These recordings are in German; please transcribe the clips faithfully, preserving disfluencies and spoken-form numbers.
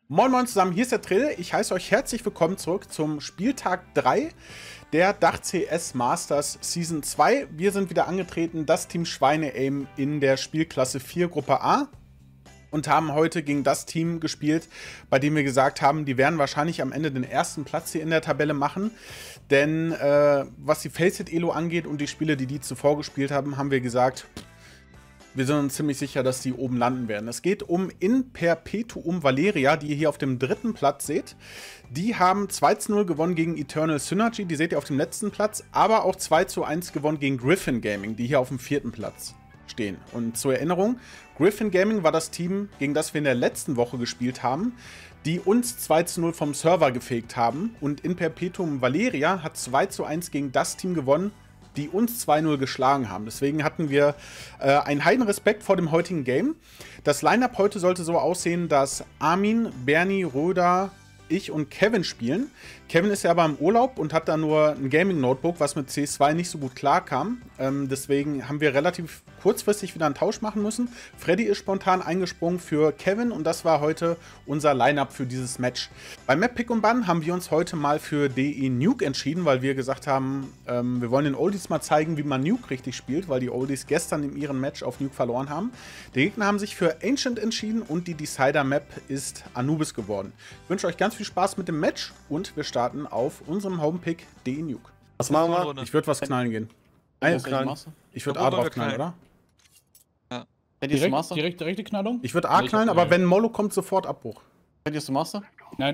Moin Moin zusammen, hier ist der Trill. Ich heiße euch herzlich willkommen zurück zum Spieltag drei der Dach C S Masters Season zwei. Wir sind wieder angetreten, das Team Schweine-Aim in der Spielklasse vier Gruppe A. Und haben heute gegen das Team gespielt, bei dem wir gesagt haben, die werden wahrscheinlich am Ende den ersten Platz hier in der Tabelle machen. Denn äh, was die Faceit-Elo angeht und die Spiele, die die zuvor gespielt haben, haben wir gesagt, wir sind uns ziemlich sicher, dass die oben landen werden. Es geht um In Perpetuum Valeria, die ihr hier auf dem dritten Platz seht. Die haben zwei zu null gewonnen gegen Eternal Synergy, die seht ihr auf dem letzten Platz, aber auch zwei zu eins gewonnen gegen Griffin Gaming, die hier auf dem vierten Platz stehen. Und zur Erinnerung, Griffin Gaming war das Team, gegen das wir in der letzten Woche gespielt haben, die uns zwei zu null vom Server gefegt haben. Und In Perpetuum Valeria hat zwei zu eins gegen das Team gewonnen, die uns zwei null geschlagen haben. Deswegen hatten wir äh, einen heiden Respekt vor dem heutigen Game. Das Lineup heute sollte so aussehen, dass Armin, Bernie, Röder, ich und Kevin spielen. Kevin ist ja aber im Urlaub und hat da nur ein Gaming-Notebook, was mit C zwei nicht so gut klar kam. Ähm, deswegen haben wir relativ kurzfristig wieder einen Tausch machen müssen. Freddy ist spontan eingesprungen für Kevin und das war heute unser Line-Up für dieses Match. Bei Map Pick und Ban haben wir uns heute mal für D E Nuke entschieden, weil wir gesagt haben, ähm, wir wollen den Oldies mal zeigen, wie man Nuke richtig spielt, weil die Oldies gestern in ihrem Match auf Nuke verloren haben. Die Gegner haben sich für Ancient entschieden und die Decider-Map ist Anubis geworden. Ich wünsche euch ganz viel Spaß mit dem Match und wir starten auf unserem Homepick D E Nuke. Was machen wir? Ich würde was knallen gehen. Ein, ich würde A drauf knallen, oder? Ja. Direkt, direkt, direkte Knallung? Ich würde A knallen, aber wenn Molo kommt, sofort Abbruch. Hättest du Master? Nein.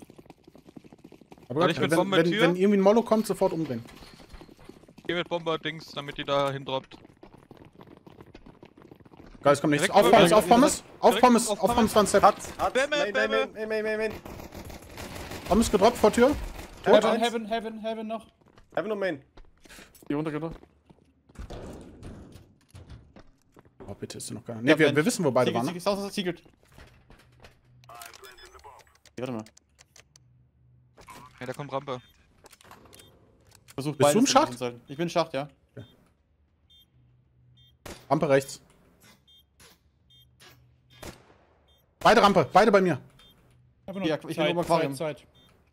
Aber ich wenn, mit Bombe wenn, Tür? wenn irgendwie ein Molo kommt, sofort umdrehen. Geh mit Bomber-Dings, damit die da hindroppt. Geil, es kommt nichts. Direkt Auf über- Pommes, auf Pommes, auf direkt Pommes, auf auf Pommes, Pommes. One Step. Hat, hat, Bämme, main, Bämme. main, main, main, main, main. Pommes gedroppt vor Tür. Tot. Heaven, eins. Heaven, Heaven, Heaven noch. Heaven und Main. Die runtergedacht. Oh, bitte ist sie noch gar nicht. Ne, wir, wir wissen, wo beide waren. Ne? Secret, Secret, Secret. Warte mal. Ja, da kommt Rampe. Versuch Bist du im zu Schacht? machen sollen. Ich bin im Schacht, ja. Rampe rechts. Beide Rampe, beide bei mir. Ja, ich bin oben im Aquarium. Zeit.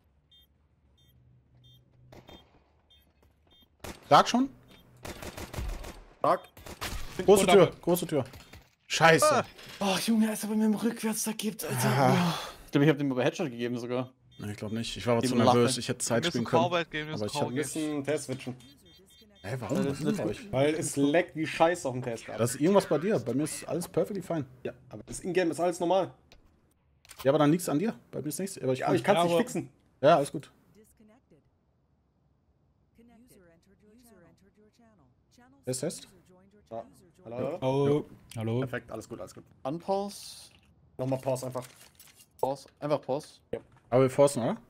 Dark schon? Stark. Große Und Tür, Rampe. große Tür. Scheiße. Ach Junge, als er bei mir im Rückwärts da gibt, Alter. Ich glaube, ich hab dem aber Headshot gegeben sogar. Ne, ich glaube nicht. Ich war aber Die zu Lache. nervös. Ich hätte Zeit Wir spielen müssen können. Cowbait geben, wir Aber müssen ich hab Wir Cowbait geben. müssen Test switchen. Hä, warum? Was ist denn mit euch? Weil es leckt wie Scheiß auf dem Test gerade. Das ist irgendwas bei dir. Bei mir ist alles perfectly fine. Ja, aber das Ingame ist alles normal. Ja, aber dann liegt's an dir. Bei mir ist nichts. Aber ich Ja, kann. aber ich kann es Ja, nicht aber- fixen. Ja, alles gut. Disconnected. Connected. User entered your User entered your channel. Channel Test, Test. user joined your Ja. user Hallo, joined. hallo? Hallo. Hallo. Perfekt, alles gut, alles gut. Unpause. Nochmal Pause einfach. Pause. Einfach Pause. Aber wir forcen, oder?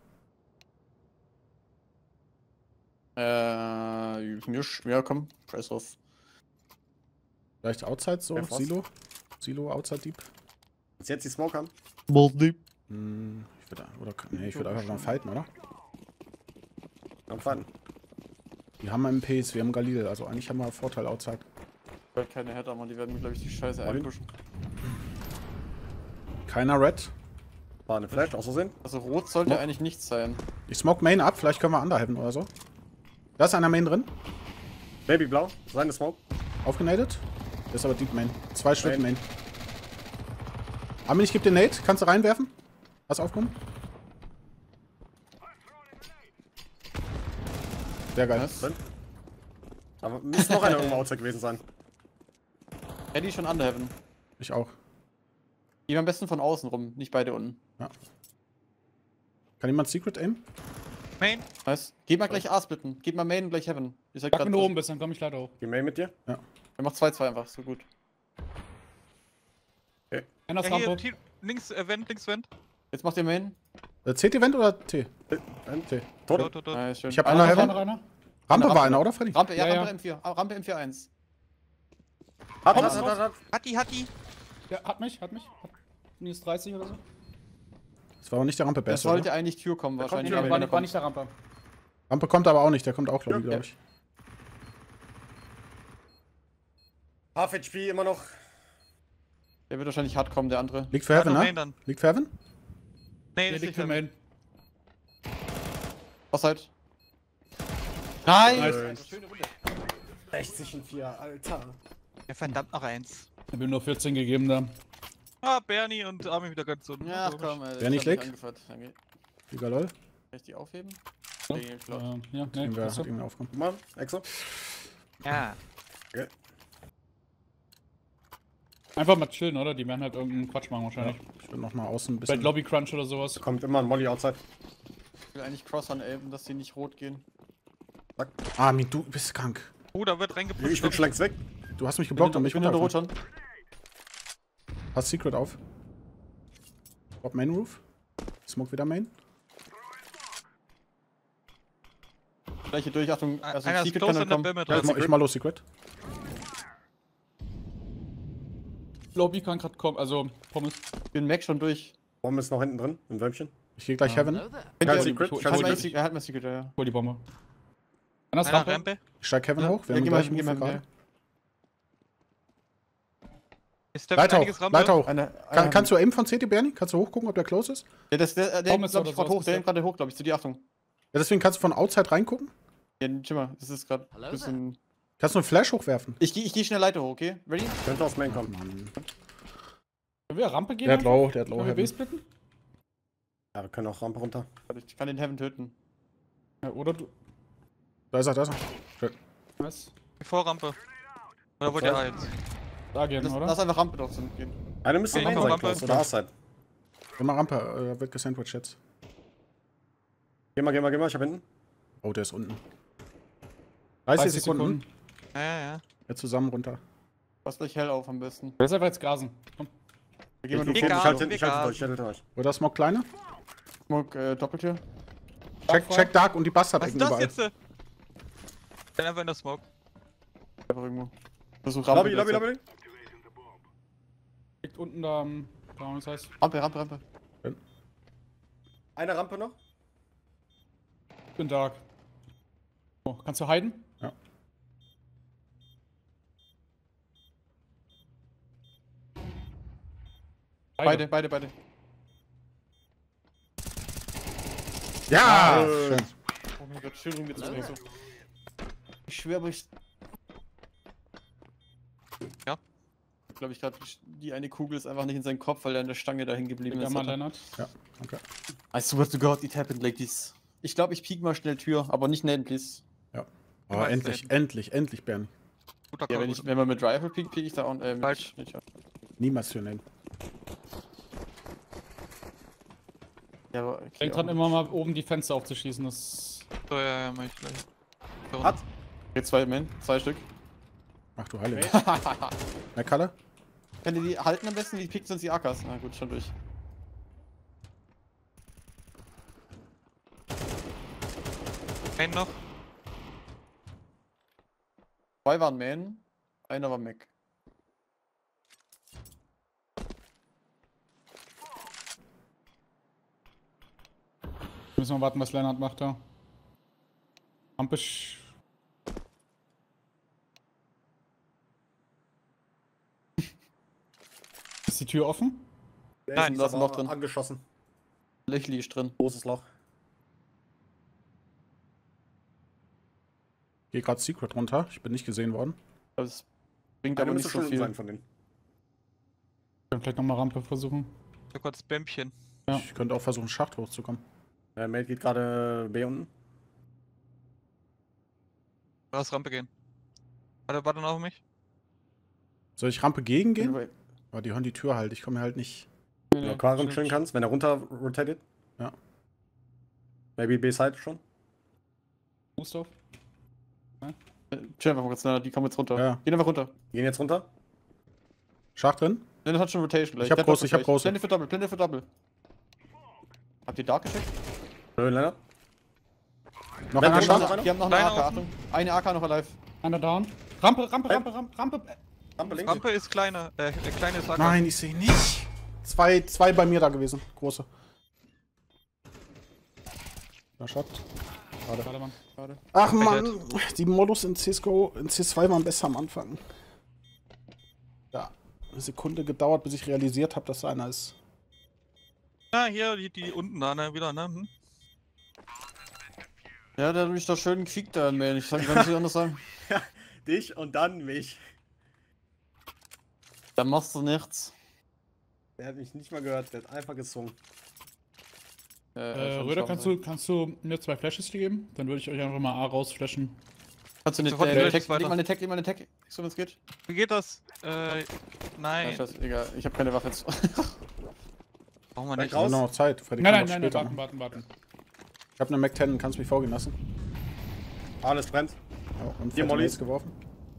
Äh, mir sch- ja, komm. Press off. Vielleicht Outside so, Ja, force. Silo. Silo, Outside Deep. Jetzt jetzt die Smoke an. Hm, ich würde oder nee, ich würde einfach mal fighten, oder? Am Faden. Wir haben M Ps, wir haben Galil, also eigentlich haben wir Vorteil Outside. Ich will keine Header, Mann. Die werden mir, glaube ich, die Scheiße Wollen? einpushen. Keiner Red. War eine Flash, aus Versehen. Also rot sollte No. eigentlich nichts sein. Ich smoke Main ab, vielleicht können wir Underheaven oder so. Da ist einer Main drin. Babyblau, seine Smoke. Aufgenadet. Der ist aber Deep Main. Zwei Schritte Main. Main. Armin, ich geb dir Nate. Kannst du reinwerfen? Hast du aufgenommen? Sehr geil. Was? Drin. Aber müsste noch einer irgendwo outside gewesen sein. Eddie schon Underheaven. Ich auch. Geh am besten von außen rum, nicht beide unten. Kann jemand Secret aim? Main. Nice. Geh mal gleich A splitten. Geh mal Main und gleich Heaven. Ihr seid Sag, grad wenn du oben bist, dann komm ich leider hoch. Geh Main mit dir. Er macht zwei zwei einfach, so gut. Einer ist Ja, hier, Rampe. Team- links, äh, Vent, links, Vent. Jetzt macht ihr Main. Äh, C T-Vent oder T? Ein T. Tot. Dort, dort, dort. Nice, schön. Ich hab Einer Underheaven. noch, Noch einer? Rampe Rampe. war einer, oder Freddy? Rampe, ja, Ja, Rampe ja. M vier. Ah, Rampe M vier eins. Hat, Pommes hat, hat, hat. Hatti, Hatti. Ja, hat mich, hat mich. Hat minus dreißig oder so. Das war aber nicht der Rampe Das besser. sollte oder? eigentlich Tür kommen, Da kommt wahrscheinlich. Tür, aber War, wenn nicht- er war kommt. nicht der Rampe. Rampe kommt aber auch nicht, der kommt auch, glaube ich, Ja, glaube ja. ich. Half H P immer noch. Der wird wahrscheinlich hart kommen, der andere. Liegt für Heaven, Ja, Main ne? dann. Liegt für Heaven? Nee, Der ist liegt nicht für Main. Offside. Nein! Nice. Alter, schöne Runde. sechzig und vier, Alter. Ja, verdammt noch eins. Ich hab ihm nur vierzehn gegeben da. Ah, Bernie und Armin wieder ganz unten. Ja, Komisch. komm, Alter. Wer nicht ich hab mich leg? angeführt. Danke. Liga lol. Kann ich die aufheben? Ja, Nee, ich glaub. ähm, ja, nee, Irgendwer passt hat so. irgendwie aufkommen. Guck mal, Exo. Ja. Einfach mal chillen, oder? Die werden halt irgendeinen Quatsch machen wahrscheinlich. Ich will noch mal außen ein Vielleicht bisschen. Lobby Crunch oder sowas. Kommt immer ein Molly outside. Ich will eigentlich Cross an Elben, dass die nicht rot gehen. Armin, du bist krank. Oh, da wird reingepusht. Ich rutsche längst weg. Du hast mich geblockt und mich ich bin in der Rot runtergefahren. schon. Pass Secret auf. Drop Main Roof. Smoke wieder Main. Gleich hier durch, Achtung. Einer Also ist Secret close kann an der dann kommen. Bämme Ich dran. mach, ich mal los Secret. Lobby kann gerade kommen, also Pommes. Ich bin Mac schon durch. Bombe ist noch hinten drin, im Wölbchen. Ich gehe gleich Heaven. Kein Ja, Secret, ich- kein Halt mal Secret. Secret, er hat mal Secret, ja, ja. Hol die Bombe. Anders Einer Rampe. Rampe. Ich steig Heaven Ja, hoch. Wir ja, haben geh den mal, gleichen geh Move mal, gerade. Ist der Leiter einiges hoch, Rampe? Leiter hoch. Eine, Kann, eine, kannst du aim von C T, Bernie? Kannst du hochgucken, ob der close ist? Ja, das, der, der Pommes glaub ich, oder gerade sowas hoch, der ist hängt gerade hoch, glaube ich, zu dir, Achtung. Ja, deswegen kannst du von outside reingucken. Ja, chill mal, das ist gerade ein bisschen... Kannst du einen Flash hochwerfen? Ich gehe ich geh schnell Leiter hoch, okay? Ready? Könnte aus Main Ach, kommen. Mann. Können wir Rampe gehen? Der hat einfach? low, der hat low Können wir Heaven. B splitten? Ja, wir können auch Rampe runter. Warte, ich kann den Heaven töten. Ja, oder du. Da ist er, da ist er. Was? Die Vorrampe. Oder wollt ihr A jetzt? Da gehen, Lass, oder? lass einfach Rampe drauf sind gehen. Eine müsste Okay, Main komm, sein, Rampe. close, oder outside. Immer Rampe, äh, wird gesandwiched jetzt. Geh mal, geh mal, geh mal, ich hab hinten. Oh, der ist unten. dreißig Sekunden. Ja, ja, ja. Jetzt zusammen runter. Pass gleich hell auf am besten. Der ist einfach jetzt gasen. Komm. Wir gehen mal Ich, ich, durch. ich Egal, halte hinten, ich halte egal. durch, ich halte durch. Oder Smoke kleine? Smoke, äh, Doppeltür. Check, frei. check Dark und die Was Bastard-Ecken ist das überall. jetzt? Dann einfach in der Smoke. Einfach irgendwo. Versuch Rampe. Lobby, Lobby, Lobby. Liegt unten da am. Keine Ahnung, was heißt. Rampe, Rampe, Rampe. Eine Rampe noch. Ich bin dark. Oh, kannst du hiden? Ja. Beide, beide, beide. Ja! Äh, Schön. Oh mein Gott, schön rumgezogen. So. Ich schwöre, aber ich. Ja. Glaube ich gerade, die eine Kugel ist einfach nicht in seinem Kopf, weil er an der Stange dahin geblieben Ja, ist. mal Lennart. Ja, okay. I swear to God, it happened like this. Ich glaube, ich piek mal schnell Tür, aber nicht nennen, please. Oh, meinst endlich, du endlich, endlich, Bernie. Guter Ja, Call. wenn, ich, wenn man mit Rifle piekt, piek ich da auch. Äh, mit- Falsch. Nicht, ja. Niemals für nennen. Ja, aber okay, Denk auch dran, nicht. immer mal oben die Fenster aufzuschießen. Das. So, ja, ja, mach ich gleich. So, Hat. Jetzt zwei Men, zwei Stück. Ach du Heilige. Mehr Color? Könnt ihr die halten am besten? Wie pickt sonst die A Ks? Na gut, schon durch. Main noch. Zwei waren Man, einer war Mac. Müssen wir warten, was Lennart macht da. Rampe. sch- Ist die Tür offen? Der Nein, ist da ist ein aber Loch drin. Angeschossen. Löchli ist drin. Großes Loch. Geh gerade Secret runter. Ich bin nicht gesehen worden. Das bringt Eine aber müsste nicht so schon viel. sein von denen. Können vielleicht nochmal Rampe versuchen. So kurz Bämpchen. Ja. Ich könnte auch versuchen, Schacht hochzukommen. Äh, Mate geht gerade B unten. Lass Rampe gehen. Warte, warte noch auf mich. Soll ich Rampe gegen gehen? Anyway, Aber die hören die Tür halt. Ich komme halt nicht. nee, Wenn du nee, Aquarium stimmt. chillen kannst, wenn er runter rotated. Ja. Maybe B-Side schon. Gustav? Äh, Chill einfach mal kurz, na, die kommen jetzt runter. Ja. Gehen einfach runter. Gehen jetzt runter. Schacht drin? Blende hat schon Rotation gleich. Ich hab Der hat große, Doppel ich hab gleich. große. Blende für Double, Blende für Double. Habt ihr Dark geschickt? Schön, Lennart. Noch Wenn einer du- Schacht? noch? Die haben noch eine Kleiner A K, offen. Achtung. Eine A K noch alive. Einer down. Rampe, Rampe, Rampe, Rampe, Rampe. Rampe links. Rampe ist kleiner. Äh, der kleine ist Acker. Nein, ich sehe nicht. Zwei, zwei bei mir da gewesen. Große. Na, Schacht. Schade. Warte mal. Schade. Ach Mann, die Modus in C S G O, in C zwei waren besser am Anfang. Ja, eine Sekunde gedauert, bis ich realisiert habe, dass da einer ist. Ja, hier, die, die unten da, ne, wieder, ne? Hm? Ja, der hat mich doch schön gefickt da, man. Ich kann nicht anders sagen. Dich und dann mich. Dann machst du nichts. Der hat mich nicht mal gehört, der hat einfach gezwungen. Äh, Äh, schon Röder, schaffen kannst wir. du, kannst du mir zwei Flashes geben? Dann würde ich euch einfach mal A rausflashen. Kannst du nicht, Sofort äh, gleich Tech, leg weiter. mal eine Tech, leg mal eine Tech. So, wenn es geht. Wie geht das? Äh, Ja, nein, scheiße, egal. Ich habe keine Waffe jetzt. brauchen wir Weg nicht. raus. Wir haben noch Zeit. Freddy Nein, kann nein, doch nein, nein, später warten, machen. warten, warten. Ich habe eine Mac zehn, kannst mich vorgehen lassen. Alles brennt. Ja, und Hier, Freddy Molly. Mace geworfen.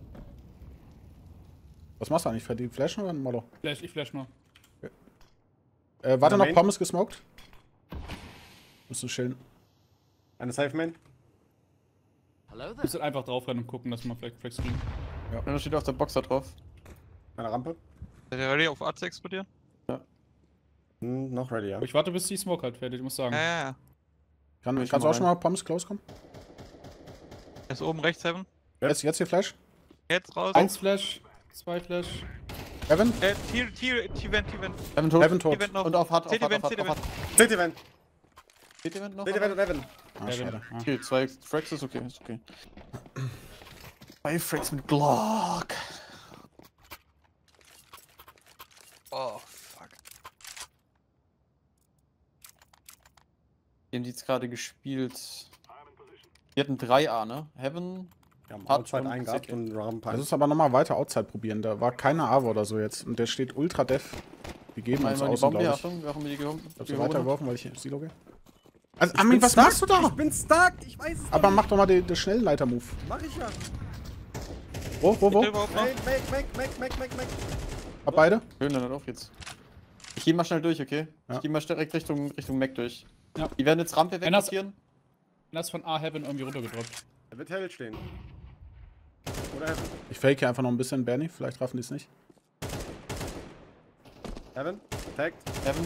Was machst du eigentlich, Freddy? Flashen oder ein Molo? Flash, ich flash noch. Äh, warte noch, Main. Pommes gesmoked. Musst du chillen. Eine Safe Main. Du musst halt einfach draufrennen und gucken, dass man vielleicht Flex kriegen. Und da steht auf der Box da drauf. Eine Rampe. Seid ihr ready auf A zu explodieren? Hm, noch ready, ja. Aber ich warte, bis die Smoke halt fertig, ich muss sagen. Ja, ja, ja. Kann, Ich kannst du mal auch schon mal Pommes close kommen? Er ist oben rechts, Heaven. Jetzt, jetzt hier Flash. Jetzt raus. Eins Flash, zwei Flash. Evan? Äh, T, T, T-Vent, T-Vent. Evan tot. Evan tot. T-Vent noch. Und auf hart, auf hart, C D-Vent, auf hart, auf hart. C-Event. C-Event noch? C-Event und Evan. Ah, Evan. schade. Ah. Okay, zwei Frags ist okay, ist okay. Zwei Frags mit Glock. Oh, fuck. Die haben die jetzt gerade gespielt. Die hatten drei A, ne? Heaven. Wir haben Hat Outside und einen gehabt C T. und Rampe. Das ist aber nochmal weiter Outside probieren. Da war keine Ava oder so jetzt. Und der steht Ultra Def. Die geben uns Einmal die außen, Bombe, glaube ich. Achtung, wir haben die gehoben. Ich hab sie weitergeworfen, weil ich in Silo gehe. Also, Armin, was machst du da? Ich bin stuck, ich weiß es Aber nicht. mach doch mal den, den Schnellleiter-Move. Mach ich ja. Wo, wo, wo? Überhaupt noch? Make, make, make, make, make, make, make. Hab beide. Schön, dann auf jetzt. Ich geh mal schnell durch, okay? Ja. Ich geh mal direkt Richtung, Richtung Mac durch. Ja. Die werden jetzt Rampe Wenn das- wegblockieren. Einer ist von A Heaven irgendwie runtergedroppt. Er wird hell stehen. Oder Evan. Ich fake hier einfach noch ein bisschen, Bernie. Vielleicht raffen die es nicht. Evan. Tagged. Heaven.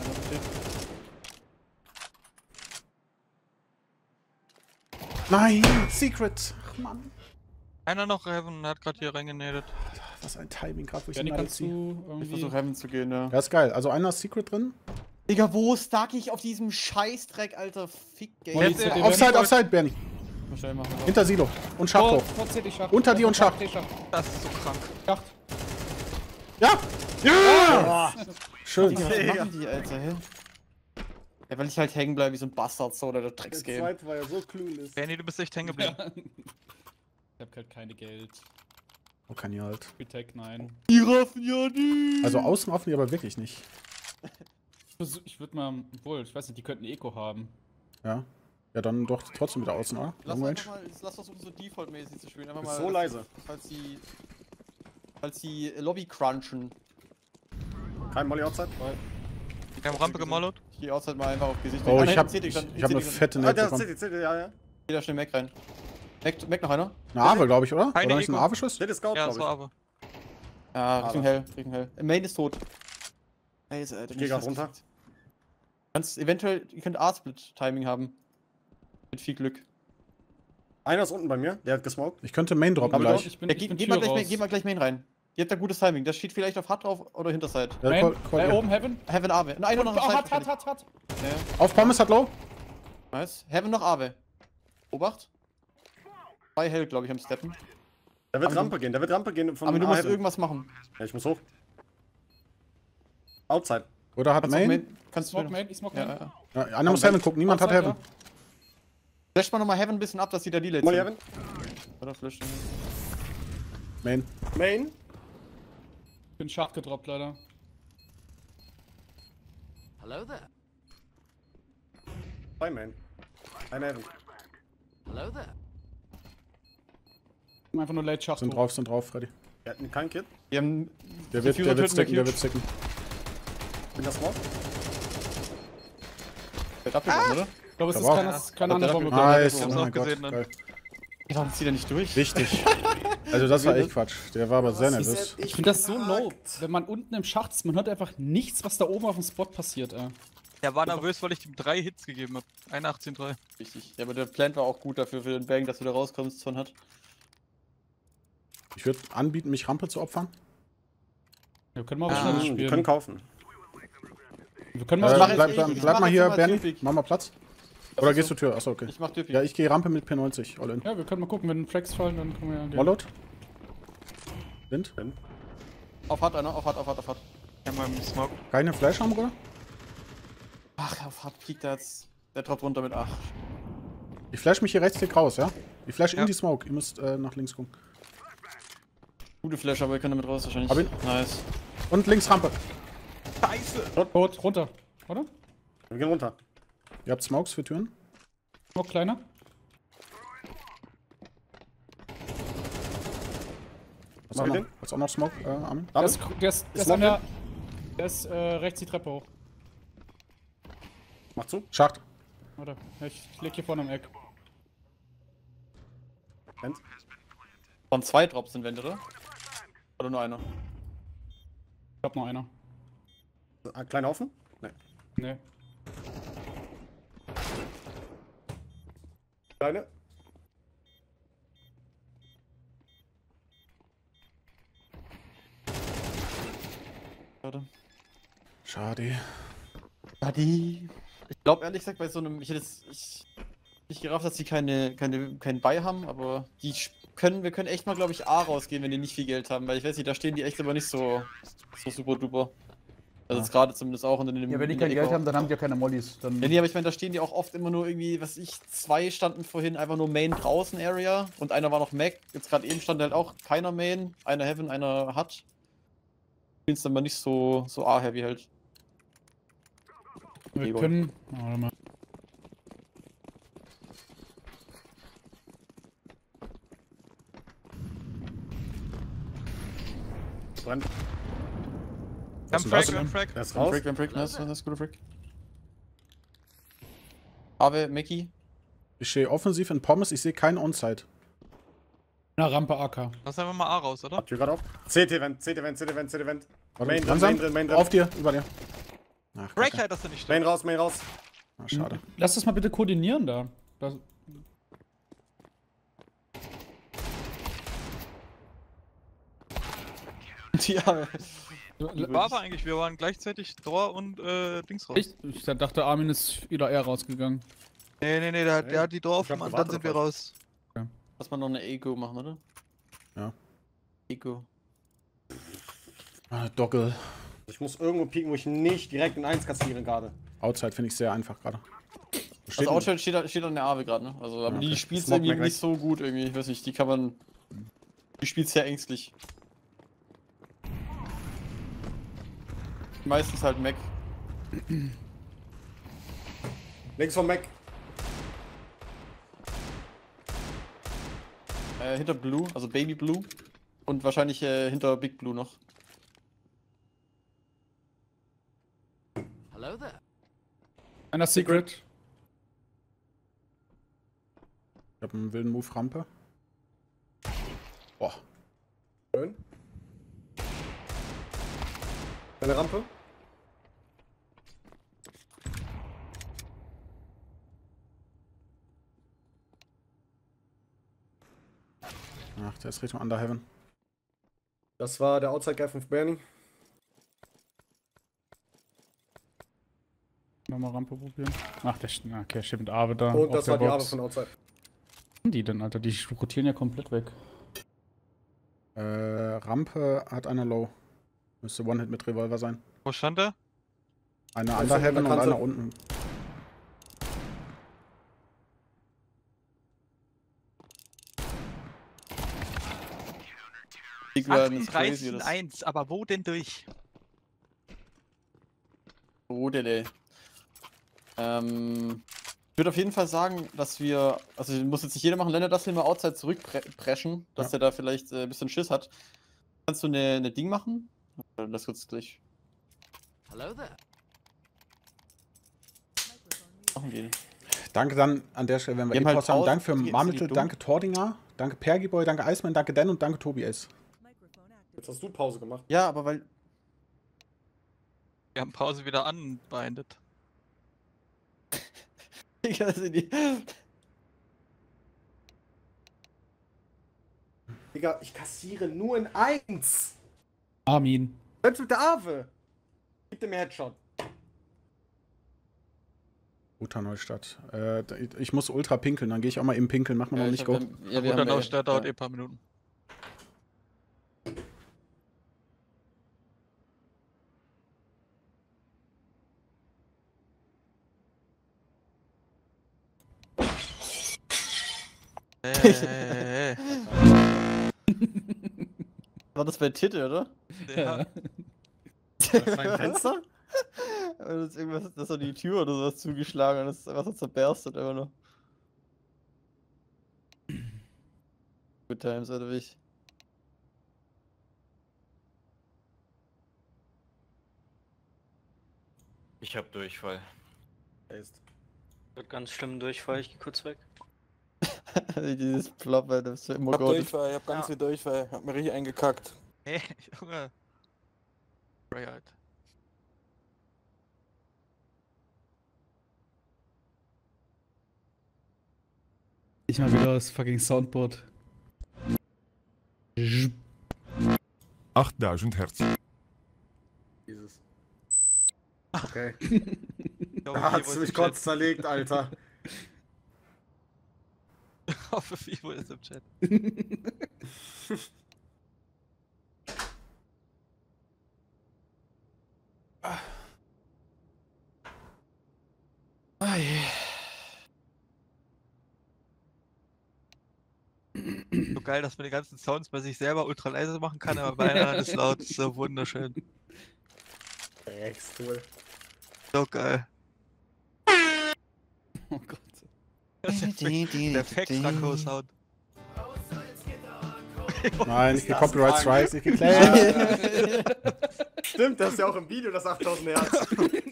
Nein, Secret. Ach Mann. Einer noch, Heaven, hat gerade hier reingenedet. Was ein Timing gerade, wo ich Benny, ihn gerade kannst ziehe. du Ich irgendwie... versuche Heaven zu gehen, ja. Ja, ist geil. Also einer ist Secret drin. Digga, wo stuck ich auf diesem Scheißdreck, Alter? Fick, Und Game. jetzt, Äh, äh, Offside, Default- Offside, Bernie. Mal schnell machen. Hinter Silo. Und Schacht Oh, hoch. vor C T Schacht. Unter dir und Vor Schacht. C T Schacht. Das ist so krank. Schacht. Ja! Ja! Schön. Digga, was Digga. machen die, Alter? Hä? Ja, weil ich halt hängen bleibe wie so ein Bastard, so oder der Der Drecksgame. zweite war ja so clueless. Benny, du bist echt hängen geblieben. Ich hab halt keine Geld. Oh, kann ich halt. Retake, nein. Die raffen ja nicht. Also außen raffen die aber wirklich nicht. Versuch- Ich würde mal, obwohl, ich weiß nicht, die könnten Eco haben. Ja. Ja, dann doch trotzdem wieder außen, oder? Lass Long einfach Range. mal, lass versuchen, so default-mäßig zu spielen. Einfach Ist mal, so leise. Falls die, falls die Lobby crunchen. Kein Molly outside. Wir haben Rampe gemallert. Ich geh outside mal einfach auf Gesicht. Oh, Ah, ich nein, hab, C T ich, stand- ich hab C T eine stand- fette Ah, Net der ist bekommen. City, City, ja, ja. Geh da schnell Mac rein. Mac, Mac noch einer? Eine Ave, glaube ich, oder? Keine Oder ist ein Eco. Ave-Schuss? City Scout, Ja, das war glaube aber. Ja, Richtung Aber- hell, Richtung hell. Äh, Main ist tot. Ey, ist, Alter, Ich geh nicht grad fast runter. gekriegt. Kannst eventuell, ihr könnt A-Split-Timing haben. Mit viel Glück. ich. Einer ist unten bei mir, der hat gesmoked. Ich könnte Main droppen Aber gleich. ich bin, Ja, ich geh, bin geh, Tür mal gleich, raus. Main- geh mal gleich Main rein. Ihr habt da gutes Timing. Das steht vielleicht auf Hard drauf oder Hinterside. Ja, Main, call, call, äh, ja. oben Heaven. Heaven Ave. Und einer noch Oh, auf hat, Side. hat, hat, hat. Ja, Auf Pommes hat low. nice. Heaven noch Ave. Obacht. Zwei hell, glaube ich, am Steppen. Der wird Aber du- Rampe gehen, der wird Rampe gehen von Aber du musst Ivan. irgendwas machen. Ja, ich muss hoch. Outside. Oder hat Kannst du Main? Main? Kannst du Smoke Main, ich smoke Ja, Main. ja. Ja, einer muss Heaven gucken, niemand hat Outside, Heaven. Flash mal nochmal Heaven ein bisschen ab, dass die da Delay Molly sind. Evan. Oder Flash. Main. Main. Ich bin Schacht gedroppt, leider. Hello there. Zwei Main. Ein Evan. Hello there. Einfach nur Late Schacht Sind hoch. drauf, sind drauf, Freddy. Der hat kein Kit. Die haben. Der wird, Diffuser der wird töten, sticken, der Cube. wird sticken. Bin das Smoke? Wird abgebrochen, oder? Ich glaube, es Da ist war- keine, keine andere Bombe. Nice, Ich oh hab's mein auch Gott. gesehen dann. Geil. Ja, warum zieht er nicht durch? Wichtig. Also das war echt Quatsch. Der war aber sehr nervös. Ich finde das so low. Wenn man unten im Schacht ist, man hört einfach nichts, was da oben auf dem Spot passiert, ey. Der war nervös, weil ich ihm drei Hits gegeben habe. einundachtzig drei. Richtig. Ja, aber der Plant war auch gut dafür, für den Bang, dass du da rauskommst von hat. Ich würde anbieten, mich Rampe zu opfern. Wir können mal auf Ah, Schnelle Hm, die können spielen. kaufen. Wir können Äh, mal. mach jetzt bleib eh- bleib, ich bleib mach mal jetzt hier, mal Bernie. Türpik. Mach mal Platz. Das Oder ist gehst so. du Tür? Achso, okay. Ich mach Türpik. Ja, ich gehe Rampe mit P neunzig. All in. Ja, wir können mal gucken, wenn Flex fallen, dann können wir ja gehen. Molot. Wind. Auf Hard einer, auf Hard, auf Hard, auf Hard. Ja, mal im Smoke. Keine Flash haben, oder? Ach, auf Hard fliegt der jetzt. Der droppt runter mit acht. Ich flash mich hier rechtsklick raus, ja? Ich flash Ja. in die Smoke. Ihr müsst äh, nach links gucken. Gute Flash, aber wir können damit raus wahrscheinlich. Hab ihn. Nice. Und links Rampe. Tot, runter, oder? Wir gehen runter. Ihr habt Smokes für Türen? Noch kleiner? Hast Mach auch, ich noch, den? hast auch noch Smoke, äh, Armin? Der ist, der ist, der ist noch an der. Der ist äh, rechts die Treppe hoch. Mach zu. Schacht. Warte, ich leg hier vorne am Eck. Rennt. Von zwei Drops in Wände, oder? Oder nur einer? Ich glaub noch einer. Ah, kleiner Haufen? Nein. Nee. Kleine. Warte. Schade. Buddy. Ich glaube ehrlich gesagt, bei so einem. Ich hätte es. Ich. Nicht gerafft, dass die keine, keine, keinen Buy haben, aber die sch- können, wir können echt mal, glaube ich, A rausgehen, wenn die nicht viel Geld haben, weil ich weiß nicht, da stehen die echt aber nicht so, so super duper. Also jetzt gerade zumindest auch unter dem. Ja, wenn die in der kein Ecke Geld auch. haben, dann haben die ja keine Mollys. Dann Ja, nee, aber ich meine, da stehen die auch oft immer nur irgendwie, was ich, zwei standen vorhin einfach nur Main draußen Area und einer war noch Mac. Jetzt gerade eben stand halt auch keiner Main, einer Heaven, einer Hut. Spielst dann mal nicht so, so A-heavy halt. wir Egal. können. Oh, warte mal. Brennt. Wir haben ist Frag, das? wir haben Frag. Der ist Raus. raus. Frick, Frick, nice, nice, guter Frick. Ave, Mackie. Ich stehe offensiv in Pommes, ich sehe keinen Onside. Na, Rampe A K. Lass einfach mal A raus, oder? Tür gerade auf. C T-Vent, C T-Vent, C T-Vent, C T-Vent. Warte, Main drin, langsam. Main drin, Main drin. Auf dir, über dir. Ach, Break Kacke. halt, dass er nicht Main steht. raus, Main raus. Ah, schade. Lass das mal bitte koordinieren da. Das, Ja, War aber eigentlich, wir waren gleichzeitig Tor und äh, Dings raus. ich, ich dachte, Armin ist wieder eher rausgegangen. Nee, nee, nee, der, der hat die Tor Ich hab aufgemacht, dann gewartet sind wir auf raus. lass mal noch eine Ego machen, oder? Ja. Ego. Ah, Doggle. Ich muss irgendwo pieken, wo ich nicht direkt in eins kassiere gerade. Outside finde ich sehr einfach gerade. Wo steht Also denn- Outshot steht, steht an der Ave gerade, ne? Also, aber Ja, okay. die spielt Smoke irgendwie Mac nicht so gut irgendwie. Ich weiß nicht, die kann man. Die spielt sehr ängstlich. Meistens halt Mac. Links vom Mac. Äh, hinter Blue, also Baby Blue. Und wahrscheinlich äh, hinter Big Blue noch. Hello there. Einer Secret. Ich habe einen wilden Move Rampe. Boah. Schön. Eine Rampe. Ach, der ist Richtung Underheaven. Das war der Outside Guy von Bernie. Nochmal Rampe probieren. Ach, der steht, okay, steht mit Ave da. Und auf das der war die Box. Arbe von Outside. Was sind die denn, Alter? Die rotieren ja komplett weg. Äh, Rampe hat einer Low. Müsste One-Hit mit Revolver sein. Wo stand der? Einer Also, Underheaven man und kann einer so- unten. Big Run ist crazy, achtunddreißig das. eins, aber wo denn durch? Oh, der, der. Ähm. Ich würde auf jeden Fall sagen, dass wir. Also, muss jetzt nicht jeder machen. Lennart, dass wir mal Outside zurückpreschen, dass Ja. der da vielleicht äh, ein bisschen Schiss hat. Kannst du eine, eine Ding machen? Äh, Das kurz gleich Hello there. machen gehen. Danke dann an der Stelle, wenn wir Wir haben eh halt Post haben. Pause, Danke für die ist Marmittel, die dumm. danke Tordinger, danke Pergiboy, danke Iceman, danke Dan und danke Tobi S. Microphone active. Jetzt hast du Pause gemacht. Ja, aber weil. Wir haben Pause wieder anbeindet. Digga, das sind die. Digga, ich kassiere nur in eins. Armin. Selbst mit der Ave. Gib dem Headshot. Guter Neustadt. Äh, ich muss ultra pinkeln, dann gehe ich auch mal eben pinkeln. Mach mal Ja, noch ich nicht hab- go. Ja, wir Guter haben Neustadt dauert eh ja. ein paar Minuten. Äh, War das bei Titte, oder? ja. Ein Fenster? Das ist irgendwas, das hat die Tür oder sowas zugeschlagen und das ist einfach so zerberstet immer noch. Good times, oder wie ich. Ich hab Durchfall. Ist. Ganz schlimm Durchfall, ich geh kurz weg. Dieses Plop, Alter, das ist immer Ich hab Gott. Durchfall, ich hab ganz viel Durchfall, hab mir richtig eingekackt. Hey, Junge. Freiheit. Ich mal wieder das fucking Soundboard. achttausend Hertz. Jesus. Okay. Ich Da hoffe, hat's Vivo mich ist im kurz zerlegt, Alter. Chat. Ich hoffe, Vivo ist im Chat. So geil, dass man die ganzen Sounds bei sich selber ultra leise machen kann, aber bei einer ist laut. So wunderschön. Echt cool. So geil. Oh Gott. Perfekt Sakko-Sound. Nein, ich krieg das Copyright sagen? Strikes, ich krieg Claim. Stimmt, das ist ja auch im Video, das achttausend Hertz.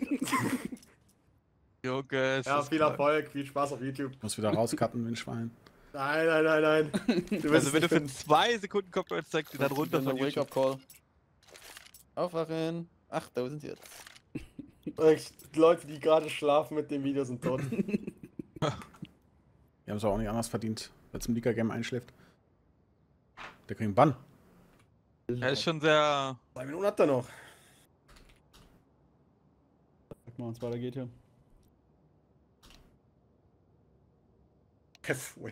Junge, ist Ja, das viel geil. Erfolg, viel Spaß auf YouTube. Ich muss wieder rauscutten, wie ein Schwein. Nein, nein, nein, nein. Du wirst Also wenn du es für nicht zwei Sekunden Copyright zeigst, die dann runter Dann von der YouTube. Wake-up-Call. Aufwachen. achttausend jetzt. finden. Echt, die Leute, die gerade schlafen mit dem Video, sind tot. Die haben es auch nicht anders verdient, wer zum Liga-Game einschläft. Der kriegt einen Bann. Er ist schon sehr... Zwei Minuten hat er noch. Guck mal, uns weitergeht hier. Kev-Win.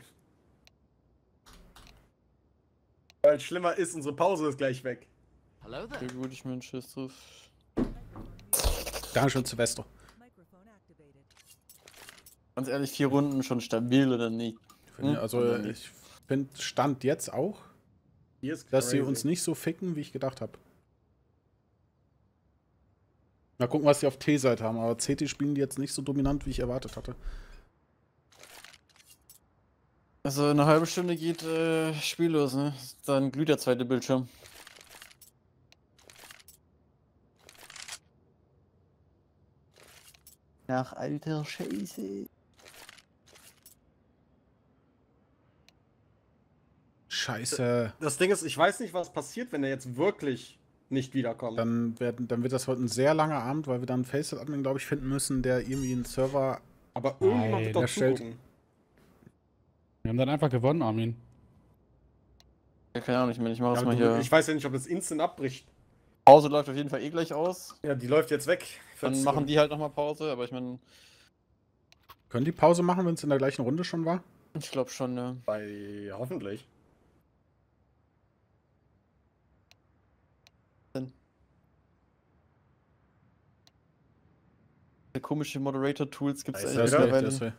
Weil schlimmer ist, unsere Pause ist gleich weg. Hello there. Okay, gut, ich mir einen Schiss drauf. Dankeschön, Silvester. Microphone activated. Ganz ehrlich, vier Runden schon stabil oder nicht? Hm? Also Oder nicht? ich finde Stand jetzt auch, Hier ist dass sie crazy. uns nicht so ficken, wie ich gedacht habe. Mal gucken, was sie auf T-Seite haben, aber C T spielen die jetzt nicht so dominant, wie ich erwartet hatte. Also eine halbe Stunde geht äh, spiellos, ne? Dann glüht der zweite Bildschirm. Nach alter Scheiße. Scheiße. Das Ding ist, ich weiß nicht, was passiert, wenn er jetzt wirklich nicht wiederkommt. Dann, werden, dann wird das heute ein sehr langer Abend, weil wir dann einen Faceit-Admin, glaube ich, finden müssen, der irgendwie einen Server... Aber irgendjemand Nein, wird doch der stellt- zugucken. Wir haben dann einfach gewonnen, Armin. Ja, keine Ahnung, ich meine, ich mache Ja, jetzt mal du, hier. ich weiß ja nicht, ob das instant abbricht. Pause läuft auf jeden Fall eh gleich aus. Ja, die läuft jetzt weg. Dann machen die halt nochmal Pause, aber ich meine, Können die Pause machen, wenn es in der gleichen Runde schon war? ich glaube schon, ne? Bei hoffentlich. Komische Moderator-Tools gibt es Da ist eigentlich er wieder. mittlerweile. Das war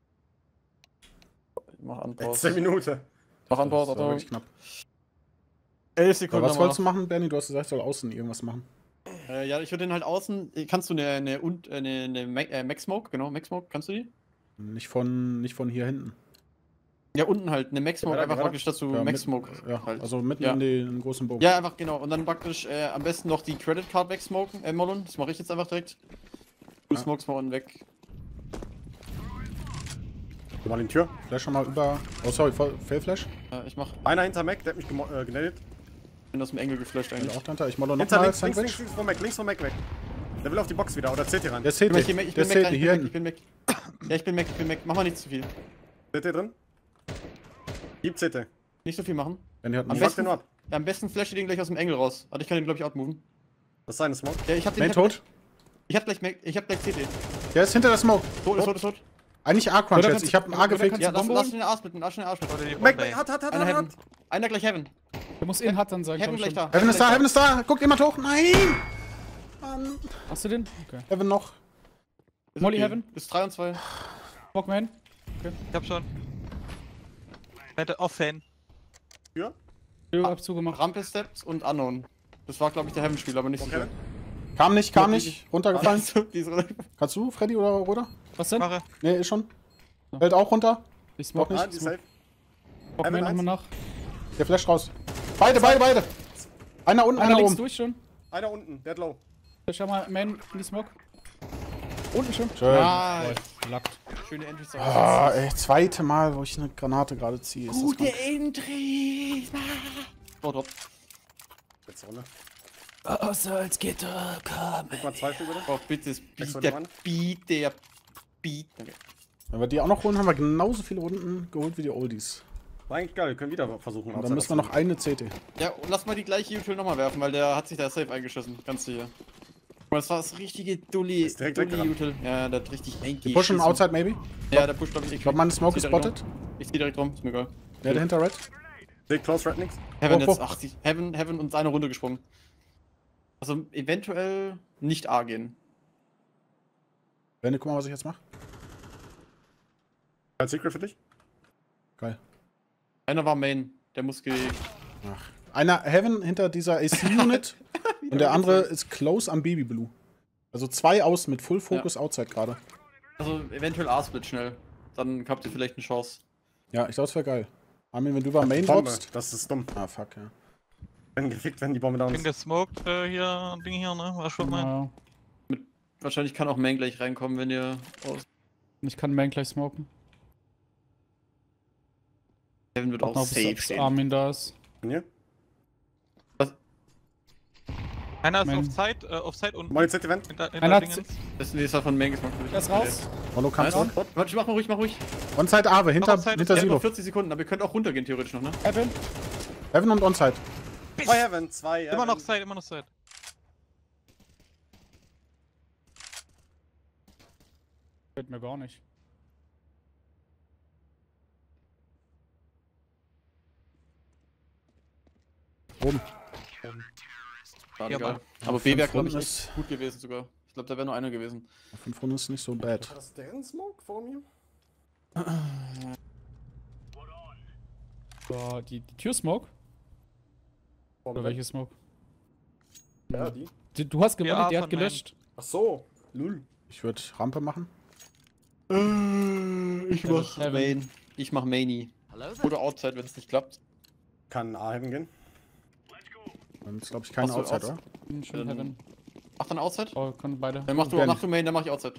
Mach an Letzte Pause. Minute. Mach an Pause, das war Achtung. wirklich knapp. elf So, Sekunden. was haben wir wolltest du noch. machen, Bernie? Du hast gesagt, ich soll außen irgendwas machen. Äh, ja, ich würde den halt außen. Kannst du eine, eine, und- äh, eine, eine Mac, äh, Mac Smoke, genau, Mac Smoke, kannst du die? Nicht von, nicht von hier hinten. Ja, unten halt, eine Mac Smoke, Ja, einfach ja. praktisch dazu Ja, Mac mit- Smoke. Ja, halt. also mitten Ja. in den großen Bogen. Ja, einfach genau. Und dann praktisch äh, am besten noch die Credit Card wegsmoken, äh, Mollen. Das mache ich jetzt einfach direkt. Du Ja. smokes mal unten weg. Guck mal in die Tür. Flash schon mal über. Oh, sorry, Voll- Fail-Flash. Äh, ich mach. Einer hinter Mac, der hat mich gemo- äh, genettet. Bin aus dem Engel geflasht Bin eigentlich. auch dahinter. Ich mache noch Hinter mal links, links, Sandwich. links, links von Mac, links von Mac weg. Der will auf die Box wieder, oder C T ran. Der Ich bin C Mac, ich T. bin Mac, ich Der bin Mac, C rein, T ich hier bin Mac, ich hinten. bin Mac. Ja, ich bin Mac, ich bin Mac. Mach mal nicht zu viel. C T drin. Gib C T. Nicht so viel machen. Benny hat Am einen Fuck besten- den ab. Ja, am besten flash den gleich aus dem Engel raus. Also ich kann den glaube ich outmoven. Das ist seine Smoke. Ja, ich hab den. Main ich hab, tot. ich hab gleich Mac, ich hab gleich C T. Der ist hinter der Smoke. Tot, ist tot, ist tot. Eigentlich A-Crunch Oder jetzt. kannst- Ich hab einen A oder gefickt. kannst Ja, du lass, Bombe lass holen? den Arsch mit, lass den Arsch mit. Oder die Mac, Bombe. hat, hat, hat, Einer hat, Heaven. hat. Einer gleich Heaven. Der muss in Hut dann sein. Heaven glaub gleich ich schon. da. Heaven ist da, Heaven ist da. Guckt jemand hoch. Nein! Mann. Hast du den? Okay. Heaven noch. Ist Molly okay. Heaven. Ist drei und zwei. Smoke man. Ich hab schon. Wette, Off-Fan. Ah. Ich hab zugemacht. Rampe Steps und Unknown. Das war, glaube ich, der Heaven-Spieler, aber nicht so Okay. Kam nicht, kam Ja, nicht. Runtergefallen. Die ist runter- Kannst du, Freddy oder Roder? Was denn? Mache. Nee, ist schon. Fällt auch runter. Ich smoke Doch Ah, nicht. die ist safe. Smoke man Heaven nochmal eins. nach. Der flasht raus. Beide, beide, beide. Einer unten, Einer einer links oben. durch schon. Einer unten, der hat low. Schau mal, man in die Smoke. Unten schon. Schön. Nice. Lackt. Schöne Entry. Ah, ey, zweite Mal, wo ich eine Granate gerade ziehe. Ist das Gute krank. Entry. Oh, drop. Letzte Runde. Außer als Gitter, komm. Guck mal zwei Stück bitte. Oh, bitte, Wechsel bitte, die Wand. bitte, bitte. Okay. Wenn wir die auch noch holen, haben wir genauso viele Runden geholt wie die Oldies. War eigentlich geil, wir können wieder versuchen. Und dann müssen wir noch eine C T. Ja, und lass mal die gleiche U-Tool nochmal werfen, weil der hat sich da safe eingeschossen. Ganz sicher. Guck mal, das war das richtige Dulli. Ist direkt Dulli weggerannt. U-Tool. Ja, der hat richtig eingeschossen. Pushen outside maybe. Ja, der pusht, glaube ich. Ich glaube, meine Smoke Ich zieh ist direkt spotted. rum. Ich zieh direkt rum, ist mir egal. Der dahinter red. Seht close, red nix. Heaven Oh, jetzt, oh. ach, die, Heaven, Heaven und eine Runde gesprungen. Also eventuell nicht A gehen. Wende, guck mal, was ich jetzt mache. Kein Secret für dich? Geil. Einer war Main, der muss ge... Ach. Einer Heaven hinter dieser A C-Unit und der andere ist close am Baby Blue. Also zwei außen mit Full Focus outside gerade. Also eventuell A-Split schnell. Dann habt ihr vielleicht eine Chance. Ja, ich glaube, es wäre geil. Armin, wenn du über Main Bombe, droppst. das ist dumm. Ah, fuck, ja. Wenn gefickt, wenn die Bombe down Ding ist. der Smoked äh, hier, Ding hier, ne? War schon mal. Ja. Wahrscheinlich kann auch Main gleich reinkommen, wenn ihr aus... Ich kann man gleich smoken. Heaven wird Warte auch noch, safe bis stehen. Armin da ist. Hier. Einer ist Mein- Offside, äh, Offside und Molly Z-Event. hinter, hinter Einer hat- Dingens. Das ist war von Main gesmacht. Der ist raus. Molo kannst Nice. du. Warte, warte, mach mal ruhig, mach ruhig. Onside Ave, hinter, Outside hinter ist Ihr habt noch Silo. vierzig Sekunden, aber ihr könnt auch runtergehen theoretisch noch, ne? Heaven. Heaven und Onside. Zwei Heaven, zwei Immer noch Heaven. Side, immer noch Side. Fällt mir gar nicht. Oben. Schade, Ja, egal. Mann. Aber B wäre, glaube ich, Runden echt ist- gut gewesen sogar. Ich glaube, da wäre nur einer gewesen. Fünf Runden ist nicht so bad. War das deren Smoke vor mir? So, die, die Tür Smoke? Oder welche Smoke? Ja, die. Die, du hast gewonnen, Ja, die hat von gelöscht. Ach so. Lul. Ich würde Rampe machen. Ich mach mach Main. Ich mach Maini. Hello there. Oder Outside, wenn es nicht klappt. Kann A Heaven gehen. Dann ist, glaube ich, kein Machst du Outside, Outside? oder? Bin schon Dann- Heaven. Mach dann Outside? Oh, können beide. Dann mach du, gerne. mach du Main, dann mach ich Outside.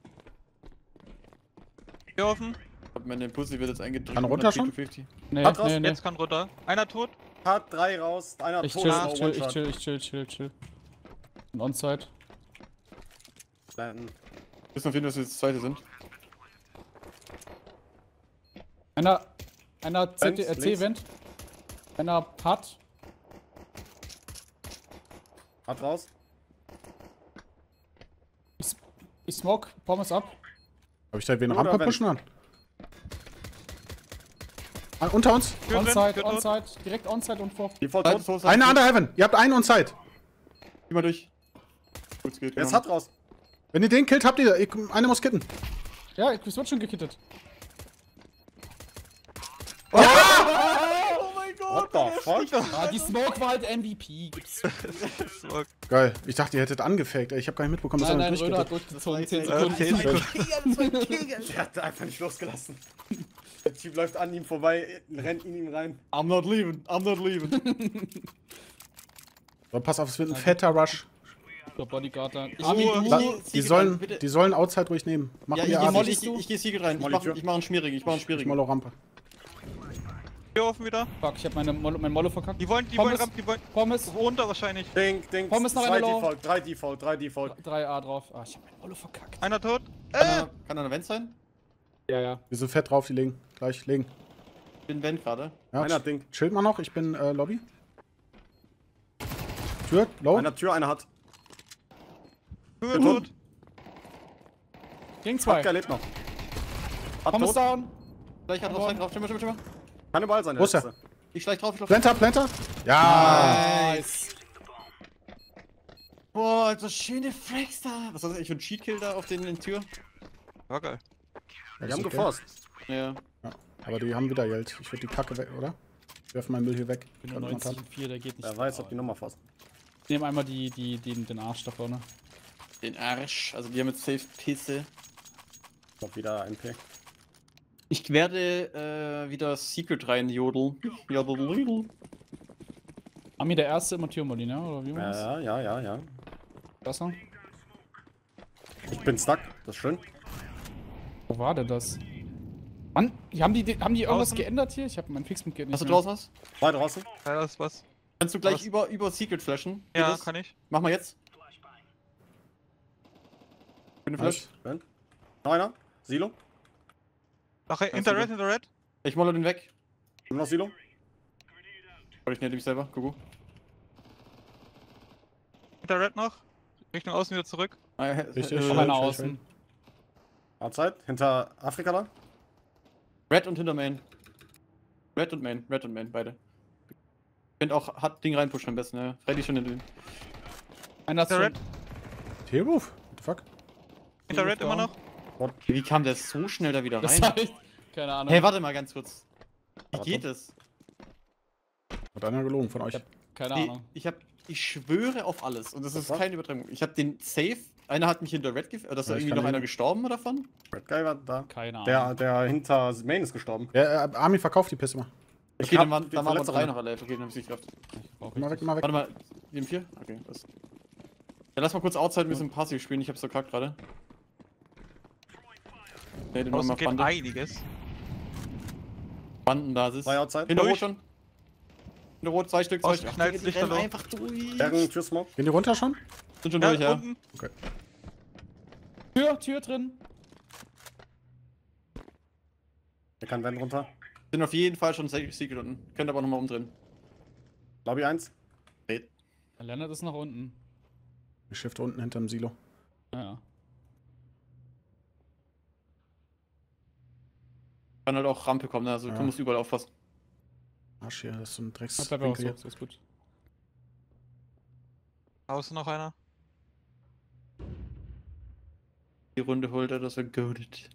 Hier offen. Ich hab meine Pussy wird jetzt eingedrückt. Kann runter schon? fünfzig. Nee, Hat raus, nee, nee. Jetzt kann runter. Einer tot. Hat drei raus, einer Ich tot, chill, no ich chill, ich One-Shot. chill, ich chill, chill, chill, chill. Und Onside. Landen. Wissen auf jeden Fall, dass wir jetzt Zweite sind. Einer, einer C T, äh, links. C-Event. Einer Hut. Hat raus. Ich smoke, Pommes ab. Habe ich da wen Oder Rampe wenn- pushen an? Ah, unter uns. Tür drin, Onside, Tür tot. onside, direkt onside und vor. Default Seite, tot. so, Einer an der Heaven. Ihr habt einen Onside. Geh mal durch. Gut, es geht. Jetzt genau. hat raus. Wenn ihr den killt, habt ihr. ihr einer muss kitten. Ja, es wird schon gekittet. What the fuck? Ah, die Smoke war halt M V P. Gibt's. Smoked. Geil. Ich dachte, ihr hättet angefaked. Ey, ich habe gar nicht mitbekommen, dass Nein, er nein, Röder hat durchkittet. durchgezogen. zehn Äh, zehn Sekunden. Sekunden. Der hat einfach nicht losgelassen. Der Typ läuft an ihm vorbei, rennt in ihn rein. I'm not leaving, I'm not leaving. So, pass auf, es wird ein fetter Rush. Der Bodyguard da. Ich, Armin, Ruhe. du Da, geh- die, Siegel sollen, rein, bitte. die sollen Outside ruhig nehmen. Machen Ja, ich, wir geh A. Molly, Ich ich, ich, ich geh Siegel rein. Ich Molly mach, Tür. ich mach einen schwierigen, ich mach einen schwierigen. Molo Rampe. Hier offen wieder. fuck, ich hab meine Molo, mein Mollo verkackt. Die wollen, die Pommes. wollen Ramp, die wollen Pommes. runter wahrscheinlich. Ding, Ding. Pommes noch zwei eine Low. Default, drei Default, drei Default. drei A drauf. Ah, ich hab mein Mollo verkackt. Einer tot. Kann er, kann er eine Vent sein? Ja, ja. Wir sind fett drauf, die legen. Gleich legen. Ich bin Vent gerade. Ja, Einer hat Ding. chillt mal noch, ich bin äh, Lobby. Tür, low. Einer Tür, einer hat. Tür tot. tot. Gegen zwei. Wodka lebt noch. Hat Komm, ist tot. down. Gleich hat drauf, drauf, schimmer, schimmer, schimmer. Kann überall sein. Wo ist er? letzte. Ich schleich drauf, ich lauf. Planter, Planter. Ja. Nice. Boah, Alter, schöne Frags da. Was ist das eigentlich für ein Cheatkill da auf den, den Tür? War geil. Die haben geforst. Ja. Ja, aber die haben wieder Geld. Ich würde die Kacke weg, oder? Ich werfe meinen Müll hier weg. Ich bin nur neunzig und vier, der geht nicht. Wer weiß, ob die nochmal forsten. Ich nehme einmal die, die, den, den Arsch da vorne. Den Arsch. Also die haben jetzt safe Pisse. Ich glaub wieder M P. Ich werde äh, wieder Secret rein jodeln. Jodel. Ami der erste im Tiermolin, ja? Oder wie war das? Ja, ja, ja, ja. Besser? Ich bin stuck. Das ist schön. Wo war denn das? Mann, die haben die, die, haben die irgendwas Draußen? geändert hier? Ich habe mein Fixpunkt geht nicht Hast du mehr. draußen was? Zwei draußen. Ja, das ist was. Kannst du gleich Was? über, über Secret flashen? Geht Ja, das? kann ich. Mach mal jetzt. Bin Flash. Schön. Noch einer. Silo. Ach, hey, hinter Red, hinter Red. Ich molle den weg. Immer noch Silo. Oder ich nehme mich selber. Gugu. Hinter Red noch. Richtung außen wieder zurück. Ah, ja, Richtig. Noch Schön, einer schön, außen. Outside. Hinter Afrika da. Red und hinter Main. Red und Main. Red und Main, beide. Ich finde auch, hat Ding reinpushen am besten, ja. Freddy schon in den. Einer ist Hinter schon. Red. T-Roof? What the fuck? Hinter Red immer noch. Wie kam der so schnell da wieder Das rein? heißt, keine Ahnung. Hey, warte mal ganz kurz. Wie Warte. geht es? Hat einer gelogen von euch? Keine Nee, Ahnung. ich hab, ich schwöre auf alles. Und das ist Was? keine Übertreibung. Ich habe den Safe. Einer hat mich hinter Red gef... Oder ist da Ja, ich irgendwie kann noch ihn- einer gestorben davon? Red Guy war da. Keine Ahnung. Der, der hinter Main ist gestorben. Ja, äh, Armin verkauft die Pisse mal. Ich Okay, hab dann waren, den dann waren wir verletzt, drei oder? noch alle. Okay, dann hab ich nicht gehabt. Immer weg, immer weg. Warte mal, wir haben vier? Okay, das. Ja, lass mal kurz Outside ein bisschen passiv spielen. Ich hab's verkackt gerade. Ne, den machen Außen wir geht Bande. einiges. Bandenbasis. Zwei Outside. Hinter Durch. Rot schon. Hinter Rot, zwei Stück, zwei Außen Stück. Ach, knallt's die Lichter rennen los. einfach durch. Herren, Tür Smoke. Gehen die runter schon? Sind schon Ja, durch, ja. unten. Tür, Tür drin. Der kann Wand runter. Sind auf jeden Fall schon Secret unten. Könnt aber nochmal umdrehen. Lobby eins. Der Leonard ist nach unten. Ich shift unten hinterm Silo. Ja, ja. Kann halt auch Rampe kommen, ne? Also Ja. du musst überall aufpassen. Arsch hier, das ist so ein Drecks. Ja, bleib auch Winkel so, hier. so ist gut. Außen noch einer. Die Runde holt er, das wird goated.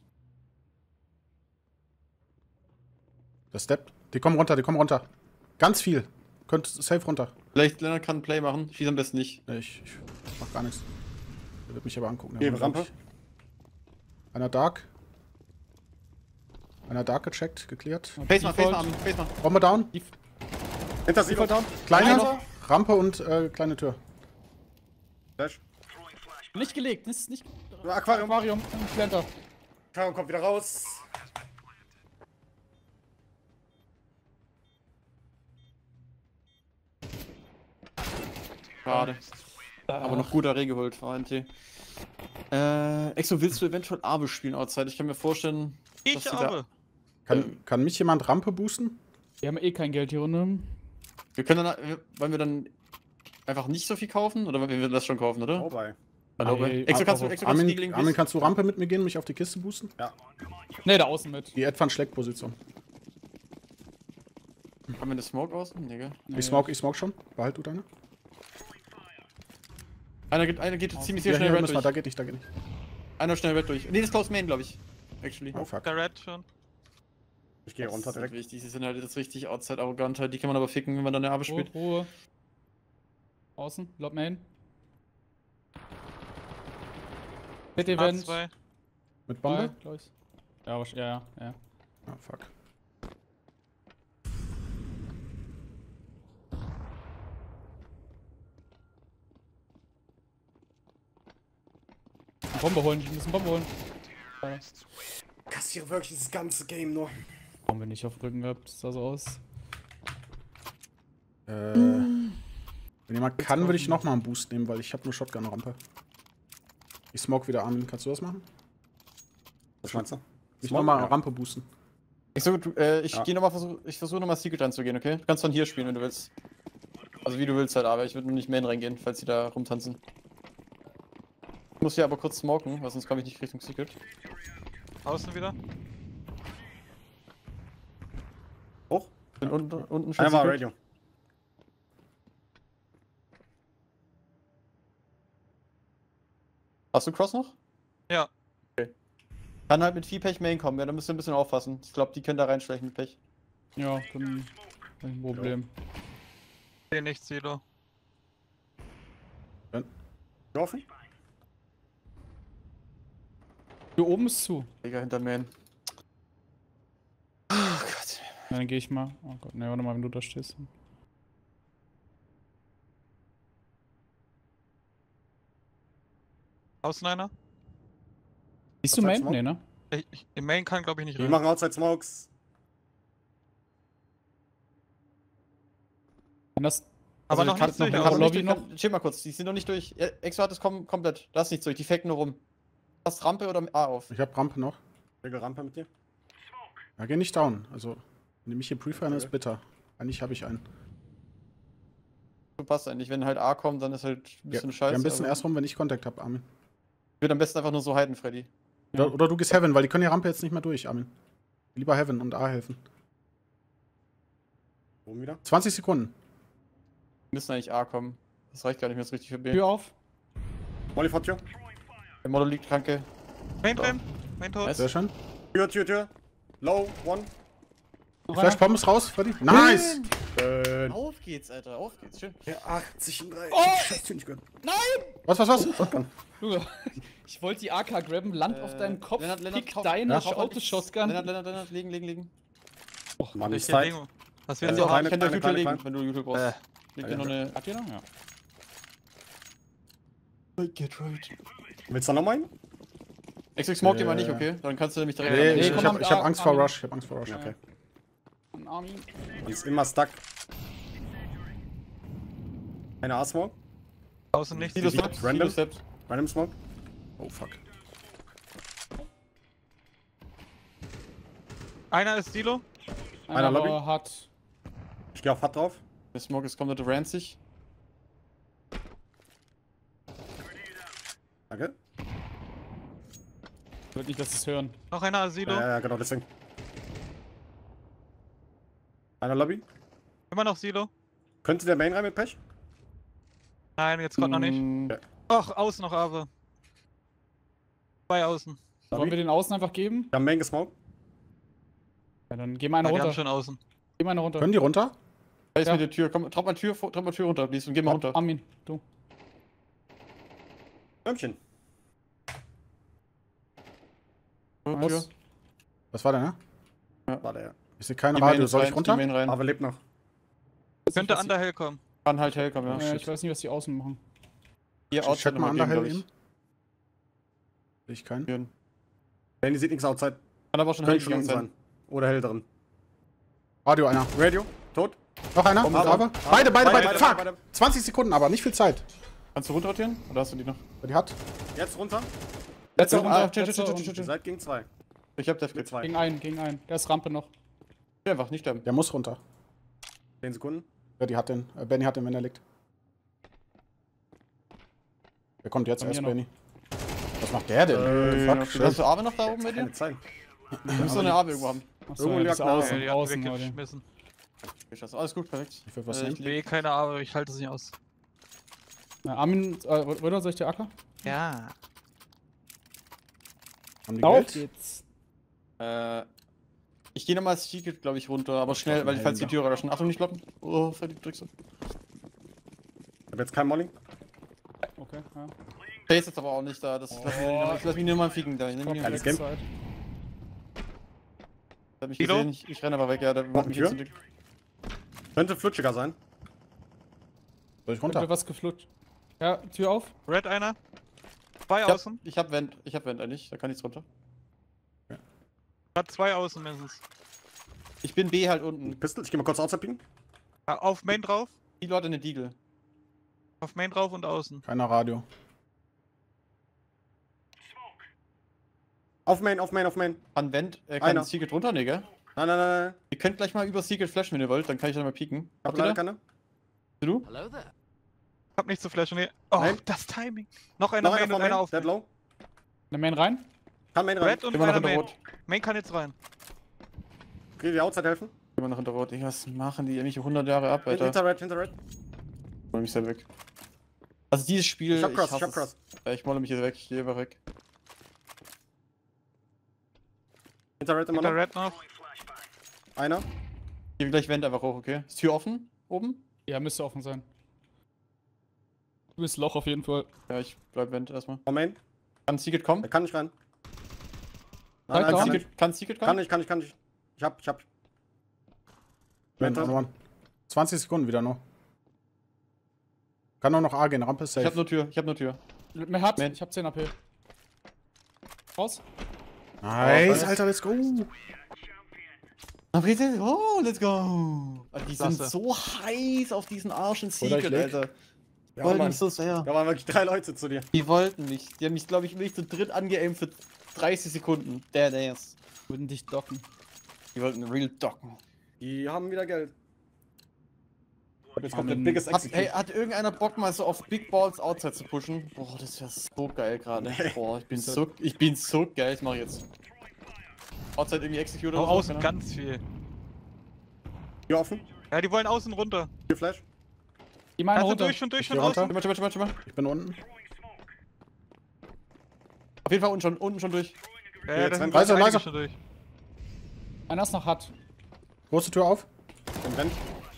Der Step. Die kommen runter, die kommen runter. Ganz viel. Könnt safe runter. Vielleicht Leonard kann ein Play machen. Schieß am besten nicht. Nee, Ich, ich mach gar nichts. Der wird mich aber angucken. Gebe Ja, Rampe. wirklich. Einer Dark. Einer Dark gecheckt, geklärt. Face mal, face Default. mal, Armin, face mal. Bombe down. Hinter Silo. down. Kleine. Einer. Rampe und äh, kleine Tür. Flash. Nicht gelegt, ist nicht. Aquarium. Aquarium, Planter. Aquarium kommt wieder raus. Schade. Aber noch gut Array geholt, V N T. Äh, Exo, willst du eventuell Abe spielen outside? Ich kann mir vorstellen, dass Ich sie da- aber. Kann, kann mich jemand Rampe boosten? Wir haben eh kein Geld hier unten. Wir können dann, wir- wollen wir dann einfach nicht so viel kaufen? Oder wollen wir das schon kaufen, oder? Oh, bei. Hallo, Nein, Exo, kannst du, aber- Exo, kannst du Armin, Deagling, Armin, kannst du Rampe mit mir gehen, mich auf die Kiste boosten? Ne, da außen mit. Die Advan Schleck-Position. Haben wir eine Smoke außen? Nee, gell? Ich smoke, ich smoke schon. Behalt du deine. Einer geht, einer geht ziemlich sehr Ja, schnell hier red müssen wir, da durch. geht nicht, da geht nicht. Einer schnell red durch. Nee, das ist Close Main, glaube ich. Actually. Oh fuck. Der Red schon. Ich gehe Das runter ist halt direkt. wichtig. Die sind halt jetzt richtig outside arrogant halt. Die kann man aber ficken, wenn man dann eine Abe Ruhe, spielt. Ruhe. Außen, Lob Main. Hit A Event. zwei. Mit Bombe, Bombe? glaub ich. Ja, wasch- ja, ja, ja. Ah, fuck. Bombe holen, wir müssen Bombe holen. Kassiere wirklich dieses ganze Game nur. Bombe nicht auf Rücken gehabt, das sah so aus. Äh, wenn jemand kann, würde ich nochmal einen Boost nehmen, weil ich habe nur Shotgun-Rampe. Ich smoke wieder Armin. Kannst du das machen? Was meinst du? Ich Smoke? nochmal Ja. Rampe boosten. Ich, so, du, äh, ich Ja. gehe nochmal versuch, ich versuche nochmal Secret anzugehen, okay? Du kannst von hier spielen, wenn du willst. Also wie du willst halt, aber ich würde nur nicht Main reingehen, falls sie da rumtanzen. Ich muss hier aber kurz smoken, weil sonst komme ich nicht Richtung Secret. Außen wieder. Hoch. Bin unten, unten schon Einmal Secret. Radio. Hast du Cross noch? Ja. Okay. Kann halt mit viel Pech Main kommen, ja, da müsst ihr ein bisschen aufpassen. Ich glaube, die können da reinschleichen mit Pech. Ja, dann kein Problem. Ich sehe nichts, Silo. Offen? Hier oben ist zu. Digga, hinter Main. Oh Gott. Ja, dann gehe ich mal. Oh Gott, ne, warte mal, wenn du da stehst. Außen einer? Siehst du Was Main? sagst du? Nee, ne? Ich, ich, Im Main kann, glaube ich, nicht Wir rein. machen Outside Smokes. Wenn das. Aber Also, noch kann- nicht durch. noch- aber- noch- Lobby Lobby noch. Chill mal kurz, die sind noch nicht durch. Ja, Exo hat es kom komplett. Lass nicht durch, die faken nur rum. Hast Rampe oder A auf? Ich hab Rampe noch. Regel Rampe mit dir. Ja, geh nicht down. Also, wenn du mich hier preferen, ist bitter. Eigentlich habe ich einen. So passt eigentlich. Wenn halt A kommt, dann ist halt ein bisschen Ja, scheiße. ein bisschen aber erst rum, wenn ich Kontakt habe, Armin. Ich würde am besten einfach nur so halten, Freddy. Oder, oder du gehst Heaven, weil die können die Rampe jetzt nicht mehr durch, Armin. Lieber Heaven und A helfen. Oben wieder. zwanzig Sekunden. Wir müssen eigentlich A kommen. Das reicht gar nicht mehr so richtig für B. Tür auf. Molly vor Tür. Der Model liegt kranke. Main drin. Main tot. Nice. Sehr schön. Tür, Tür, Tür. Low, one. Die Flash Bomb ist raus, Freddy. Nice! Schön. Auf geht's, Alter. Auf geht's. Schön. Ja, achtzig und drei. Oh! Scheiße, finde ich gut. Was, was, was? Du, ich wollte die A K grabben, land Äh, auf deinen Kopf, Lennart, Lennart, pick kauf- deine Ja. kauf halt nichts. Auto-Shotgun. Lennart, Lennart, Lennart, liegen, liegen, liegen. Mann, Ich ist Zeit. Ding. Was Ja, willst Ja, du kleine, haben? ich kann dir kleine, auf YouTube kleine, legen, kleine. wenn du YouTube brauchst. Äh. Leg dir noch eine. Habt ihr noch? Ja. Get right. Willst du noch mal einen? Exo, smoke dir mal Äh. nicht, okay? Dann kannst du nämlich direkt. Nee, Nee, ich, komm ich, hab, mal ich da, hab Angst vor Armin. Rush. Ich hab Angst vor Rush. Okay. An Armin. Man ist immer stuck. Eine A-Smoke. Außen nichts. Silo Die- Steps, Random? Silo Steps. Random Smoke. Oh, fuck. Einer ist Silo. Einer Einer Lobby? aber hat. Ich gehe auf Hut drauf. Der Smoke ist komplett ranzig. Danke. Ich will nicht, dass sie es hören. Noch einer Silo. Ja, ja, genau, deswegen. Einer Lobby. Immer noch Silo. Könnte der Main rein mit Pech? Nein, jetzt gerade noch nicht. Mm, Ach, außen noch Ave. Zwei außen. Wollen wir Lobby. den Außen einfach geben? Wir haben Main gesmoked. Ja, dann geh mal einer Ja, die haben runter. schon außen. Geh mal einer runter. Können die runter? Da ist Ja. mit der Tür. Komm, trapp mal Tür, vor- trapp mal Tür runter, please, und geh mal runter. Armin, du. Würmchen. Tür. Was? Was war der, ne? War der. Ich sehe keine Die Main Radio. ist Soll rein, ich runter? Die Main rein. Aber lebt noch. Könnte was- Underhill kommen. Kann halt hell kommen, ja. Ja, ich weiß nicht, was die Außen machen. Hier Ich outside check mal nochmal geben, Underhill glaub eben. Sehe ich keinen. Türen. Danny sieht nichts outside. Kann aber schon hell Könnte schon gegangen unten sein. sein. Oder hell drin. Radio einer. Radio. Tot. Noch einer? Komm, Aber? aber- Beide, beide, beide, beide. beide, Fuck! beide. zwanzig Sekunden, aber nicht viel Zeit. Kannst du runterrotieren? Oder hast du die noch? Die hat. Jetzt runter. Letzter runter. runter, Chill, letzter chill, und- chill, chill. Ihr seid gegen zwei. Ich hab Def Mit Kit. zwei. Gegen einen, gegen einen. Der ist Rampe noch. Chill einfach, nicht sterben. Der muss runter. Zehn Sekunden. Ja, die hat den. Äh, Benny hat den, wenn er liegt. Der kommt jetzt Bei mir erst, noch. Benny. Was macht der denn? Äh, Fuck, Hast schön. du Arme noch da oben bei dir? Keine Zeit. Du musst doch eine Arme irgendwo haben. Achso, Irgendwo ja, lag das ist eine Außen, Ja, die hat Außen heute. weggeschmissen. Okay, scheiße. Alles gut, perfekt. Ich will was Äh, sehen. ich Nee, keine Ahnung, ich halte es nicht aus. Ja, Armin, äh, Röder, soll ich dir Acker? Ja. Haben die Auf Geld? geht's. Äh, ich gehe nochmal als Secret, glaube ich, runter, aber schnell, weil ich falls die Tür rauschen. Achtung, nicht kloppen. Oh, Freddy, drückst du. Ich hab jetzt keinen Molly. Okay, ja. Der ist jetzt aber auch nicht da. Das, lass, mich, ich lass mich nur mal ficken da. Ich, nehm mich, Alles ich Game. Zeit. hab mich Kilo? gesehen, ich, ich renne aber weg, ja. Der macht mich Tür? jetzt zu dick. Könnte flutschiger sein. Soll ich Runter. runter? Was geflutscht. Ja, Tür auf. Red einer. Zwei Ich hab, außen. ich hab Vent, ich hab Vent eigentlich, da kann nichts runter. Hat zwei außen mindestens. Ich bin B halt unten. Pistol. Ich geh mal kurz outside picken. Ja, auf Main drauf. Die Leute eine Deagle. Auf Main drauf und außen. Keiner Radio. Auf Main, auf Main, auf Main. Kann Vent, äh, kann Einer. Secret runter, ne, gell? Nein, nein, nein, nein. Ihr könnt gleich mal über Secret flashen, wenn ihr wollt, dann kann ich dann mal pieken. Hab Habt ihr leider da? keine. Du? Hello there. Hab nicht zu flashen, nee. Oh, Nein. das Timing. Noch einer Noch einer Main und von einer Main. auf. Dead low. In der Main rein. Kann Main rein. Red und Immer noch einer in der Main. Rot. Main kann jetzt rein. Kriege die Outside helfen? Immer noch hinter Rot. Digga, was machen die mich hundert Jahre ab, Alter? Hinter Red, hinter Red. Ich molle mich sehr weg. Also dieses Spiel. Ich hab Cross, ich hasse hab Cross. es. Ja, ich molle mich hier weg. Ich gehe einfach weg. Hinter Red immer Hinter noch. Red noch. Einer. Ich gehe gleich Wend einfach hoch, okay? Ist Tür offen? Oben? Ja, müsste offen sein. Du bist Loch auf jeden Fall. Ja, ich bleib Wend erstmal. Von Main. Kann Secret kommen? Er kann nicht rein. Nein, Nein, down. kann nicht. Secret, kann Secret kommen? Kann nicht, kann nicht, kann nicht. Ich hab, ich hab. Wenn, Mental. one, one. zwanzig Sekunden wieder noch. Kann auch noch A gehen, Rampe ist Ich hab safe. nur Tür, ich hab nur Tür. Mehr hat, Man. ich hab zehn A P. Raus. Nice, Alter, let's go. Oh, let's go! Alter, die sind Klasse. so heiß auf diesen Arschen Oder ich Secret, leg. Alter. Die Ja, wollten Mann. mich so sehr. Da waren wirklich drei Leute zu dir. Die wollten mich. Die haben mich, glaube ich, wirklich zu dritt angeaimt für dreißig Sekunden. Dead ass. Würden dich docken. Die wollten real docken. Die haben wieder Geld. Und jetzt kommt Amen. der biggest Hat, Execute. hey, hat irgendeiner Bock mal so auf Big Balls Outside zu pushen? Boah, das wäre so geil gerade. Boah, ich bin so, ich bin so geil. Ich mach jetzt. Outside irgendwie Execute Auch oder so, außen keine ganz viel. Tür offen. Ja, die wollen außen runter. Tür Flash. Die meine Also runter. durch und durch Ich und geh runter. außen. Ahnung. Warte, warte, warte, warte. Ich bin unten. Auf jeden Fall unten schon, unten schon durch. Ja, ja, da sind Leiser, einige leiser. schon durch. Einer ist noch hat. Große Tür auf. Und Vent.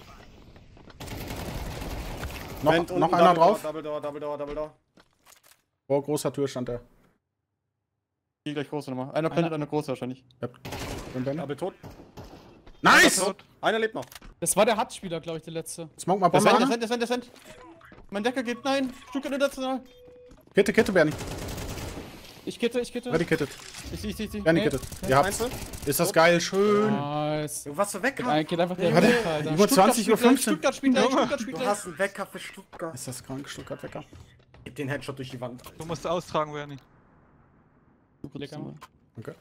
Noch, Vent noch unten, einer Double drauf. Door, Double Door, Double Door, Double Door. Vor großer Tür stand er. Geh gleich große nochmal. Einer pennt, einer große wahrscheinlich. Bin Ben. Double tot. Nice! Tot. Einer lebt noch. Das war der Hat-Spieler, glaube ich, der letzte. Smoke mal Das Bombe Send, das an. Send, das Send, das Send. Mein Decker geht, nein. Stuttgart international. Kitte, Kitte, Bernie. Ich kitte, ich kitte. Ready kittet. Ich, ich, ich, ich. Bernie Nee. kittet. Ihr habt. Einzel. Ist das geil, schön. Nice. Du warst so weg. Ein geht einfach der Warte, Weg, Alter. über zwanzig Uhr fünfzehn. Stuttgart spielt gleich, Stuttgart spielt Du gleich. hast einen Wecker für Stuttgart. Ist das krank, Stuttgart Wecker? Gib den Headshot durch die Wand. Du musst austragen werden. Lecker. Okay.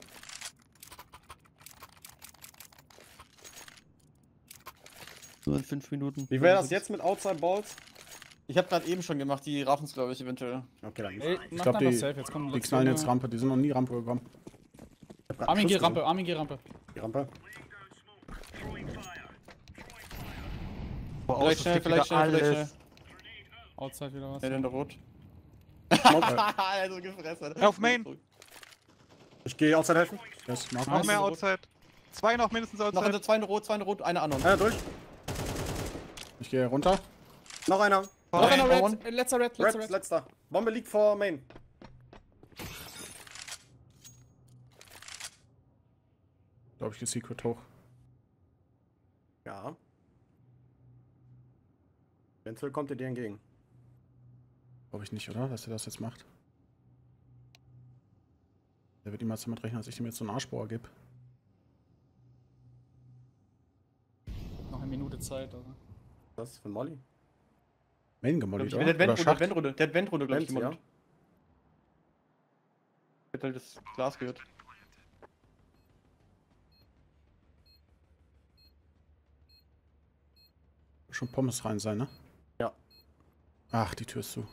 Nur in fünf Minuten. Wie wäre das jetzt mit Outside Balls? Ich habe gerade eben schon gemacht, die raffen es, glaube ich, eventuell. Okay, dann geht's. Ey, Ich mach glaube, einfach die, safe. Jetzt kommen die knallen jetzt Rampe. Rampe. Die sind noch nie Rampe gekommen. Armin, geh Rampe, Armin, geh Rampe. Die Rampe. Boah, Vielleicht außen schnell, fliegt vielleicht wieder schnell, vielleicht schnell. alles. Outside wieder was. Ja, denn der Rot. also gefressen. Auf Main. Ich gehe Outside helfen. Das mag Noch was. mehr Outside. Zwei noch mindestens Noch Outside. hinter zwei in Rot, zwei in Rot, eine Anon. Einer durch. Ich gehe runter. Noch einer. Noch einer Main. Red. äh, Letzter Red, letzter Red, Red. letzter. Bombe liegt vor Main. Glaube ich, die Secret hoch. Ja. Wenzel kommt dir entgegen. Glaube ich nicht, oder? Dass er das jetzt macht. Der wird niemals damit rechnen, dass ich ihm jetzt so einen Arschbohrer gebe. Noch eine Minute Zeit, oder? Das ist für Molly. Main gemolligt, Der oder? hat Oder Wendrunde, Schacht? Wendrunde, der hat Wendrunde, glaube ich, Wenzel, ja. gemacht. Ich hab halt das Glas gehört. Schon Pommes rein sein, ne? Ja. Ach, die Tür ist zu.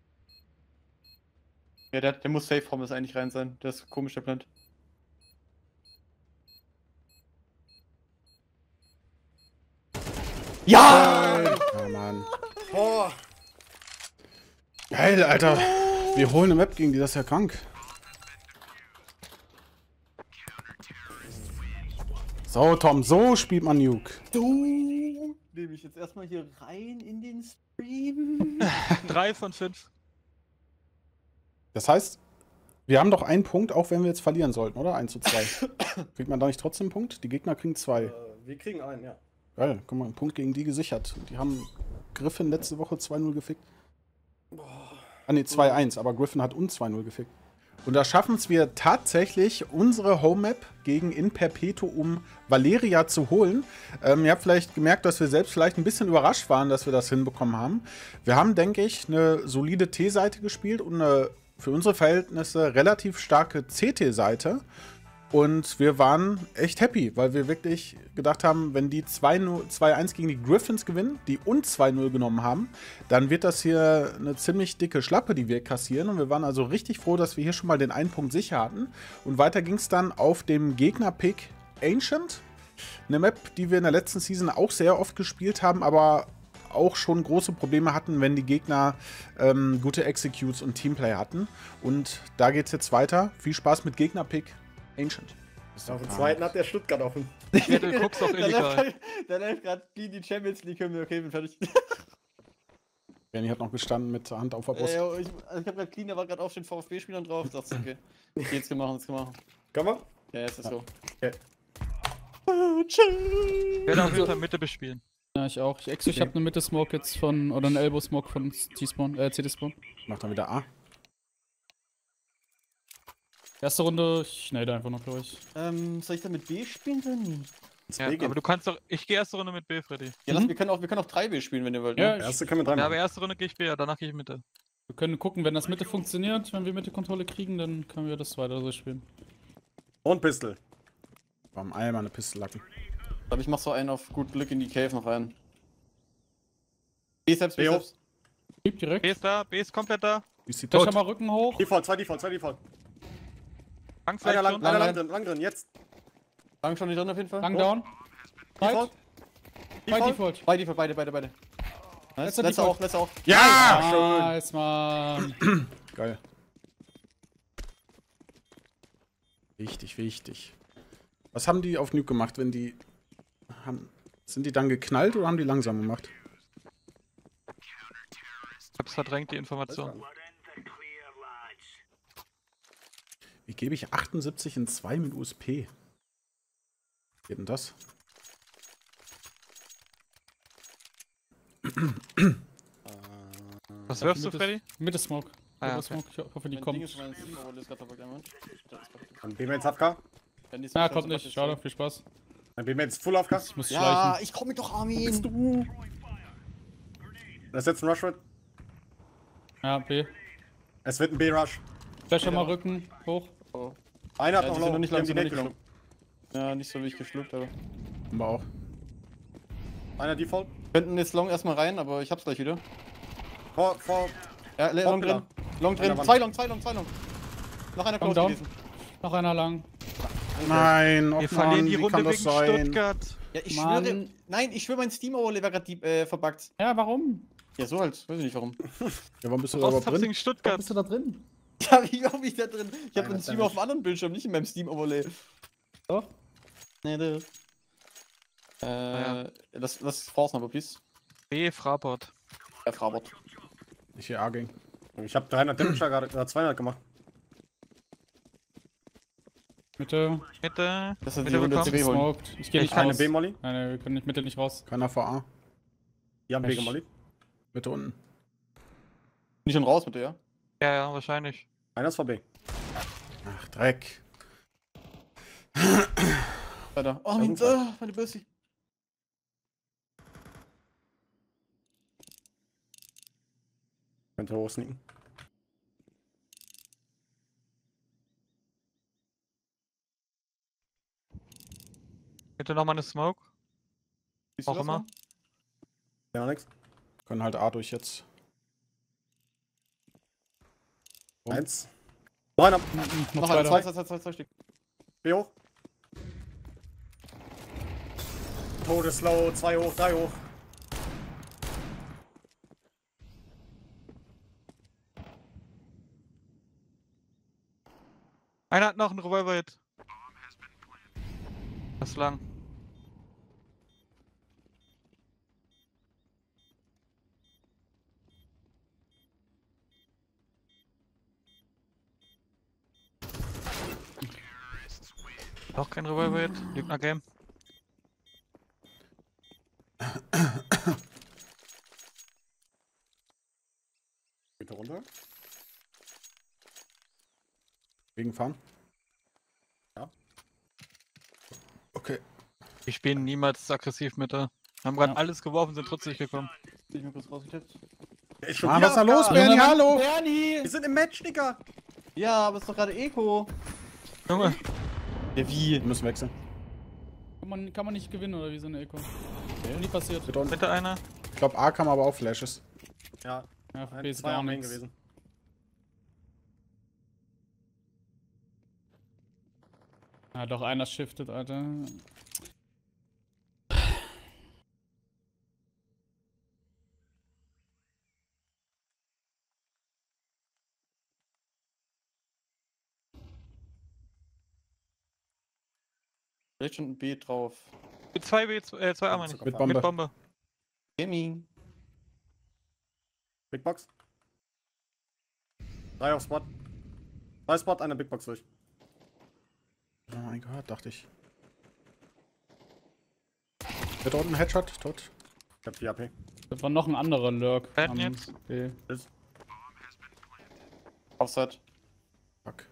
Ja, der, der muss safe Pommes eigentlich rein sein. Der ist komisch, der Plant. Ja! Ja, Mann. Boah. Geil, Alter. Wir holen eine Map gegen die, das ist ja krank. So, Tom, so spielt man Nuke. Du nehme ich jetzt erstmal hier rein in den Stream. Drei von fünf. Das heißt, wir haben doch einen Punkt, auch wenn wir jetzt verlieren sollten, oder? eins zu zwei. Kriegt man da nicht trotzdem einen Punkt? Die Gegner kriegen zwei. Äh, wir kriegen einen, ja. Geil, guck mal, einen Punkt gegen die gesichert. Die haben Griffin letzte Woche zwei null gefickt. Ah ne, zwei eins, aber Griffin hat uns zwei null gefickt. Und da schaffen es wir tatsächlich, unsere Home-Map gegen In Perpetuum Valeria zu holen. Ähm, ihr habt vielleicht gemerkt, dass wir selbst vielleicht ein bisschen überrascht waren, dass wir das hinbekommen haben. Wir haben, denke ich, eine solide T-Seite gespielt und eine für unsere Verhältnisse relativ starke C T-Seite. Und wir waren echt happy, weil wir wirklich gedacht haben, wenn die zwei eins gegen die Griffins gewinnen, die uns zwei null genommen haben, dann wird das hier eine ziemlich dicke Schlappe, die wir kassieren. Und wir waren also richtig froh, dass wir hier schon mal den einen Punkt sicher hatten. Und weiter ging es dann auf dem Gegner-Pick Ancient. Eine Map, die wir in der letzten Season auch sehr oft gespielt haben, aber auch schon große Probleme hatten, wenn die Gegner ähm, gute Executes und Teamplay hatten. Und da geht es jetzt weiter. Viel Spaß mit Gegner-Pick Ancient. Auf dem zweiten hat der Stuttgart offen. Ja, du guckst doch illegal. Da läuft gerade die Champions League. Okay, bin fertig. Benny hat noch gestanden mit der Hand auf der Brust. Äh, ich also ich hab grad clean, da war gerade auf den VfB-Spielern drauf. Ich dachte, okay. Ich geh jetzt gemacht, jetzt gemacht. Kann man? Ja, jetzt ist so. Okay. Ich werde auf jeden Fall Mitte bespielen. Ja, ich auch. Ich, Exo, ich habe eine Mitte-Smoke jetzt von, oder eine Elbow-Smoke von T-Spawn, äh, C D-Spawn. Macht dann wieder A. Erste Runde, ich schnell einfach noch, glaube ich. Ähm, soll ich dann mit B spielen dann? Ja, aber du kannst doch. Ich gehe erste Runde mit B, Freddy. Ja, lass, Mhm. wir können auch, wir können auch drei B spielen, wenn ihr wollt. Ja, Ne? ich, Erste können wir dran Ja, aber machen. erste Runde gehe ich B, ja, danach gehe ich Mitte. wir können gucken, wenn das Mitte funktioniert, wenn wir Mitte-Kontrolle kriegen, dann können wir das weiter so spielen. Und Pistol. Beim Eimer eine Pistole lacken. Ich glaube, ich mach so einen auf gut Glück in die Cave noch rein. B-Steps, B hoch. B-Steps. Gib direkt. B ist da, B ist komplett da. Wie ist die Flasher tot? mal Rücken hoch. Default, zwei Default, zwei Default. Bank Einer vielleicht lang, schon. einer lang. lang drin, lang drin, jetzt. Lang schon nicht drin auf jeden Fall. Lang Hoch. down. Right. Default. Bei Default. Default. Beide Default, beide, beide, beide. Nice. Letzter Letzter Default. auch, letzter auch. Ja! schön. Nice, Mann. Geil. Wichtig, wichtig. Was haben die auf Nuke gemacht, wenn die... Haben, sind die dann geknallt oder haben die langsam gemacht? Ich hab's verdrängt, die Information. Wie gebe ich achtundsiebzig in zwei mit U S P? Wie geht denn das? Was wirfst du, Mitte- Freddy? Mitte-Smoke. Ah, ja, Mitte-Smoke. Ich hoffe, die Mein kommen. Ding ist, mein Steam-Overlay ist grad verpackt, ja, Moment. Ein B-Mails H K. Wenn die Ja, so kommt verpackt nicht. ist, Schade, viel Spaß. Ein B-Mails Full H K. Ich muss Ja, schleichen. ich komm mit doch, Armin. Das ist jetzt ein Rush wird. Ja, B. Es wird ein B-Rush. Flasher mal Rücken hoch. Einer hat Ja, noch die sind low. noch nicht Die haben lang, die sind noch Neck nicht lang. geschluckt. Ja, nicht so wie ich geschluckt habe. Haben wir auch. Einer Default. Könnten jetzt Long erstmal rein, aber ich hab's gleich wieder. Vor, vor. Ja, le- Long drin. Long An der drin. Wand. Zwei Long, zwei Long, zwei Long. Noch einer Long close down. gewesen. Noch einer lang. Nein, oh Wir verlieren Mann, die wie Runde kann das wegen sein? Stuttgart. Ja, ich Mann. schwöre. Nein, ich schwöre, mein Steam-Overlay war gerade äh, verbuggt. Ja, warum? Ja, so halt. Weiß ich nicht warum. Ja, warum bist du da überhaupt Rost drin? gegen Stuttgart. Bist du da drin? Ja, wie komme ich da drin? Ich hab Nein, den das Stream kann auf dem anderen Bildschirm, nicht in meinem Steam-Overlay. Doch. Nee, nee. Äh, ja. lass, lass Force aber, please. B, Fraport. Ja, Frabot. Ich hier A-Gang. Ich hab dreihundert Damage da gerade, oder zweihundert gemacht. Mitte. Mitte. Das sind die Mitte Runde bekommen. C B holen. Smoked. Ich geh nicht Eine raus. B-Molly. Nein, wir können nicht Mitte nicht raus. Keiner vor A. Die haben B Ich- gemolly. Mitte unten. Bin ich schon raus mit der, ja? Ja, ja, wahrscheinlich. Einer ist vor B. Ach, Dreck. Weiter. Oh, mein, Irgendwann. äh, meine Bürsi. Könnte hoch sneaken. Bitte nochmal eine Smoke. Siehst du Auch das immer. noch? Ja, nix. Können halt A durch jetzt. Eins. Noch einer. Noch, Noch einer, zwei. zwei, zwei, zwei, zwei Stück. B hoch. Todeslow, zwei hoch, drei hoch. Einer hat noch einen Revolver-Hit. Das ist lang. Noch kein Revolver-Hit. Lügner Game. Bitte runter. Wegen fahren? Ja. Okay. Die spielen niemals aggressiv mit der. Haben gerade Ja. alles geworfen, sind trotzdem nicht gekommen. Ich mir kurz rausgetippt. Der ist schon Ah, wieder was ist da auf los, K. Bernie? Hallo! Bernie! Wir sind im Match, Digga. Ja, aber ist doch gerade Eco. Junge, Ja, wie? Wir müssen wechseln. Kann man, kann man nicht gewinnen oder wie so eine Eco? Okay. Nie passiert. Bitte unten. Bitte einer. Ich glaube, A kam aber auch Flashes. Ja, Ja, für ein, B ist zwei gar am Main nichts. gewesen. Ja, doch, einer shiftet, Alter. Vielleicht schon ein B drauf. Zwei B, äh, zwei A meine ich. Mit Bombe. Mit Bombe. Gaming. Big Box. Drei auf Spot. Drei Spot, eine Big Box durch. Oh mein Gott, dachte ich. Bitte unten Headshot, tot. Ich hab vier A P. Das war noch ein anderer Lurk. Wer am jetzt? B. Offside. Fuck.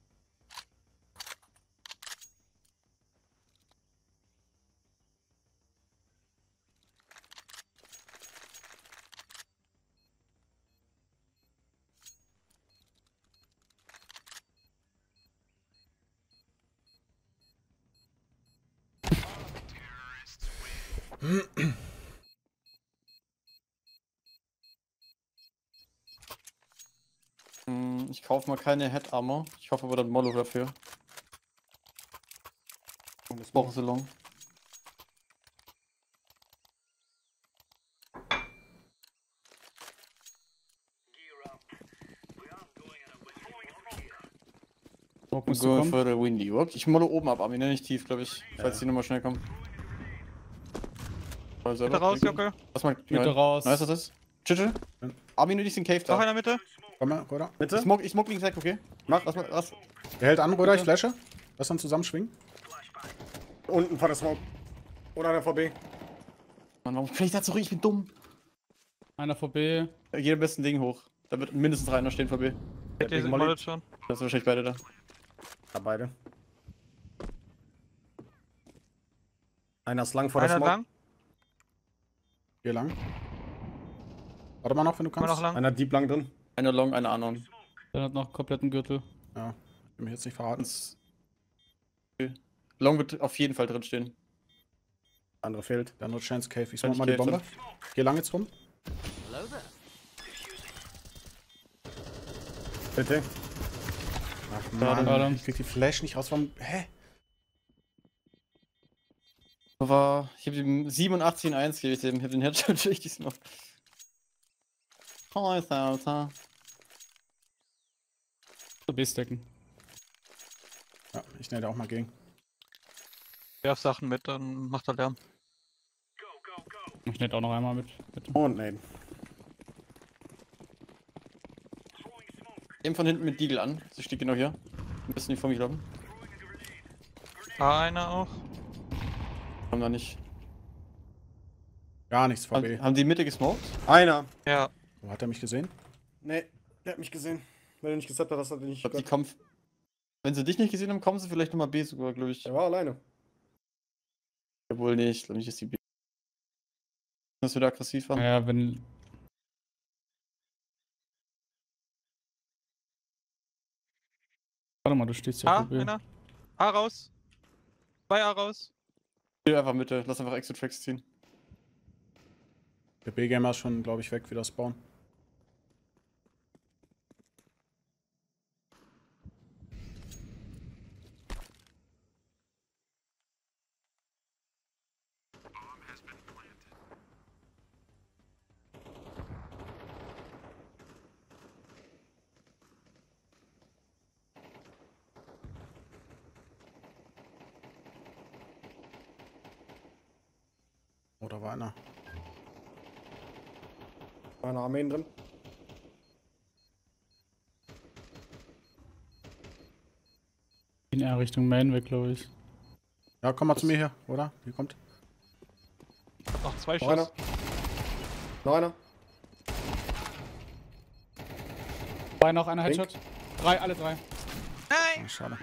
Hm, ich kaufe mal keine Head Armor. Ich hoffe aber dann Mollo dafür. Und das Brauche so long. Smoke Und muss go kommen. for the windy. Ups, ich Mollo oben ab, Armin, nicht tief, glaube ich. Falls Ja. die nochmal schnell kommen. Also, Bitte raus, Jocke. Lass mal. Bitte raus. Nice, das ist. Chill. Ja. Armin, du dich den Cave Noch da. einer Mitte. Komm mal, Roder. Bitte? Ich smoke, ich smoke links weg, okay? Mach. Lass mal, lass. Der hält an, Roder, ich flashe. Lass uns zusammen schwingen. Unten vor der Smoke. Oder der V B. Mann, warum kann ich da zurück? Ich bin dumm. Einer vor B. Ja, Geh am besten Ding hoch. Da wird mindestens einer stehen vor B. Der Big sind Molly. Mollet schon. Das sind wahrscheinlich beide da. Ja, beide. Einer ist lang vor der Einer Smoke. lang. Hier lang. Warte mal noch, wenn du Immer kannst. noch lang. Einer deep lang drin. Einer long, einer unknown. Der hat noch kompletten Gürtel. Ja, ich will mich jetzt nicht verraten. Das- Okay. Long wird auf jeden Fall drin stehen. Andere fehlt. Der andere Chance Cave. Ich Kann smoke ich mal die Cave Bombe. Geh lang jetzt rum. Hello there. Bitte. Ach Schade. Mann, ich krieg die Flash nicht raus. Warum? Hä? Aber ich habe ihm siebenundachtzig in eins gegeben. Ich habe den Headshot durch diesmal. Oh, ist Alter. So B-Stacken. Ja, ich nehme da auch mal gegen. Werf Sachen mit, dann macht er Lärm. Ich nehme auch noch einmal mit. Bitte. Und nein. Eben von hinten mit Deagle an. Sie steht genau hier. Ein bisschen nicht vor mich laufen. A einer auch. Haben da nicht. Gar nichts, V B. Haben, haben die Mitte gesmoked? Einer. Ja. Wo hat er mich gesehen? Nee, der hat mich gesehen. Wenn du nicht gesagt hast, hat er nicht Ich glaube, die gehört. kommen. Wenn sie dich nicht gesehen haben, kommen sie vielleicht nochmal B sogar, glaube ich. Der war alleine. Obwohl nicht, ich glaube nicht, dass die B. Dass wir da aggressiv waren. Ja, wenn. Warte mal, du stehst ja A, vor B. einer. A raus. Zwei A raus. Chill einfach Mitte, lass einfach Exit-Tracks ziehen. Der B-Gamer ist schon, glaube ich, weg, wieder spawnen. Oh, da war einer. Einer Armeen drin. In eher Richtung Main weg, glaube ich. Ja, komm mal zu mir hier, oder? Hier kommt. Noch zwei Noch einer. Schuss. Noch einer. Zwei noch, einer Headshot. Drei, alle drei. Oh, schade.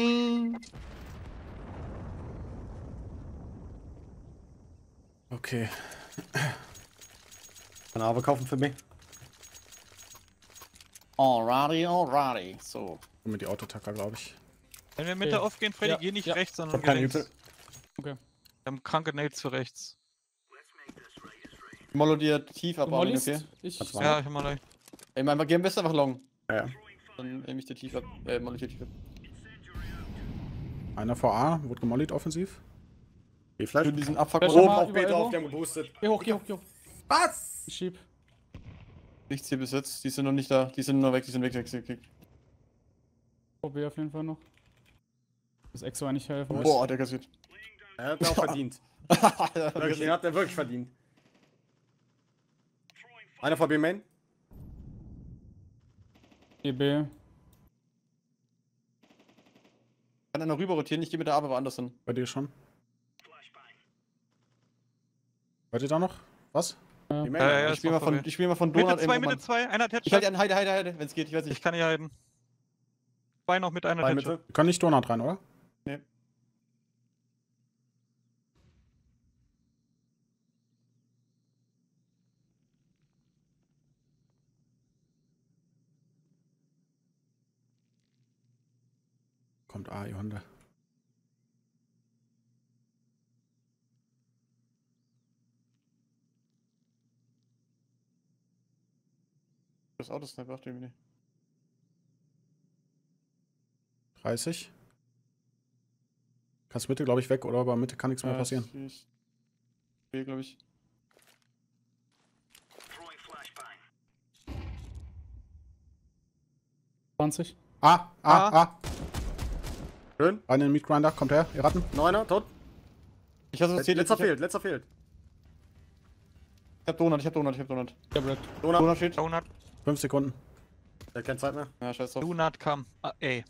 Okay. Eine Arbe kaufen für mich. Alrighty, alrighty. So. Und mit die Autotacker, glaube ich. Wenn wir Mitte Okay. aufgehen, Freddy, Ja, geh nicht ja. rechts, Ich sondern hab geh keine links. Hilfe. Wir haben kranke Nades für rechts. Mollo dir tief Du ab, Armin, mollist? okay? Ich. Hat's mal. Ja, ich hab mal leicht. Ey, mein geh am besten einfach long. Ja, ja. Dann nehme ich dir tief ab. Äh, Mollo dir tief ab. Einer vor A, wurde gemollied offensiv. Geh Flash. Für diesen Abfuck. Flash Oben mal auf über B drauf, Elbow. die haben geboostet. Geh hoch, geh hoch, geh hoch. Was? Ich schieb. Nichts hier bis jetzt. Die sind noch nicht da. Die sind noch weg, die sind weg, weg, weg, weg. V B auf jeden Fall noch. Das Exo eigentlich helfen. Boah, der kassiert. Er hat auch verdient. Wirklich, den hat er wirklich verdient. Einer vor B Main. E B. Kann einer rüber rotieren, ich gehe mit der Arme woanders hin. Bei dir schon. Hört ihr da noch? Was? B Main. Ja, ja, ja, Ich ist spiele mal, noch von- vorbei. ich spiel mal von Mitte Donut zwei, irgendwo Mitte mal- zwei, einer hat Ich halte Headshot. an, heide, heide, heide, wenn es geht, ich weiß Ich nicht. kann nicht halten. Zwei noch mit einer Zwei Headshot. Mitte. Wir können nicht Donut rein, oder? Kommt A, ihr Hunde. Das Auto ist nicht, irgendwie nicht. dreißig. Kannst Mitte, glaube ich, weg, oder? Aber Mitte kann nichts mehr passieren. Ich will, glaube ich. zwanzig. Ah, ah, ah. Schön. Einer im Meat Grinder, kommt her, ihr Ratten. Neuner, tot. Ich hasse das Ziel. Letzter ich hab- fehlt, letzter fehlt. Ich hab Donut, ich hab Donut, ich hab Donut. Ich hab Red. Donut. Donut steht. Donut. Fünf Sekunden. Der hat keine Zeit mehr. Ja, scheiß drauf. Donut kam. Ah, ey.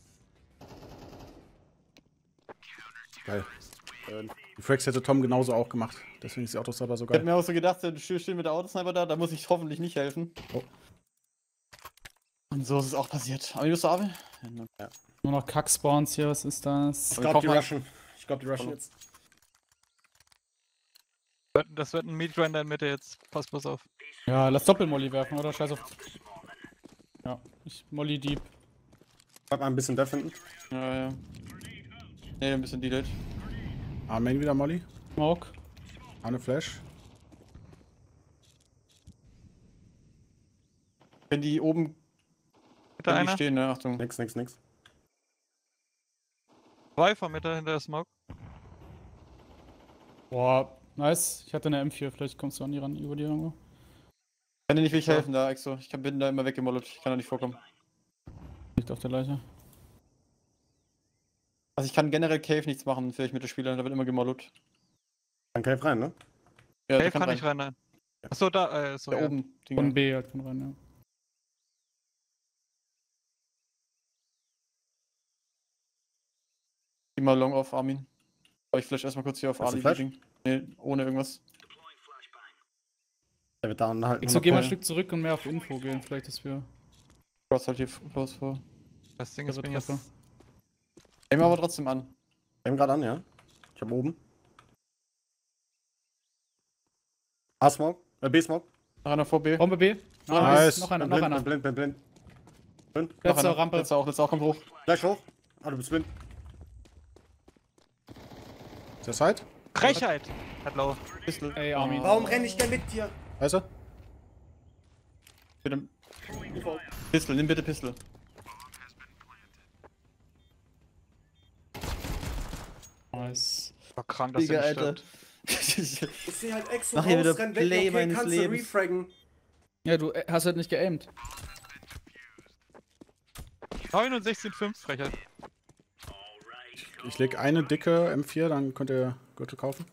Geil. Schön. Die Frags hätte Tom genauso auch gemacht. Deswegen ist die Autosniper so Ich hab geil. mir auch so gedacht, du stehst mit der Autosniper da, da muss ich hoffentlich nicht helfen. Oh. Und so ist es auch passiert. Aber bist du Abel? Ja. Nur noch Kack-Spawns hier, was ist das? Ich Aber glaube, ich die kauf mal- rushen. Ich glaube, die rushen jetzt. Das wird ein Meat Grinder in Mitte jetzt. Pass bloß auf. Ja, lass Doppelmolly werfen, oder? Scheiß auf. Ja, ich Molly Deep. Bleib mal ein bisschen Death hinten. Ja, ja. Ne, ein bisschen delayed. A, Main wieder Molly. Smoke. Eine Flash. Wenn die oben Mitte wenn die einer. stehen, ne? Achtung. Nix, nix, nix. Zwei von Mitte hinter der Smoke. Boah, nice. Ich hatte eine M vier, vielleicht kommst du an die ran, über die irgendwo. Kann dir nicht wirklich helfen da, Exo. Ich kann, bin da immer weggemollet. Ich kann da nicht vorkommen. Liegt auf der Leiche. Also ich kann generell Cave nichts machen, vielleicht mit den Spielern, da wird immer gemollet. Dann Cave rein, ne? Ja, Cave der kann nicht rein, nein. Achso, da, äh, so, Da ja. oben. Ding, Von ja. B halt von rein, ja. Geh mal long auf Armin. Aber ich flash erstmal kurz hier auf Hast du Ali. Flash? Ding. Ne, ohne irgendwas. Der wird da halt. Ich so, geh mal ein Okay. Stück zurück und mehr auf Info gehen, vielleicht, dass wir. Cross halt hier close vor. Das Ding ist, Also bin jetzt. Treffer. Nehmen wir aber trotzdem an. Nehmen gerade an, ja. Ich hab oben. A-Smoke. Äh, B-Smoke. Noch einer vor B. Bombe B. Nice. Noch einer, Bin noch blind, einer. bin blind, bin blind. Noch Letzte einer. Rampe. Letzter auch, letzter auch, kommt hoch. Gleich hoch. Ah, du bist blind. Ist der Side? Frechheit! Hat low. Pistol. Ey, Armin. Warum renne ich denn mit dir? Weißt du? Bitte. Pistol, nimm bitte Pistol. Nice. War krank, dass der nicht stirbt. Ich sehe halt Exo Mach hier raus, wieder renn Play weg, okay, meines kannst Lebens. du refraggen. Ja, du äh, hast halt nicht geaimt. neun und sechzehn fünf, Frechheit. Ich leg eine dicke M vier, dann könnt ihr Gürtel kaufen.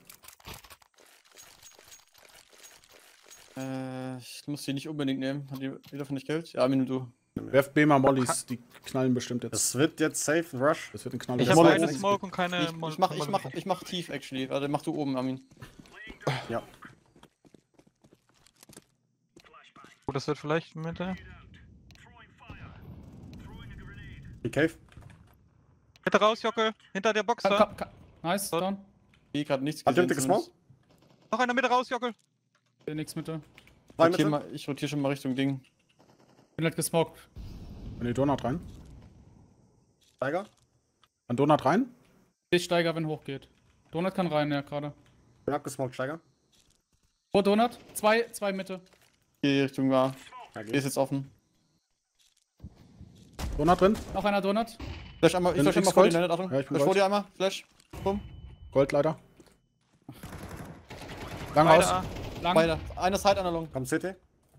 Äh, ich muss die nicht unbedingt nehmen. Hat die jeder von euch Geld? Ja, Armin, du. Werft B mal Mollys, die knallen bestimmt jetzt. Das wird jetzt safe Rush. Das wird ein Knall. Ich hab habe Molle eine oben. Smoke und keine. Ich, ich, mach, ich, mach, ich mach tief, actually. Warte, mach du oben, Armin. Ja. Oh, das wird vielleicht Mitte. Die Cave. Bitte raus, Jocke. Hinter der Box Ka da. ka ka nice, down. Ich gerade nichts Hat der gesehen. Mitte gesmoked? Noch einer Mitte raus, Jocke. Will nix Mitte. Zwei Rotier Mitte. mal, ich rotiere schon mal Richtung Ding. Bin halt gesmoked. In die Donut rein. Tiger. An Donut rein? Ich steige, wenn hochgeht. Donut kann rein, ja, gerade. Bin abgesmoked, Steiger. Oh, Donut. Zwei, zwei Mitte. Die Richtung war. Ja, Die ist jetzt offen. Donut drin? Noch einer Donut. Flash einmal, ich Bin flash einmal fix vor Gold. den Netz, Achtung. Ja, ich bin Flash vor Gold. dir einmal. Flash. Bumm. Gold leider. Lang Beide raus. A. Lang. Beide. Eine Side, einer Long. Komm, City.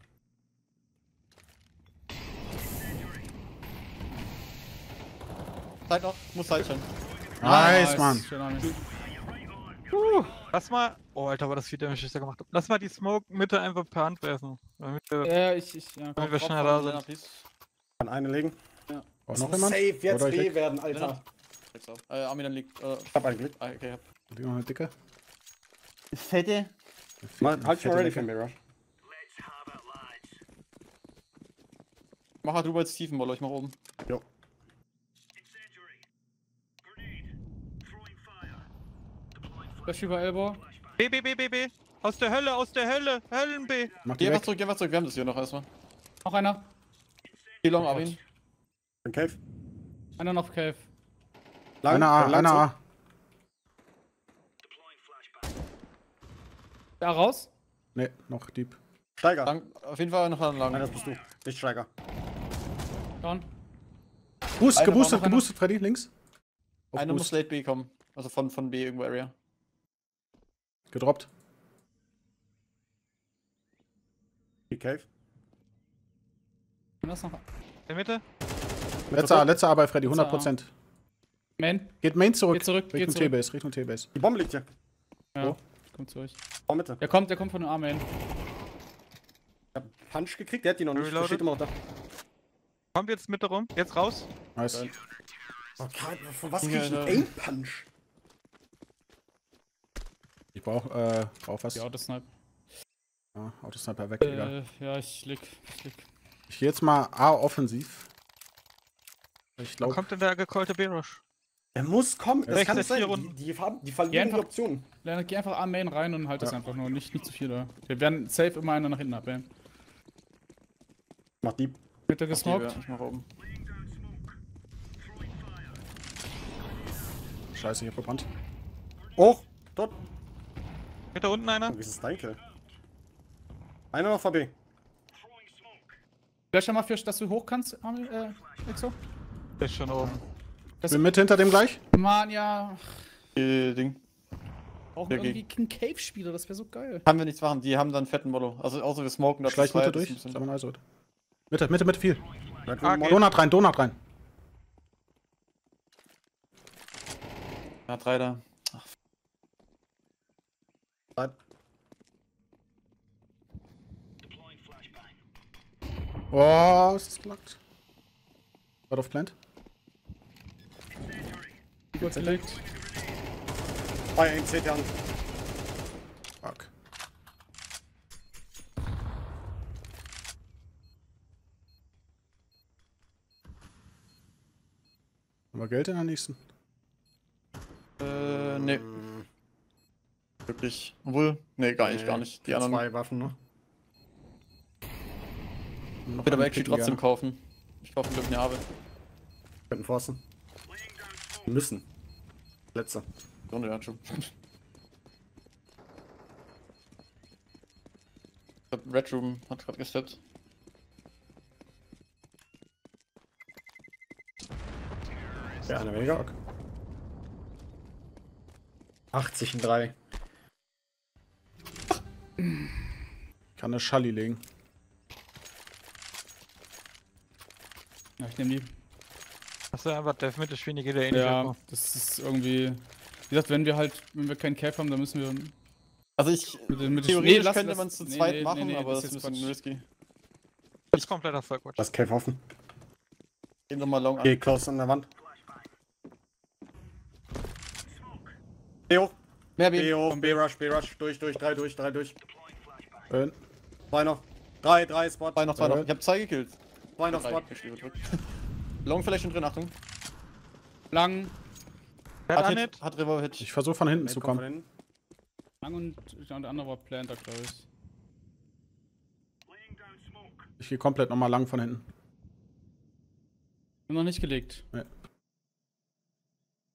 Side noch. Muss Side sein. Nice, Mann. Schön, nice. Uh, lass mal. Oh, Alter, war das viel Damage, was ich da gemacht habe. Lass mal die Smoke Mitte einfach per Hand werfen. Damit wir, Ja, ich, ich, ja. damit wir schneller da sind. please. Kann eine legen. Auch Das noch muss jemand? safe jetzt Oder ich B weg? werden, Alter. Lennart. Äh, Armin, dann liegt. Äh, Ich hab ein Glück. ah, okay, hab. Die noch eine dicke. Fette. Mal, halt schon Fette ready für Decke. Mirror. Mach halt drüber als Tiefenboller, ich mach oben. Jo. Flash über Elbow. B, B, B, B, B. Aus der Hölle, aus der Hölle. Höllen B. Mach Geh die einfach weg. zurück, geh einfach zurück. Wir haben das hier noch erstmal. Noch einer. Geh long, Armin. Bin Cave. Einer noch Cave. Lang, Einer A, äh, lang einer zurück. A. Da raus. Ne, noch Dieb. Steiger. Lang, auf jeden Fall noch lang. Nein, das bist du. Nicht Steiger. Down. Boost, Einer geboostet, war noch geboostet, Freddy, links. Auf Einer muss Boost. late B kommen. Also von, von B irgendwo Area. Gedroppt. Die Cave. Und das noch. In Mitte. Letzter A, letzter A bei Freddy, Letzter hundert Prozent. Man. Geht Main zurück. Geht zurück, geht Richtung zurück. T-Base, Richtung T-Base. Die Bombe liegt hier. Ja. So. Kommt durch. Vor Mitte. Der kommt, der kommt von den A-Main. Ich hab einen Punch gekriegt, der hat die noch nicht. Der Reloaded. steht immer noch da. Kommt jetzt Mitte rum. Jetzt raus. Nice. Oh, Karl, von was Ja, krieg ich da- einen Aim-Punch? Ich brauch, äh, brauch was. Die Autosnipe. Ja, Autosniper weg, Digga. Äh, ja, ich lieg. Ich lieg. Ich geh jetzt mal A offensiv. Ich Wo glaube, kommt denn der gecallte B-Rush? Er muss kommen. Das Rechts kann nicht ist sein. vier Die, Runden. die, haben- die Geh verlieren die einfach- Optionen. Lennart, geh einfach A-Main rein und halt das Ja. einfach nur. Nicht, nicht zu viel da. Wir werden safe immer einer nach hinten abwählen. Mach die. Bitte gesmoked. Ich mach oben. scheiße, ich hab verbrannt. Hoch. Dort. Mitte unten einer. Oh, wie ist das dein Kill? Einer noch vor B. Flash mal für, dass du hoch kannst, Armin, äh, Exo. Ist schon oben. Das Bin mit hinter dem gleich. Mann, ja. Die Ding. Brauchen Ja, irgendwie King Cave-Spieler, das wäre so geil. Haben wir nichts machen, die haben dann fetten Mollo. Also außer wir smoken da Schleich zu zweit, Mitte das durch. ist ein Sag bisschen- mal also. Mitte, Mitte, Mitte, viel. Red Ah, Room geht. Donut rein, Donut rein. Ja, drei da. Mod. Oh, ist das gelackt. Out of plant. Kurz gelegt. Bei M C an. Fuck. Haben wir Geld in der nächsten? Äh, nee. Wirklich. Obwohl, nee, gar nicht, gar nicht. Die anderen. Zwei Waffen, ne? Ich würde aber actually Picken trotzdem gerne. kaufen. Ich kaufe glaube ich eine Habe. Könnten forcen. Müssen. Letzte. Runde, ja, schon. Ich glaub, Red Room hat gerade gesteppt. Ja, eine weniger. achtzig in drei. Kann eine Schalli legen. Ja, ich nehme die. Achso, einfach Death Mitte spielen, die geht ja eh nicht Ja, einfach. das ist irgendwie. Wie gesagt, wenn wir halt, wenn wir keinen Cave haben, dann müssen wir Also ich. mit, den- mit den- Theoretisch lass- könnte lass- man es zu nee, zweit nee, machen, nee, nee, aber das ist ist ein jetzt bisschen risky. Das ist kompletter Fuckwatch. Lass Cave offen. Gehen wir mal long an. Geh close an der Wand. B hoch. Mehr B B. hoch. B rush, B rush. Durch, durch, drei durch, drei durch. Äh, Zwei noch. Drei, drei Spot. Zwei noch, zwei noch. Ja. Ich hab zwei gekillt. Zwei noch Drei. Spot. Ich stehe zurück. Long vielleicht schon drin, Achtung. lang, Wer Hat hat Hit, nicht? hat River Hit. ich versuche von hinten Main zu kommt kommen. von hinten. lang und, ja, und der andere war Planter, glaube ich. Ich gehe komplett nochmal lang von hinten. Bin noch nicht gelegt. Nee.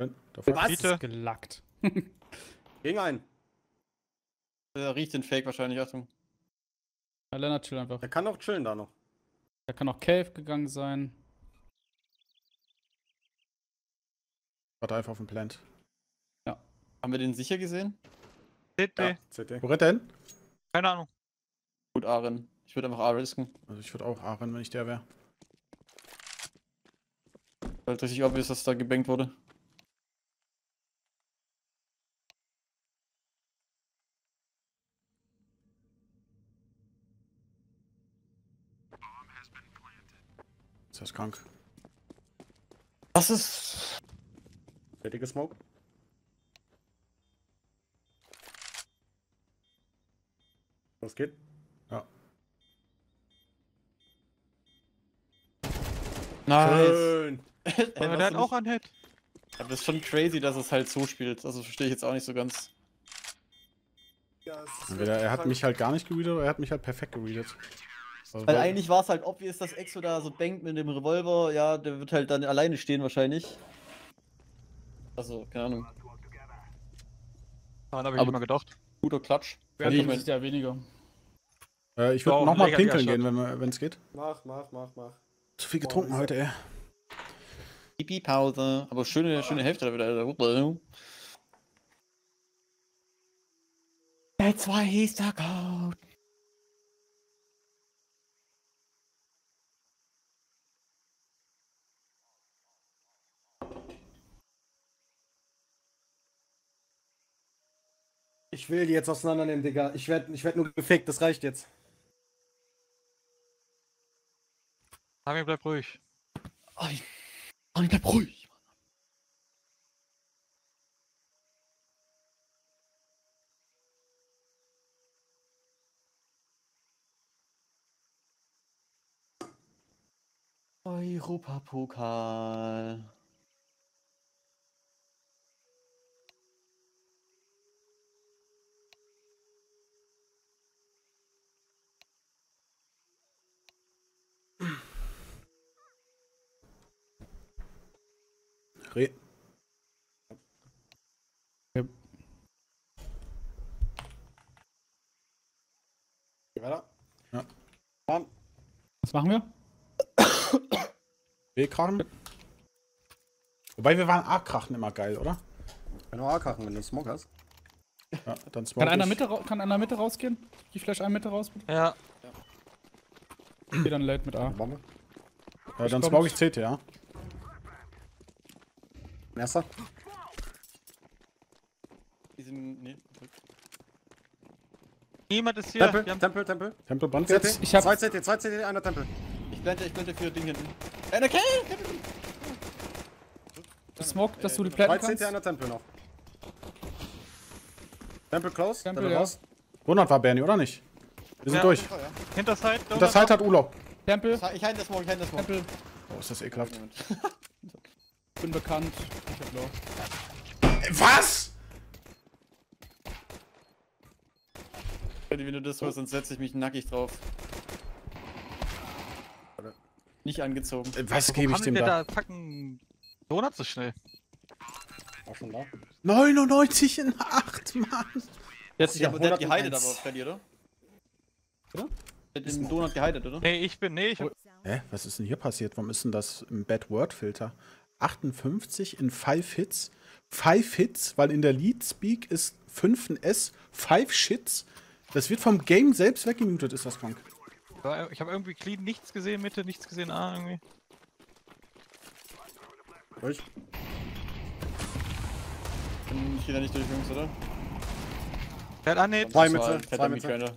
Da Was? Ist gelackt. Gegen einen. Der riecht den Fake wahrscheinlich, Achtung. Ja, Lennart chill einfach. Der kann auch chillen da noch. Da kann auch Cave gegangen sein. Warte einfach auf den Plant. Haben wir den sicher gesehen? C T. Ja, C T. Wo rennt er hin? Keine Ahnung. Gut, Aren. Ich würde einfach A risken. Also ich würde auch A rennen, wenn ich der wäre. Weil richtig obvious, dass da gebankt wurde. Ist das krank? Das ist... Fertige Smoke. Was geht? Ja. Nice. Schön. Ey, Aber was der hat du auch nicht- einen Hit. Aber das ist schon crazy, dass es halt so spielt. Also verstehe ich jetzt auch nicht so ganz. Ja, es ist Entweder er hat krank. mich halt gar nicht gereadet oder er hat mich halt perfekt gereadet. Also, Weil eigentlich war es halt obvious, dass Exo da so bankt mit dem Revolver. Ja, der wird halt dann alleine stehen wahrscheinlich. Also, keine Ahnung. Daran habe ich Aber- nicht mal gedacht. Guter Klatsch. Wer ich hat mein- sich ja weniger. äh, ich würde Doch, nochmal lecker pinkeln Shot. gehen, wenn es geht. Mach, mach, mach, mach. Zu viel Boah, getrunken ist heute, ey. Pipi-Pause. Aber schöne, schöne Hälfte da wieder. That's why he's stuck out. Ich will die jetzt auseinandernehmen, Digga. Ich werd, ich werd nur gefickt, das reicht jetzt. Armin, bleib ruhig. Armin, Armin, bleib ruhig. Europapokal. Re Geh weiter. Ja. Mann. Was machen wir? Re-Krachen. Wobei wir waren A-Krachen immer geil, oder? Kann nur A-Krachen, wenn du einen Smoke hast. Ja, dann Kann smoke einer, ich. Mitte, rau- kann einer Mitte rausgehen? Die Flash eine Mitte raus? Ja. Geh dann late mit A. Bombe. Äh, dann kommt. smoke ich C T, ja. Erster. Die sind. Nee. Niemand ist hier. Tempel, Wir haben Tempel, Tempel. Tempel Brand C T. jetzt. Ich hab- Zwei C T, zwei C T, einer Tempel. Ich blende, ich blende für Ding hinten. Äh, okay! Smoke, dass du die Zwei planten C T, kannst. einer Tempel noch. Tempel close. Tempel, Tempel ja. raus. hundert war Bernie, oder nicht? Wir sind Ja. durch. Hinterside. Und das Zeit hat Urlaub. Tempel, Ich halte das Smoke, ich halte das Smoke. Tempel. Oh, ist das ekelhaft. Bin bekannt. Ich hab Low. Was? Wenn du das hörst, dann setze ich mich nackig drauf. Nicht angezogen. Äh, Was Wo gebe ich kam dem denn da? der fucking Donut so schnell? Auch schon da. neunundneunzig in acht, Mann. Jetzt, Ich hab aber der hat gehidet hunderteins. aber, Freddy, oder? Oder? Der hat den Donut gehidet, oder? Nee, ich bin. Nee, ich hab. Hä? Was ist denn hier passiert? Warum ist denn das im Bad Word Filter? achtundfünfzig in fünf Hits. fünf Hits, weil in der Lead Speak ist fünf ein S, fünf Shits. Das wird vom Game selbst weggemutet, ist das krank. Ich habe irgendwie clean nichts gesehen, Mitte, nichts gesehen, A irgendwie. Durch. Ich geh da nicht durch, Jungs, oder? Der hat A nicht. Zwei Das war Mitte, ein fetter zwei Mitte. Mietgrinder.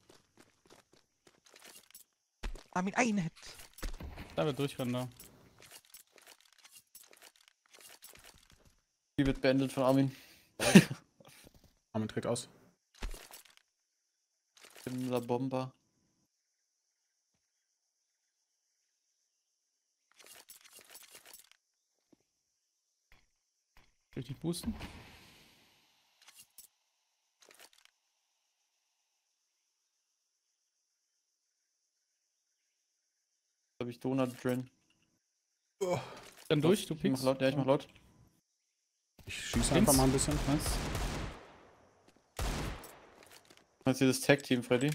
Armin, ein Hit. Da wird durchrennen da. Die wird beendet von Armin. Armin trägt aus. In der Bomber. Richtig boosten. Da hab ich Donut drin. Dann durch, du Ich mach pickst. laut, ja, ich mach laut. Ich schieße einfach mal ein bisschen. Was? Meinst du das Tag-Team, Freddy?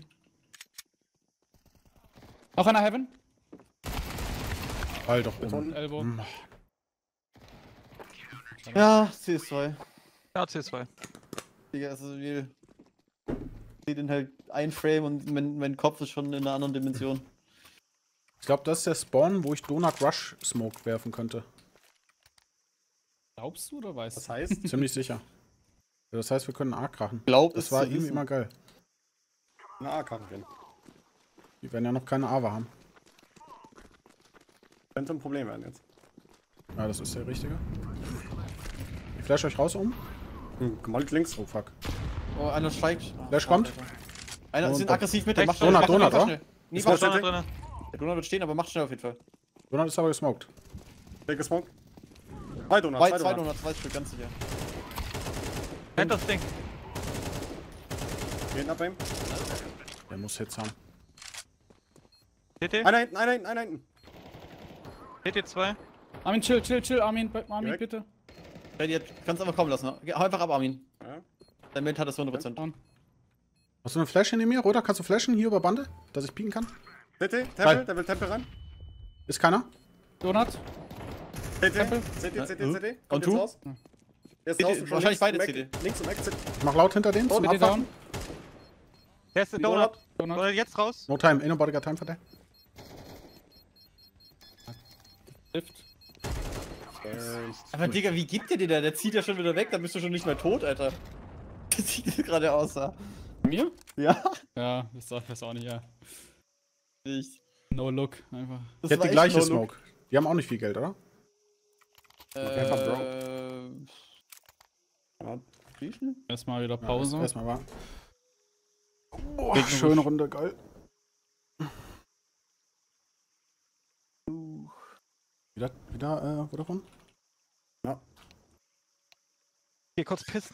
Noch einer Heaven? Fall doch um. Elbow. Hm. Ja, C S zwei. Ja, C zwei. Digga, also wir sehe den halt ein Frame und mein, mein Kopf ist schon in einer anderen Dimension. Ich glaube, das ist der Spawn, wo ich Donut Rush Smoke werfen könnte. Glaubst du oder weißt du? Das heißt, Ziemlich sicher. Das heißt, wir können A krachen. Glaub, Das es war zu ihm wissen. immer geil. eine A-Karte drin. Die werden ja noch keine Ava haben. Könnte ein Problem werden jetzt. Ja, das ist der richtige. Ich flash euch raus um. Hm, gemollt links. Oh fuck. Oh, einer steigt. Oh, Flash fuck, kommt. Alter. Einer Und sind dann- aggressiv mit, der macht Donut, schnell. Donut, macht oder? schnell. Nee, Ist macht noch schnell. Donut drin. Der Donut wird stehen, aber macht schnell auf jeden Fall. Donut ist aber gesmoked. Take a smoke. Zwei Donuts, Zwei, zwei zwei Donuts. Donuts, zwei Stück, ganz sicher. Kennt das Ding. Geht ab ihm. Der muss Hits haben. T T? Einer hinten, einer hinten, einer hinten. T T zwei. Armin, chill, chill, chill, Armin, Armin, Direkt. bitte. Freddy, jetzt kannst du einfach kommen lassen. Ne? Geh- Hau einfach ab, Armin. Ja. Dein Bild hat das hundert Prozent. Hast du eine Flash in mir, oder? Kannst du flashen hier über Bande, dass ich pieken kann? T T, Hi. Tempel, der will Tempel ran. Ist keiner? Donut? T T, Tempel. C T, C T, Ja. C T. Und Kommt du? jetzt raus. Der ist C T, draußen schon wahrscheinlich links beide im C T. Eck- Links im Exit. Ich mach laut hinter denen zum C T Abwachen. down. Der ist der Donut. Donut. Donut. Donut jetzt raus. No time, ain't nobody got time for that. Lift. Aber Digga, wie gibt der dir da? Der zieht ja schon wieder weg, dann bist du schon nicht mehr tot, Alter. Das sieht gerade aus, da. Mir? Ja. Ja, das sagt das auch nicht, ja. Ich. No look, einfach. Das Die hat war die echt gleiche no look. Smoke. Die haben auch nicht viel Geld, oder? einfach Äh. Ja. Riechen? Erstmal wieder Ja, Pause. erst- Erstmal war. Oh, schöne Runde, geil. Wieder, wieder, äh, Vodafone? Hier kurz pissen.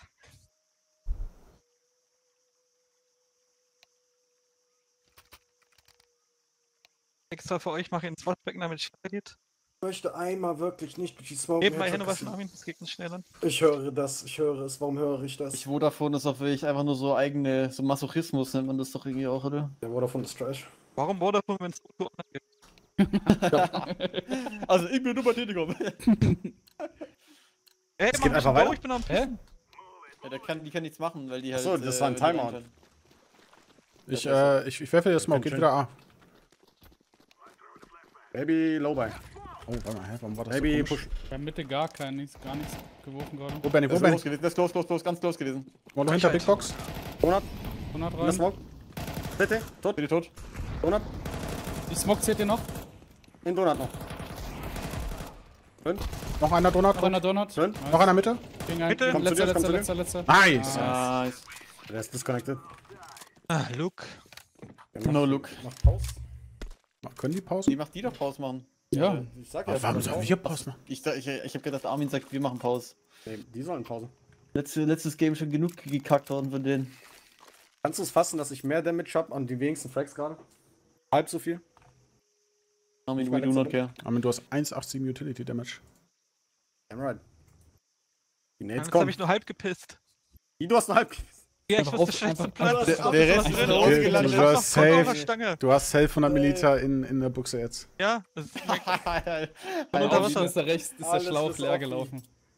Extra für euch mache ich einen Swatback, damit es schneller geht. Ich möchte einmal wirklich nicht durch die Smoke. Eben mal Hände waschen, Armin, das geht nicht schneller. Ich höre das, ich höre es. Warum höre ich das? Ich Vodafone ist auch wirklich einfach nur so eigene, so Masochismus nennt man das doch irgendwie auch, oder? Der Vodafone ist Trash. Warum Vodafone, wenn es Auto online gibt? Also ich bin nur bei Telekom. Ey, Es geht mach einfach mich weiter. Go, ich bin am Hä? Ja, der kann, die kann nichts machen, weil die halt. Achso, das war ein die Timeout. Line- Ich, äh, ich, ich werfe dir das Smoke, geht schön. wieder A. Baby, low by. Oh, warte mal, hä, warum war das Baby, so komisch? push. Wir haben Mitte gar kein, nichts, gar nichts geworfen gerade. Wo Benny, Das wo ist Benny? close gewesen, das ist close, close, close, ganz close gewesen. Wo noch hinter Big Box? Donut, hundert in der rein. Smoke. T T, tot. Bin ich tot? Donut, Die Smoke zählt ihr noch? in Donut noch. Fünf, Noch einer Donut? Noch einer Donut? fünf. Noch einer Mitte? Ging ein. Bitte? Komm zu Letzter, dir, komm letzter, zu dir. letzter, letzter. Nice! Ah. Nice. Der ist disconnected. Ah, Luke. Der No macht- look. Macht Pause. Können die Die Pause? macht die doch Pause machen. Ja. Ich sag ja, Aber warum die sollen sollen wir Pause machen? Ich, sag- ich, ich hab gedacht, Armin sagt, wir machen Pause. Pause. Nee, die sollen Pause. Letzte, letztes Game schon genug gekackt worden von denen. Kannst du es fassen, dass ich mehr Damage habe an die wenigsten Frags gerade? Halb so viel? Armin, Ich we war do letzter not care. Armin, du hast eins Komma achtzig Utility Damage. I'm right. Die Nades Jetzt habe kommen. ich nur halb gepisst. Die, du hast einen halb. Ja, ich Einfach wusste auf- schlecht zum einfach- Platz. Der- der Rest ist drin. rausgelandet. Ich Du hab hast noch Bock auf safe- der Stange. Du hast safe hundert Milliliter in, in der Buchse jetzt. Ja, das ist Alter, unter Armin Wasser. ist da rechts, ist der Alles Schlauch ist leer offen. gelaufen.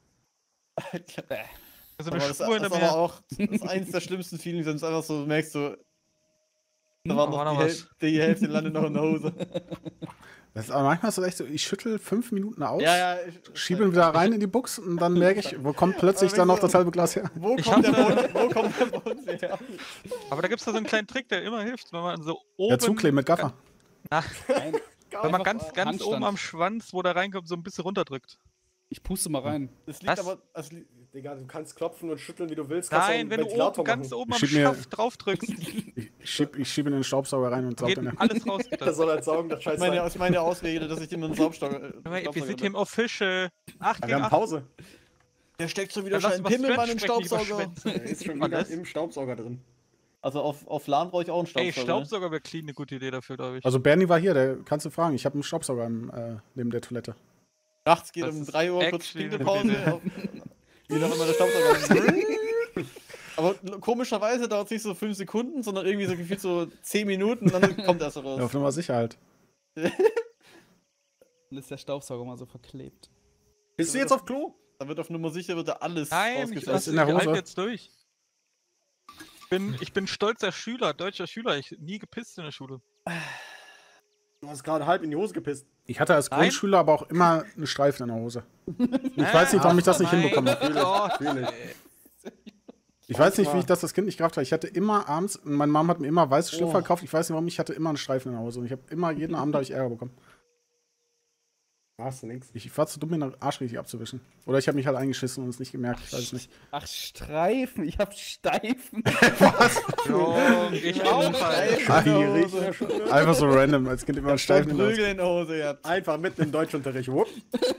so aber eine das, Spur das hinter ist aber mir. auch das ist eins der schlimmsten Feelings, wenn du einfach so merkst, so, da war Hm, war noch noch die, was. Häl die Hälfte landet noch in der Hose. Das ist aber manchmal so echt so, ich schüttel fünf Minuten aus, Ja, ja. Ich, schiebe ihn wieder rein in die Buchse und dann merke ich, wo kommt plötzlich Aber dann noch wieso? das halbe Glas her. Wo Ich kommt, der hab- Boden, wo kommt der Boden her? Aber da gibt es da so einen kleinen Trick, der immer hilft, wenn man so oben. Ja, zukleben mit Gaffer. Wenn man ganz, ganz Handstand. oben am Schwanz, wo der reinkommt, so ein bisschen runterdrückt. Ich puste mal rein. Das liegt Was? aber. Das li Digga, du kannst klopfen und schütteln, wie du willst. Kannst Nein, auch wenn einen du Ventilator oben, ganz machen. oben am Schieb mir- Schaft draufdrückst, Ich schieb, ich schieb ihn in den Staubsauger rein und saug geht den her. alles raus. Geht Der das. soll halt saugen, das scheiß meine, sein. ist meine Ausrede, dass ich den in den Saubstock. Wir sind hier im Official. acht Wir gegen haben acht. Pause. Der steckt schon wieder Dann lass schon mal ein Pimmelmann Stretch im sprechen, lieber Staubsauger. Schwänze. Der ist schon Was wieder ist? im Staubsauger drin. Also auf, auf LAN brauche ich auch einen Ey, Staubsauger. ne? Staubsauger wäre clean, eine gute Idee dafür, glaube ich. Also Bernie war hier, der kannst du fragen. Ich habe einen Staubsauger im, äh, neben der Toilette. Nachts geht Das um ist drei Uhr kurz actually Pinkelpause. eine auf- Wie noch immer der Staubsauger. Aber komischerweise dauert es nicht so fünf Sekunden, sondern irgendwie so gefühlt so zehn Minuten, dann kommt er so raus. Ja, auf Nummer sicher halt. Dann ist der Staubsauger mal so verklebt. Bist du jetzt auf Klo? Da wird auf Nummer sicher wird da alles Nein, ich rausgefilzt. lasse in der ich halt Hose. jetzt durch. Ich bin, ich bin stolzer Schüler, deutscher Schüler. Ich nie gepisst in der Schule. Du hast gerade halb in die Hose gepisst. Ich hatte als Nein. Grundschüler aber auch immer einen Streifen in der Hose. Ich weiß nicht, warum ich das nicht Nein, hinbekommen habe. doch. Natürlich. Ich weiß nicht, wie ich das als Kind nicht gerafft habe. Ich hatte immer abends, meine Mom hat mir immer weiße Schlüpfer gekauft. Ich weiß nicht, warum, ich hatte immer einen Streifen in der Hose. Und ich habe immer, jeden Abend habe ich Ärger bekommen. Hast du nix. Ich, ich war zu dumm, mir den Arsch richtig abzuwischen. Oder ich habe mich halt eingeschissen und es nicht gemerkt. Ich weiß es nicht. Ach, Streifen, ich hab Steifen. Jo, ich auch falsch. Ah, einfach so random, als Kind immer einen Streifen in der Hose. Prügel in der Hose, ja. Einfach mitten im Deutschunterricht. Wupp.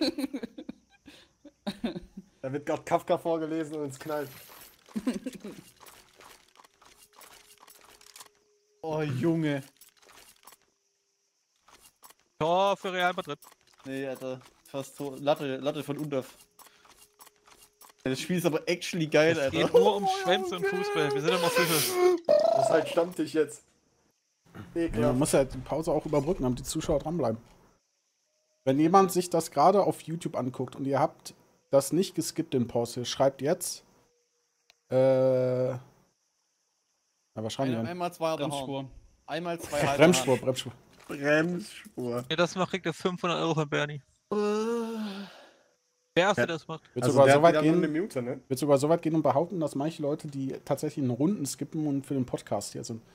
Da wird gerade Kafka vorgelesen und es knallt. Oh, Junge. Tor für Real Madrid. Nee, Alter. Fast so. Latte, Latte von Undorf. Das Spiel ist aber actually geil, Es geht Alter. nur um Schwänze und Fußball. Wir sind immer sicher. Das ist halt Stammtisch jetzt. Ja, Ekelhaft. man muss ja die Pause auch überbrücken, damit die Zuschauer dranbleiben. Wenn jemand sich das gerade auf YouTube anguckt und ihr habt das nicht geskippt in Pause, schreibt jetzt. Äh. Ja, wahrscheinlich. Ein, einmal zwei Bremsspur. Bremsspur. Einmal zwei halbe Bremsspur, Hand. Bremsspur. Bremsspur. Wer das macht, kriegt er fünfhundert Euro von Bernie. Wer erste Ja. das macht. Wird Also sogar der so hat weit wieder nur eine gehen, Minute, ne? wird sogar so weit gehen und behaupten, dass manche Leute, die tatsächlich in Runden skippen und für den Podcast hier sind.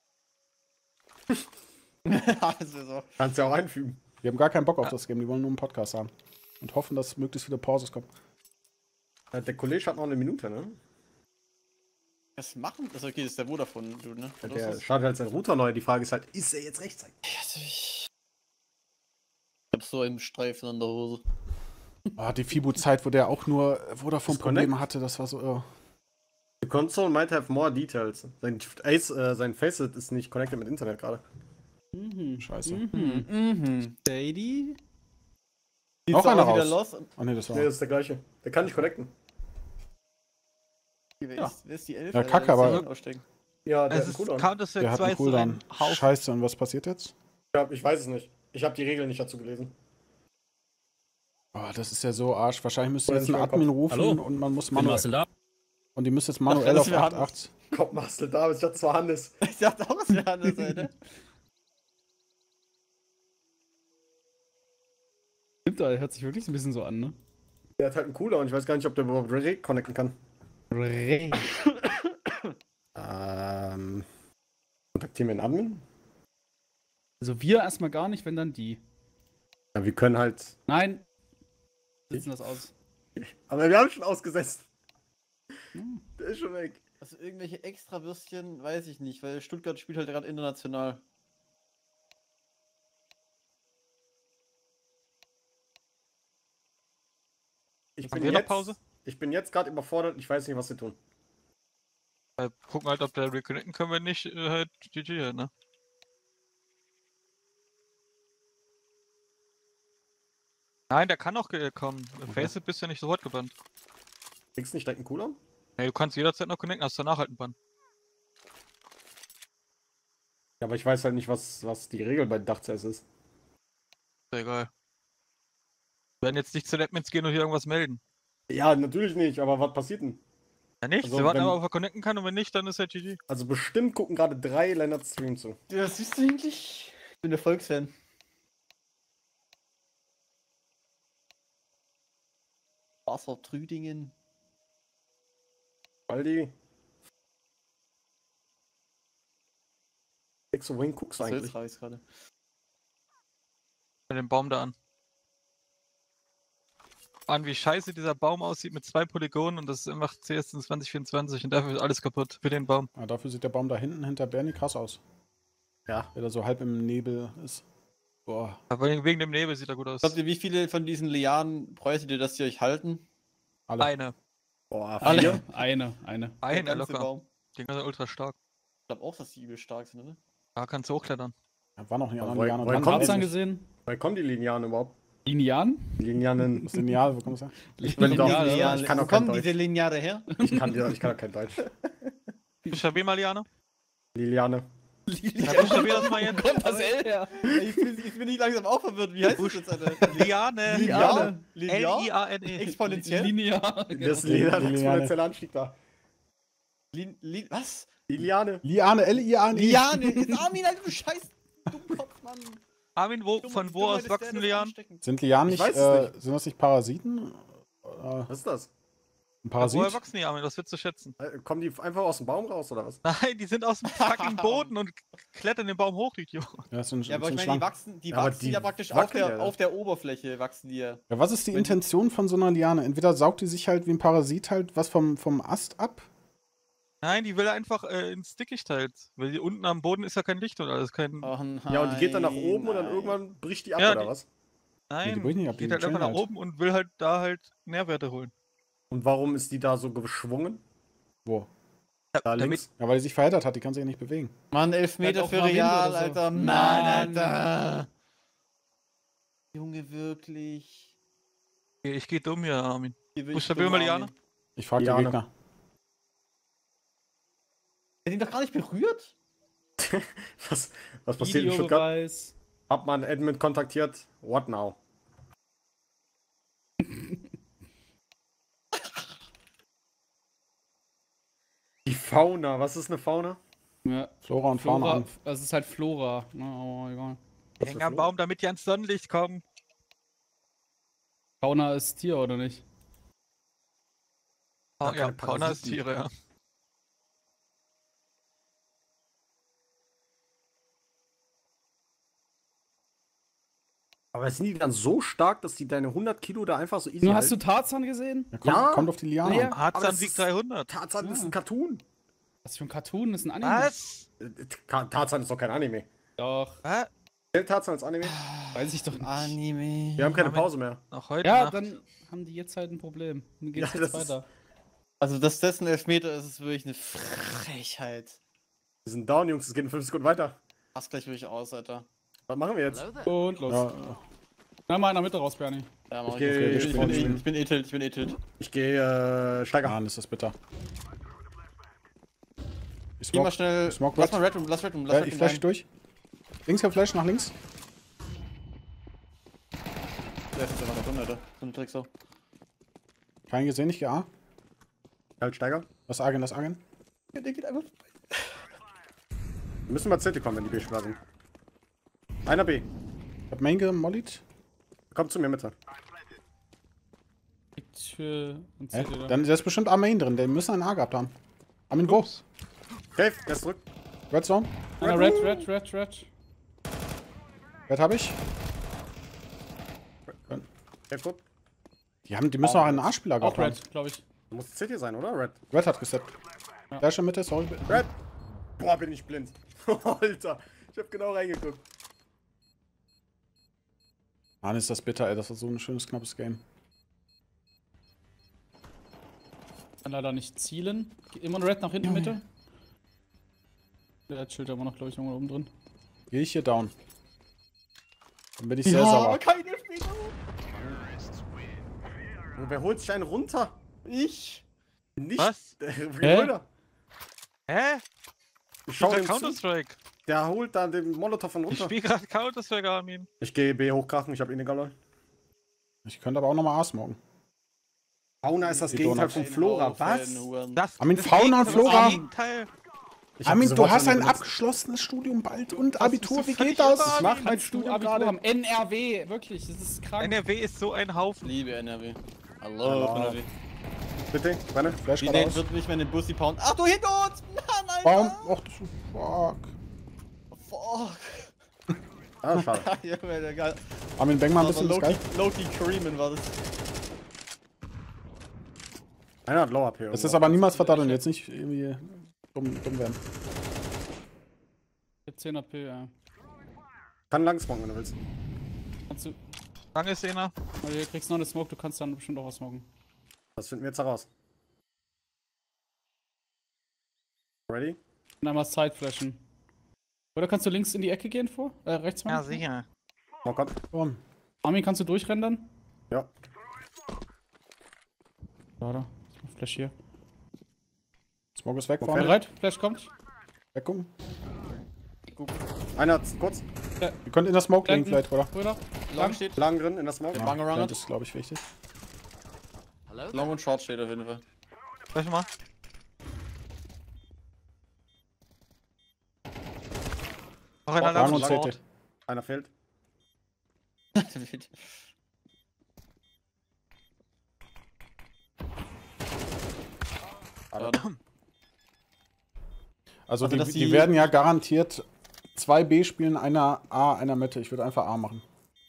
Also so. Kannst du ja auch einfügen. Die haben gar keinen Bock auf das Game, die wollen nur einen Podcast haben. Und hoffen, dass möglichst viele Pauses kommen. Ja, der Kollege hat noch eine Minute, ne? Was machen? Das ist okay, das ist der Vodafone, du, ne? Oder Der ist das- startet halt seinen Router neu. Die Frage ist halt, ist er jetzt rechtzeitig? Also ich hab so einen Streifen an der Hose. Ah, die Fibu-Zeit, wo der auch nur Vodafone-Probleme Disconnect? hatte, das war so irre. The console might have more details. Sein, Ace, äh, sein Faceit ist nicht connected mit Internet gerade. Mhm. Scheiße. Mhm. Mhm. Shady. Noch einer wieder raus. los. Oh ne, das war. Ne, das ist der gleiche. Der kann nicht connecten. Wer Ja. ist, wer ist die Elf? Ja, Alter? Kacke, Der ist aber- hier aussteigen. Ja, der Es hat einen ist Cooldown. Der Counter-Strike hat zwei einen ist so Cooldown. ein Haufen. Scheiße, und was passiert jetzt? Ja, ich weiß es nicht. Ich habe die Regeln nicht dazu gelesen. Oh, das ist ja so Arsch. Wahrscheinlich müsst ihr Oder jetzt nicht einen mal Admin Kopf. rufen Hallo? und man muss Bin manuell. Marcel da? Und die müssen jetzt manuell das auf wär acht Hannes. acht. Kommt Marcel David, ich dachte, es war Hannes. Ich dachte auch, es wäre an der Seite. Stimmt, da hört sich wirklich so ein bisschen so an, ne? Der hat halt einen Cooldown. Ich weiß gar nicht, ob der überhaupt reconnecten kann. Ähm. Kontaktieren wir einen Admin? Also wir erstmal gar nicht, wenn dann die. Ja, wir können halt. Nein. Sitzen das aus. Aber wir haben schon ausgesetzt. Hm. Der ist schon weg. Also irgendwelche Extrawürstchen, weiß ich nicht, weil Stuttgart spielt halt gerade international. Ich Haben bin wir noch jetzt, Pause? Ich bin jetzt gerade überfordert. Ich weiß nicht, was wir tun. Äh, gucken halt, ob der reconnecten können wir nicht, äh, halt G G halt, ne? Nein, der kann auch ge- kommen. Im Faceit bist du ja nicht sofort gebannt. Kriegst du nicht direkt einen Cooldown? Ja, du kannst jederzeit noch connecten, hast danach halt einen Bann. Ja, aber ich weiß halt nicht, was, was die Regel bei Dach C S ist. Ist ja egal. Wir werden jetzt nicht zu Admins gehen und hier irgendwas melden. Ja, natürlich nicht, aber was passiert denn? Ja, nicht. Also, wir warten wenn- aber, ob er connecten kann und wenn nicht, dann ist er G G. Also bestimmt gucken gerade drei Lennart Stream zu. Ja, was siehst du eigentlich? Ich bin der Volksfan. Wasser Trüdingen. Baldi. Exo Wing guckst du Was eigentlich? jetzt raus gerade? Mit dem Baum da an. An, wie scheiße dieser Baum aussieht mit zwei Polygonen und das ist einfach C S zwanzig vierundzwanzig und dafür ist alles kaputt für den Baum. Ja, dafür sieht der Baum da hinten hinter Bernie krass aus. Ja. Der da so halb im Nebel ist. Boah. Aber wegen dem Nebel sieht er gut aus. Glaubt ihr, wie viele von diesen Lianen bräuchtet ihr, dass die euch halten? Alle. Eine. Boah, Alle. vier. Eine, eine. Der Eine ganze locker. Baum. Die sind ultra stark. Ich glaube auch, dass die übel stark sind, oder? Da kannst du hochklettern. Da war noch nicht Aber andere wo- Liane woher dran. kommt Hab's die dann nicht? gesehen. Woher kommen die Linearen überhaupt? Linian? Lineanen. Das Lineal, wo kommt das her? Ich bin doch. Lineare. Ich kann Wo auch kein kommen Deutsch. diese Lineare her? Ich kann, ich kann auch kein Deutsch. Buchstabier mal, Liane. Liliane. Ja, buchstabier das mal jetzt. Kommt das L her? Ich bin, ich bin nicht langsam auch verwirrt. Wie heißt das jetzt, Alter? Liane. Lineare. L I A N E. Exponentiell? Linear. Das Liliane, der exponentielle Anstieg da. Lin, Lin, was? Liliane. Liane, L I A N E. Liane. Jetzt Armin, Alter, du scheiß Dummkopf, Mann. Armin, wo, von wo aus wachsen Lianen? Sind Lianen Ich nicht, weiß es äh, sind das nicht Parasiten? Äh, Was ist das? ein Parasit? Woher wachsen die, Armin? Das wird zu schätzen. Äh, Kommen die einfach aus dem Baum raus oder was? Nein, die sind aus dem fucking Boden und klettern den Baum hoch, du Idiot. Ja, das sind, Ja, aber sind ich meine, die Schlangen. wachsen, die Aber wachsen die ja praktisch auf wackeln der, ja. auf der Oberfläche, wachsen die ja. Ja, was ist die Wenn die- Intention von so einer Liane? Entweder saugt die sich halt wie ein Parasit halt was vom, vom Ast ab. Nein, die will einfach äh, ins Dickicht halt. Weil die unten am Boden ist ja kein Licht und alles. Kein. Oh, nein, Ja, und die geht dann nach oben und dann nein. irgendwann bricht die ab Ja, oder die- was? Nein, die bricht nicht ab, die die geht halt chillen einfach nach halt. oben und will halt da halt Nährwerte holen. Und warum ist die da so geschwungen? Wo? Da damit- links? Ja, weil die sich verheddert hat, die kann sich ja nicht bewegen. Mann, elf Meter auch für mal Wind Real, oder so. Alter. Mann, Mann. Alter. Junge, wirklich. Okay, ich geh dumm hier, Armin. Hier will ich Buchstabier dumm, mal Liane. Armin. Ich frage die Liane. Gegner. Er hat ihn doch gar nicht berührt. Was, was passiert in Stuttgart? Videobeweis. Hab man Admin kontaktiert? What now? Die Fauna, was ist eine Fauna? Ja. Flora und Fauna Flora, an. das ist halt Flora. Ne, aber egal. Was Häng für am Flora? Baum, damit die ans Sonnenlicht kommen. Fauna ist Tier, oder nicht? Oh, keine ja, Fauna ist Parasiten. Tiere, ja. Aber sind die dann so stark, dass die deine hundert Kilo da einfach so easy Nur hast du halten? Tarzan gesehen? Ja, kommt, Ja. kommt auf die Liane Ja. an. Aber Harzan das wiegt ist- dreihundert. Tarzan ist Ja. ein Cartoon. Was für ein Cartoon? Das ist ein Anime. Was? Äh, Ta- Tarzan ist doch kein Anime. Doch. Hä? Zählt Tarzan als Anime? Weiß ich doch nicht. Anime. Wir haben keine Moment. Pause mehr. Noch heute Ja, Nacht. dann haben die jetzt halt ein Problem. Dann geht's Ja, jetzt das ist- weiter. Also, dass das ein Elfmeter ist, ist wirklich eine Frechheit. Wir sind down, Jungs. Es geht in fünf Sekunden weiter. Pass gleich wirklich aus, Alter. Was machen wir jetzt? Hello there. Und los. Ja, Na, mal in der Mitte raus, Bernie. Ja, mach Ich ich, geh- okay, ich ich, bin- bin, ich bin etelt, ich bin etelt. Ich gehe äh, Steiger. Mann, ist das bitter. Ich Geh mal smoke, schnell. Smoke Lass Red. mal Red Room, lass Red Room, lass ja, Red ich Room flash rein. durch. Links der Flash nach links. Der ist jetzt einfach da drin, Alter. So ein Trick so. Kein gesehen, ich gehe A. Halt Steiger. Das Agen, das Agen. Der geht einfach. Wir müssen mal Z kommen, wenn die B-Spieler sind. Einer B. Ich hab Main gemollied. Kommt zu mir, Mitte. Tür und Hä? C D da. Dann der ist bestimmt A Main drin. Der müssen einen A gehabt haben. Armin, wo? Cave, der ist zurück. Red Zone. Einer Red, Red, Red, Red. Red hab ich. Cave gut. Die, haben, die müssen auch einen A-Spieler Auch gehabt haben. Red, glaube ich. Muss Z hier sein, oder? Red. Red hat gesteppt. Ja. Flash in Mitte, sorry. Red! Boah, bin ich blind. Alter, ich hab genau reingeguckt. Mann, ist das bitter, ey. Das war so ein schönes, knappes Game. Kann leider nicht zielen. Geht immer Red nach hinten, Mitte. Der hat Schild immer noch, glaube ich, irgendwo oben drin. Gehe ich hier down. Dann bin ich sehr sauer. kein Elfmeter. Wer holt sich einen runter? Ich. Nicht. Was? Der Hä? Röder. Hä? Ich Ich schau spiel ihm zu. Counter-Strike. Der holt da den Molotow von Ich runter. spiel gerade Counter-Strike, Armin. Ich gehe B hochkrachen, ich hab illegal. Ich könnte aber auch nochmal A smoken. Fauna ist das Die Gegenteil Donut. von Flora. Was? Das, Armin, das Fauna und Gegenteil, das Flora. Gegenteil. Ich hab Armin, diese du Worte hast noch ein benutzt. abgeschlossenes Studium bald und Das Abitur. ist Wie völlig geht das? irre. Ich mach mein Kannst du Studium Abitur gerade. haben. N R W, wirklich, das ist krank. N R W ist so ein Haufen. Liebe N R W. Hallo. Hallo, N R W. Bitte, meine. Flash Die gerade Nate aus. wird mich, wenn den Bussi pound. Ach du, hinter uns! Mann, Alter! Baum. Och, das fuck. Fuck. Ah, schade. Junge, der geil. Armin, bang mal ein Also bisschen, das ist geil. Loki, Loki Creeman war das. Einer hat Low-Up hier. Das ist aber niemals verdaddeln, jetzt nicht irgendwie dumm, dumm werden. zehn A P, ja. Kann lang smoken, wenn du willst. Kannst du. Lange ist einer. Aber du kriegst noch eine Smoke, du kannst dann bestimmt auch was smoken. Das finden wir jetzt heraus. Ready? Und einmal Sideflashen. Oder kannst du links in die Ecke gehen vor? Äh, rechts mal? Ja, sicher. Oh Gott. Komm. Armin, kannst du durchrendern? Ja. Schade. Flash hier. Smoke ist weg. Okay. Vorne. Bereit? Flash kommt. Weggucken. Einer kurz. Ihr könnt in der Smoke liegen Blenden. vielleicht, oder? Rüber. Long steht. Lang drin in der Smoke. Ja, Bang around. das ist, glaube ich, wichtig. Hello Long there. und Short steht auf jeden Fall. Flash mal. Noch einer Lang und lang. C T. Einer fehlt. Also, Also, die, dass die die- werden ja garantiert zwei B spielen, einer A, einer Mitte. Ich würde einfach A machen.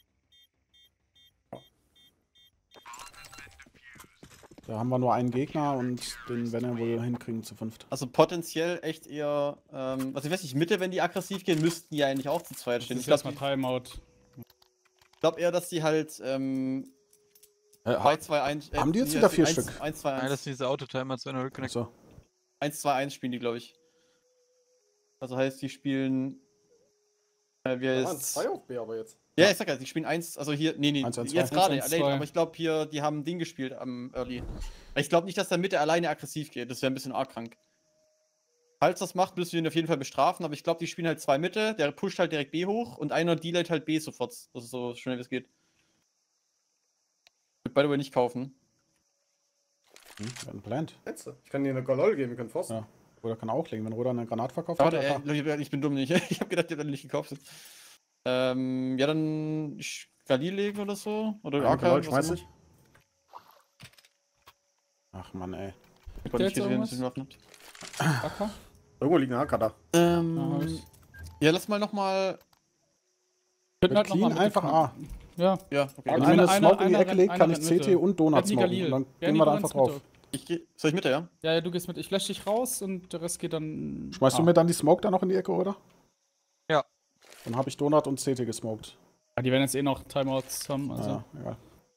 Da haben wir nur einen Gegner und den werden wir wohl hinkriegen zu fünft. Also potenziell echt eher, ähm, also ich weiß nicht, Mitte, wenn die aggressiv gehen, müssten die eigentlich auch zu zweit Das stehen. ist Ich glaube erstmal Timeout. glaub eher, dass die halt, ähm, Äh, drei zwei eins. haben die jetzt wieder vier Stück? eins zwei Nein, das eins. ist diese Autotimer zu einer Reconnect. so. eins zwei eins spielen die, glaube ich. Also heißt, die spielen. Äh, wir Da waren jetzt. zwei auf B aber jetzt. Ja, ich sag ja, die spielen eins, also hier, nee, nee, eins eins jetzt zwei. gerade, eins eins late, zwei. aber ich glaube hier, die haben Ding gespielt am Early. Ich glaube nicht, dass der Mitte alleine aggressiv geht, das wäre ein bisschen arg krank. Falls das macht, müssen wir ihn auf jeden Fall bestrafen, aber ich glaube, die spielen halt zwei Mitte, der pusht halt direkt B hoch und einer delayt halt B sofort, also so schnell wie es geht. Ich würde by the way nicht kaufen. Hm, werden plant. Jetzt. Ich kann dir eine Golol geben, wir können forsten. Ja. Oder kann auch legen, wenn Roda eine Granat verkauft Warte, hat. äh, Alter. Leute, ich bin dumm nicht. Ich habe gedacht, die haben nicht gekauft. Ähm, ja, dann Galil legen oder so. Oder Eine A K. Golol was schmeiß immer. ich. Ach Mann, ey. Ich konnte nicht Jetzt gesehen, irgendwas? dass ich ihn öffnet. Acker? Irgendwo liegt ein A K da. Ja, hab Ähm, ich. ja, lass mal nochmal. Könnten halt Clean noch mal einfach A. Ja. Ja, okay. Also Einer- wenn das einer- Smoke in die einer Ecke rennt- legt, kann einer ich rennt C T Mitte. und Donut Hätten die smoken. Galil. Und dann Ja, gehen nee, wir da du einfach rennst drauf. Mitte. Ich geh, soll ich Mitte, ja? Ja, ja, du gehst mit. Ich flash dich raus und der Rest geht dann. Schmeißt du Ah. mir dann die Smoke da noch in die Ecke, oder? Ja. Dann habe ich Donut und C T gesmoked. Ja, die werden jetzt eh noch Timeouts haben, also. Ja, egal.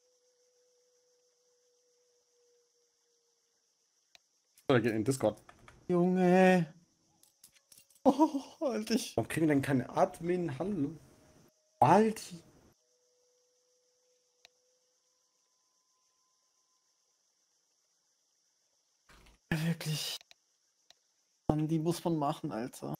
Oder geht in Discord. Junge. Oh, Alter. ich- Warum kriegen wir denn keine Admin-Handlung? Alter. Wirklich. Mann, die muss man machen, Alter.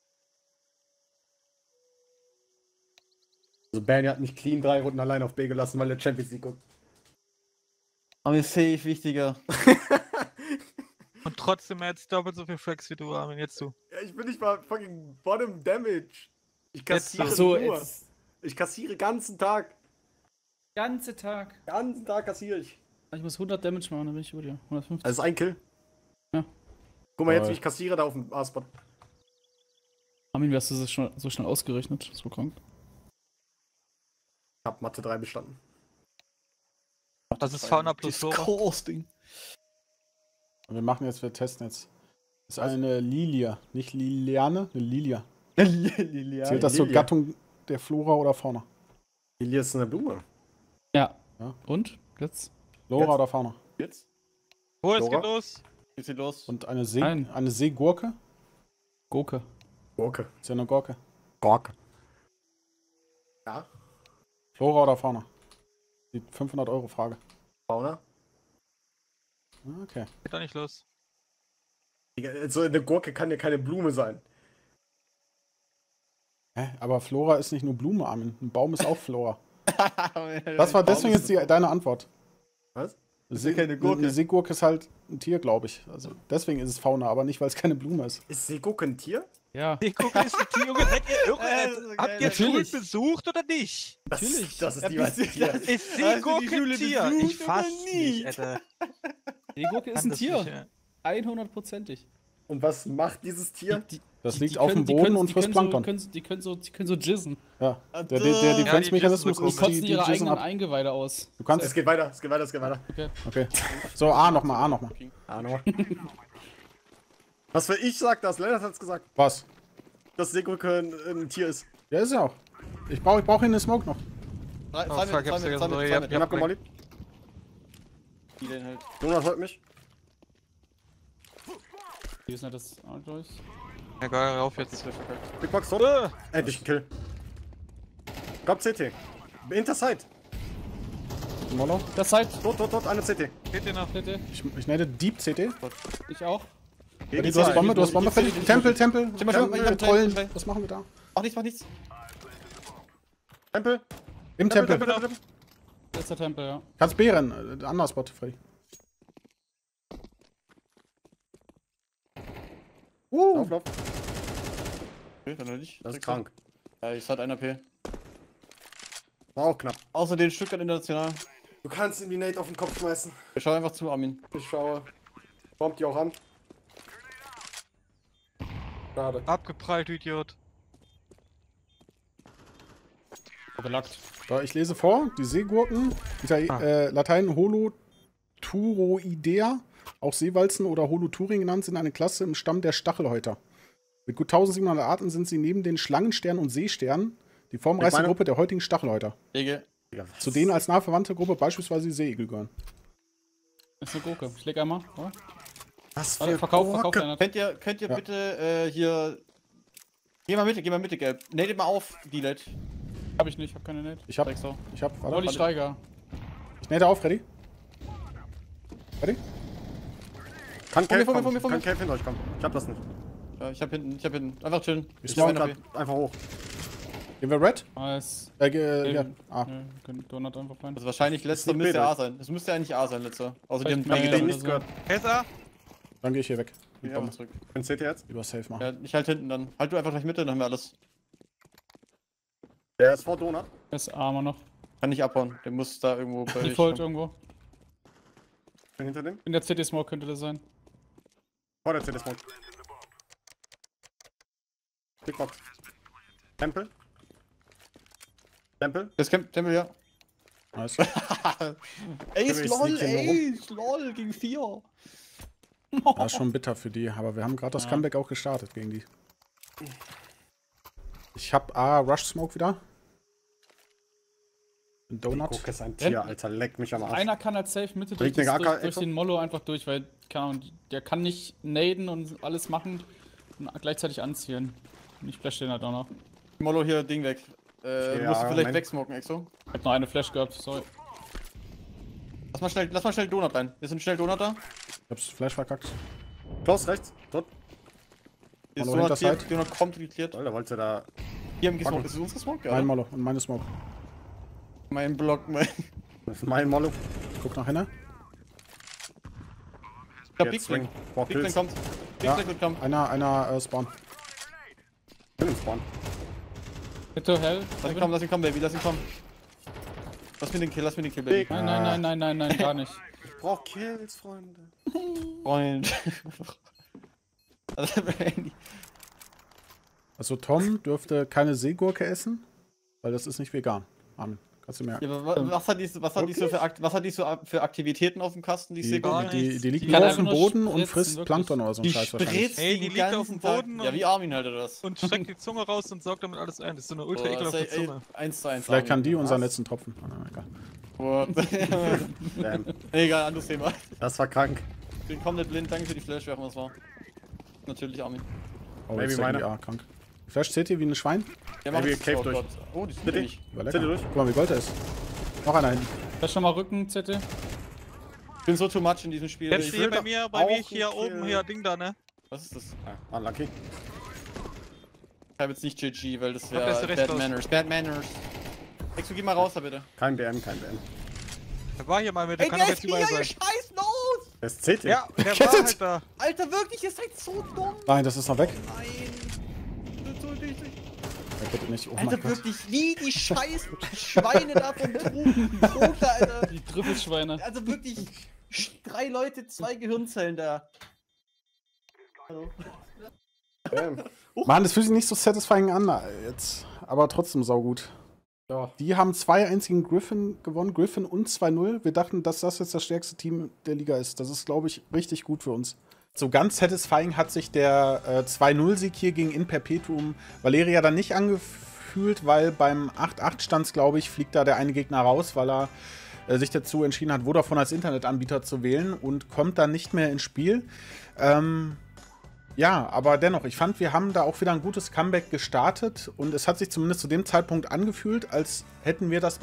Also Bernie hat mich clean drei Runden allein auf B gelassen, weil der Champions League guckt. Aber ist safe wichtiger. Und trotzdem jetzt doppelt so viel Frags wie du, Armin. Jetzt du. Ja, ich bin nicht mal fucking Bottom Damage. Ich kassiere Ach so, nur. jetzt. Ich kassiere ganzen Tag. Ganze Tag. Ganzen Tag kassiere ich. Ich muss hundert Damage machen, dann bin ich über dir. hundertfünfzig. Also ist ein Kill. Ja. Guck mal jetzt, Toll. wie ich kassiere da auf dem A-Spot. Armin, wie hast du das schon so schnell ausgerechnet? So krank. Ich hab Mathe drei bestanden. Das ist Fauna plus Flora. Costing. Und wir machen jetzt, wir testen jetzt. Das ist eine Lilie, nicht Liliane, eine Lilie. Lilia. Zählt das zur Lilie. Gattung der Flora oder Fauna? Lilie ist eine Blume. Ja. Ja. Und? Jetzt? Flora Jetzt. oder Fauna? Jetzt? Wo, es Flora? geht los. Geht's hier los? Und eine See, Nein. eine Seegurke? Gurke. Gurke. Ist ja eine Gurke. Gurke. Ja. Flora oder Fauna? Die fünfhundert Euro Frage. Fauna. Okay. Geht doch nicht los. Digga, so eine Gurke kann ja keine Blume sein. Hä? Aber Flora ist nicht nur Blume, Armin. Ein Baum ist auch Flora. Das war deswegen jetzt die, deine Antwort. Was? See, ja keine Gurke. Eine Seegurke ist halt ein Tier, glaube ich. Also deswegen ist es Fauna, aber nicht, weil es keine Blume ist. Ist Seegurke ein Tier? Ja. Ich gucke, ist die Junge, seid ihr irre? Äh, das ist so geil. Habt ihr Schule Natürlich. besucht oder nicht? Das, Natürlich. Das ist Ja, die bist du- was Tier. das- Ist Hast du die Seegurke Schule ein Tier? besucht Ich fass oder nie? nicht, Alter. Die Gurke ist Kann ein das Tier. nicht, ja. hundertprozentig. Und was macht dieses Tier? Die, Das die- liegt die auf können- dem die Boden können- und die frisst können so- Plankton. können so- Die können so, die können so jizzen. Ja. Der, der, der Ja, die Defense-Mechanismus Jizzen ist Kotzen die, die ihre Jizzen eigenen ab. Eingeweide aus. Du kannst. Es geht weiter, es geht weiter, es geht weiter. Okay. So, A nochmal, A nochmal. Ahnung. Was für ich sag das? Lennart hat's gesagt, Was? dass Seegurke ein, ein Tier ist. Ja, ist ja auch. Ich brauche ich brauch hier eine Smoke noch. Drei, Oh, zwei fuck, mit, zwei hab's mit, vergessen, zwei mit, sorry, zwei ja, mit. Ich hab gemolli. Die denn halt. Jonas holt mich. Hier ist nicht das Argos. Ja, geil, rauf jetzt. Big Box tot. Äh, Endlich ein Kill. Kommt C T. Hinter Side. Molo. Das Side. Tot, tot, tot, eine C T. Geht ihr noch? Bitte. Ich, ich nenne Deep C T. Ich auch. Freddy, du hast Bombe, du hast Bombe. Freddy, Tempel, Tempel. Schau mal, schau mal, ich hab Trollen. Trollen. Was machen wir da? Mach nichts, mach nichts. Tempel. Im Tempel. Tempel, Tempel. Letzter Tempel, ja. Kannst B rennen. Äh, Anderer Spot, Freddy. Uh. Lauf, lauf. Okay, dann nicht. Das ist krank. Ja, ich hatte ein A P. War auch knapp. Außer den Stuttgart international. Du kannst ihm die Nate auf den Kopf schmeißen. Ich schau einfach zu, Armin. Ich schaue. Bombt die auch an. Schade. Abgeprallt, du Idiot. Gelackt. So, ich lese vor. Die Seegurken, Ital Ah. äh, Latein Holoturoidea, auch Seewalzen oder Holoturing genannt, sind eine Klasse im Stamm der Stachelhäuter. Mit gut tausendsiebenhundert Arten sind sie neben den Schlangensternen und Seesternen die formreichste meine- Gruppe der heutigen Stachelhäuter. Ege. Zu denen als nahe verwandte Gruppe beispielsweise die Seeigel gehören. Das ist eine Gurke. Ich leg einmal. Ja. Was Warte, verkauf, verkauf Gurke. deiner. Könnt ihr, könnt ihr Ja. bitte äh, hier. Geh mal Mitte, geh mal Mitte, gelb. Nade mal auf, Delet. Hab ich nicht, hab keine Net. Ich hab, Direkt so. ich hab, warte, Olli warte. Steiger. Ich nade auf, Freddy. Freddy? Kann Vor mir, Cave vor mir, kommen. vor mir, vor Kann mir. Cave hinter euch kommen. Ich hab das nicht. Ja, ich hab hinten, ich hab hinten. Einfach chillen. Ich Ich smoke ein grad A P. einfach hoch. Gehen wir Red? Nice. Äh, ge- Nee, ja. Ah. nee, können Donut einfach rein. Also wahrscheinlich letzter nicht müsste Peter. A sein. Das müsste eigentlich A sein, letzter. Außer die haben Vielleicht die mehr. Den gedammt. nicht gehört. Hesa? Dann gehe ich hier weg. Geh einfach zurück. Bin C T jetzt? Über Safe machen. Ja, ich halt hinten dann. Halt du einfach gleich Mitte, dann haben wir alles. Der ist vor Donut. Das ist Armer noch. Kann nicht abhauen. Der muss da irgendwo bei Default irgendwo. Bin hinter dem. In der C T Smoke könnte das sein. Vor der C T Smoke. Big Box. Tempel. Tempel. Das Camp Tempel, ja. Nice. Ace, Ich lol, sneak hier Ace, lol, gegen vier. Das ist schon bitter für die, aber wir haben gerade das Ja. Comeback auch gestartet gegen die. Ich hab A, Rush Smoke wieder. Ein Donut. Guck, ist ein Tier, Alter. Leck mich am Arsch. Einer kann als Safe Mitte durch, Bringt mir das, gar durch, kein durch Echo. den Mollo einfach durch, weil keine Ahnung, der kann nicht naden und alles machen und gleichzeitig anzielen. Und ich flash den halt auch noch. Mollo hier, Ding weg. Äh, Ja, musst du vielleicht Moment. wegsmoken, Exo. Ich hab noch eine Flash gehabt, sorry. Lass mal schnell, lass mal schnell Donut rein. Wir sind schnell Donut da. Ich hab's Flash verkackt. Close rechts. Tot. Hier ist Mollo Donut hinter cleared, Donut komplett cleared. Alter, wollte da. Hier haben gesmoked. Packen. Ist es uns gesmoked? Ja, Mein oder? Mollo und meine Smoke. Mein Block, mein. Das ist mein Mollo. Guck nach hinten. Ich glaub, Big Jetzt Swing. Swing. Boah, Big Swing Kills. kommt. Big Ja. Swing wird kommen. Einer, einer äh, Spawn. Bin im Spawn. Bitte, hell. Lass ihn kommen, lass ihn kommen, Baby, lass ihn kommen. Lass mir den Kill, lass mir den Kill, Baby. Big. Nein, nein, nein, nein, nein, nein, gar nicht. Ich brauch Kills, Freunde. Freund. Also, Also Tom dürfte keine Seegurke essen, weil das ist nicht vegan. Amen. Kannst du merken. ja, aber wa- was hat die, was hat die so für, Akt, was hat die so für Aktivitäten auf dem Kasten, die Die, Seegurke? die, die, die liegt Die nur kann auf dem einfach nur Boden und spritzen, frisst wirklich. Plankton oder so ein Die Scheiß wahrscheinlich. spritzt Ey, die den liegt auf ganzen dem Tag. Boden Ja, und- wie Armin halt oder das. Und streckt die Zunge raus und saugt damit alles ein. Das ist so eine ultra Boah, ekelhafte das ist, ey, Zunge. eins zu eins. Vielleicht kann die Armin. unseren Was? letzten Tropfen. Ah, egal. Boah. Damn. Egal, anderes Thema. Das war krank. Ich bin komplett blind, danke für die Flash, wer auch immer es war. Natürlich Armin. Oh, Maybe jetzt ist der meine. I A krank. Flash C T wie ein Schwein. Der Maybe macht's. cave Oh durch. Gott. Oh, die sind Bitte. nicht. War Zähl lecker. durch. Guck mal, wie gold er ist. Noch einer hinten. Flash nochmal Rücken, Z T. Ich bin so too much in diesem Spiel. Jetzt Ich hier bei doch mir, bei mir auch hier einen oben, Kill. hier Ding da, ne? Was ist das? Ah, unlucky. Ich habe jetzt nicht G G, weil das Ja, der ist wäre Bad rechtlos. Manners. Bad Manners. Exo, geh mal raus da bitte. Kein B M, kein B M. Der war hier mal mit, der kann doch jetzt überall sein. scheiß los! Der ist C T. Ja, der war halt da. Alter, wirklich, ihr seid so dumm! Nein, das ist noch weg. Nein! So richtig. Ja, bitte nicht. Oh mein Alter, Gott. wirklich, wie die scheiß Schweine da von Trugen. Tote, Alter. Die Trüffelschweine. Also wirklich, sch- drei Leute, zwei Gehirnzellen da. Hallo. Damn. Mann, das fühlt sich nicht so satisfying an äh, jetzt. Aber trotzdem saugut. Ja. Die haben zwei einzigen Griffin gewonnen, Griffin und zwei null. Wir dachten, dass das jetzt das stärkste Team der Liga ist. Das ist, glaube ich, richtig gut für uns. So ganz satisfying hat sich der äh, zwei null-Sieg hier gegen In Perpetuum Valeria dann nicht angefühlt, weil beim acht acht stand es, glaube ich, fliegt da der eine Gegner raus, weil er äh, sich dazu entschieden hat, Vodafone als Internetanbieter zu wählen und kommt dann nicht mehr ins Spiel. Ähm, ja, aber dennoch, ich fand, wir haben da auch wieder ein gutes Comeback gestartet und es hat sich zumindest zu dem Zeitpunkt angefühlt, als hätten wir das Map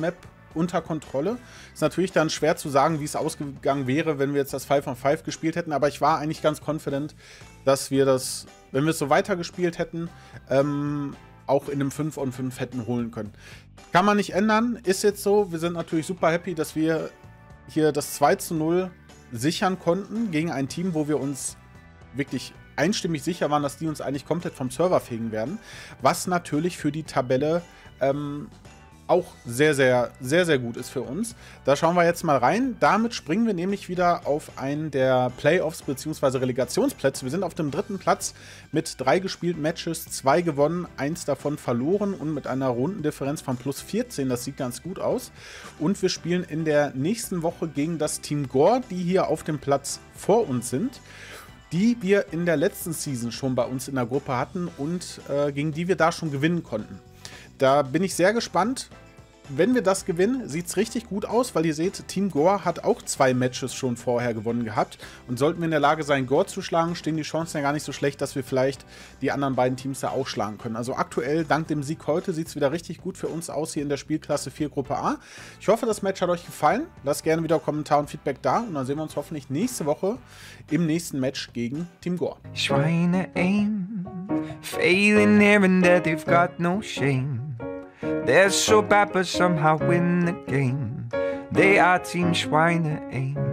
unter Kontrolle. Ist natürlich dann schwer zu sagen, wie es ausgegangen wäre, wenn wir jetzt das fünf on fünf gespielt hätten, aber ich war eigentlich ganz confident, dass wir das, wenn wir es so weitergespielt hätten, ähm, auch in einem fünf on fünf hätten holen können. Kann man nicht ändern, ist jetzt so. Wir sind natürlich super happy, dass wir hier das zwei zu null sichern konnten gegen ein Team, wo wir uns wirklich einstimmig sicher waren, dass die uns eigentlich komplett vom Server fegen werden. Was natürlich für die Tabelle ähm, auch sehr, sehr, sehr, sehr gut ist für uns. Da schauen wir jetzt mal rein. Damit springen wir nämlich wieder auf einen der Playoffs bzw. Relegationsplätze. Wir sind auf dem dritten Platz mit drei gespielten Matches, zwei gewonnen, eins davon verloren und mit einer Rundendifferenz von plus vierzehn. Das sieht ganz gut aus. Und wir spielen in der nächsten Woche gegen das Team Gore, die hier auf dem Platz vor uns sind, die wir in der letzten Season schon bei uns in der Gruppe hatten und äh, gegen die wir da schon gewinnen konnten. Da bin ich sehr gespannt. Wenn wir das gewinnen, sieht es richtig gut aus, weil ihr seht, Team Gore hat auch zwei Matches schon vorher gewonnen gehabt. Und sollten wir in der Lage sein, Gore zu schlagen, stehen die Chancen ja gar nicht so schlecht, dass wir vielleicht die anderen beiden Teams da auch schlagen können. Also aktuell, dank dem Sieg heute, sieht es wieder richtig gut für uns aus hier in der Spielklasse vier Gruppe A. Ich hoffe, das Match hat euch gefallen. Lasst gerne wieder Kommentar und Feedback da. Und dann sehen wir uns hoffentlich nächste Woche im nächsten Match gegen Team Gore. Trying to aim, failing here and there, they've got no shame. They're so bad but somehow win the game. They are Team Schweine Aim.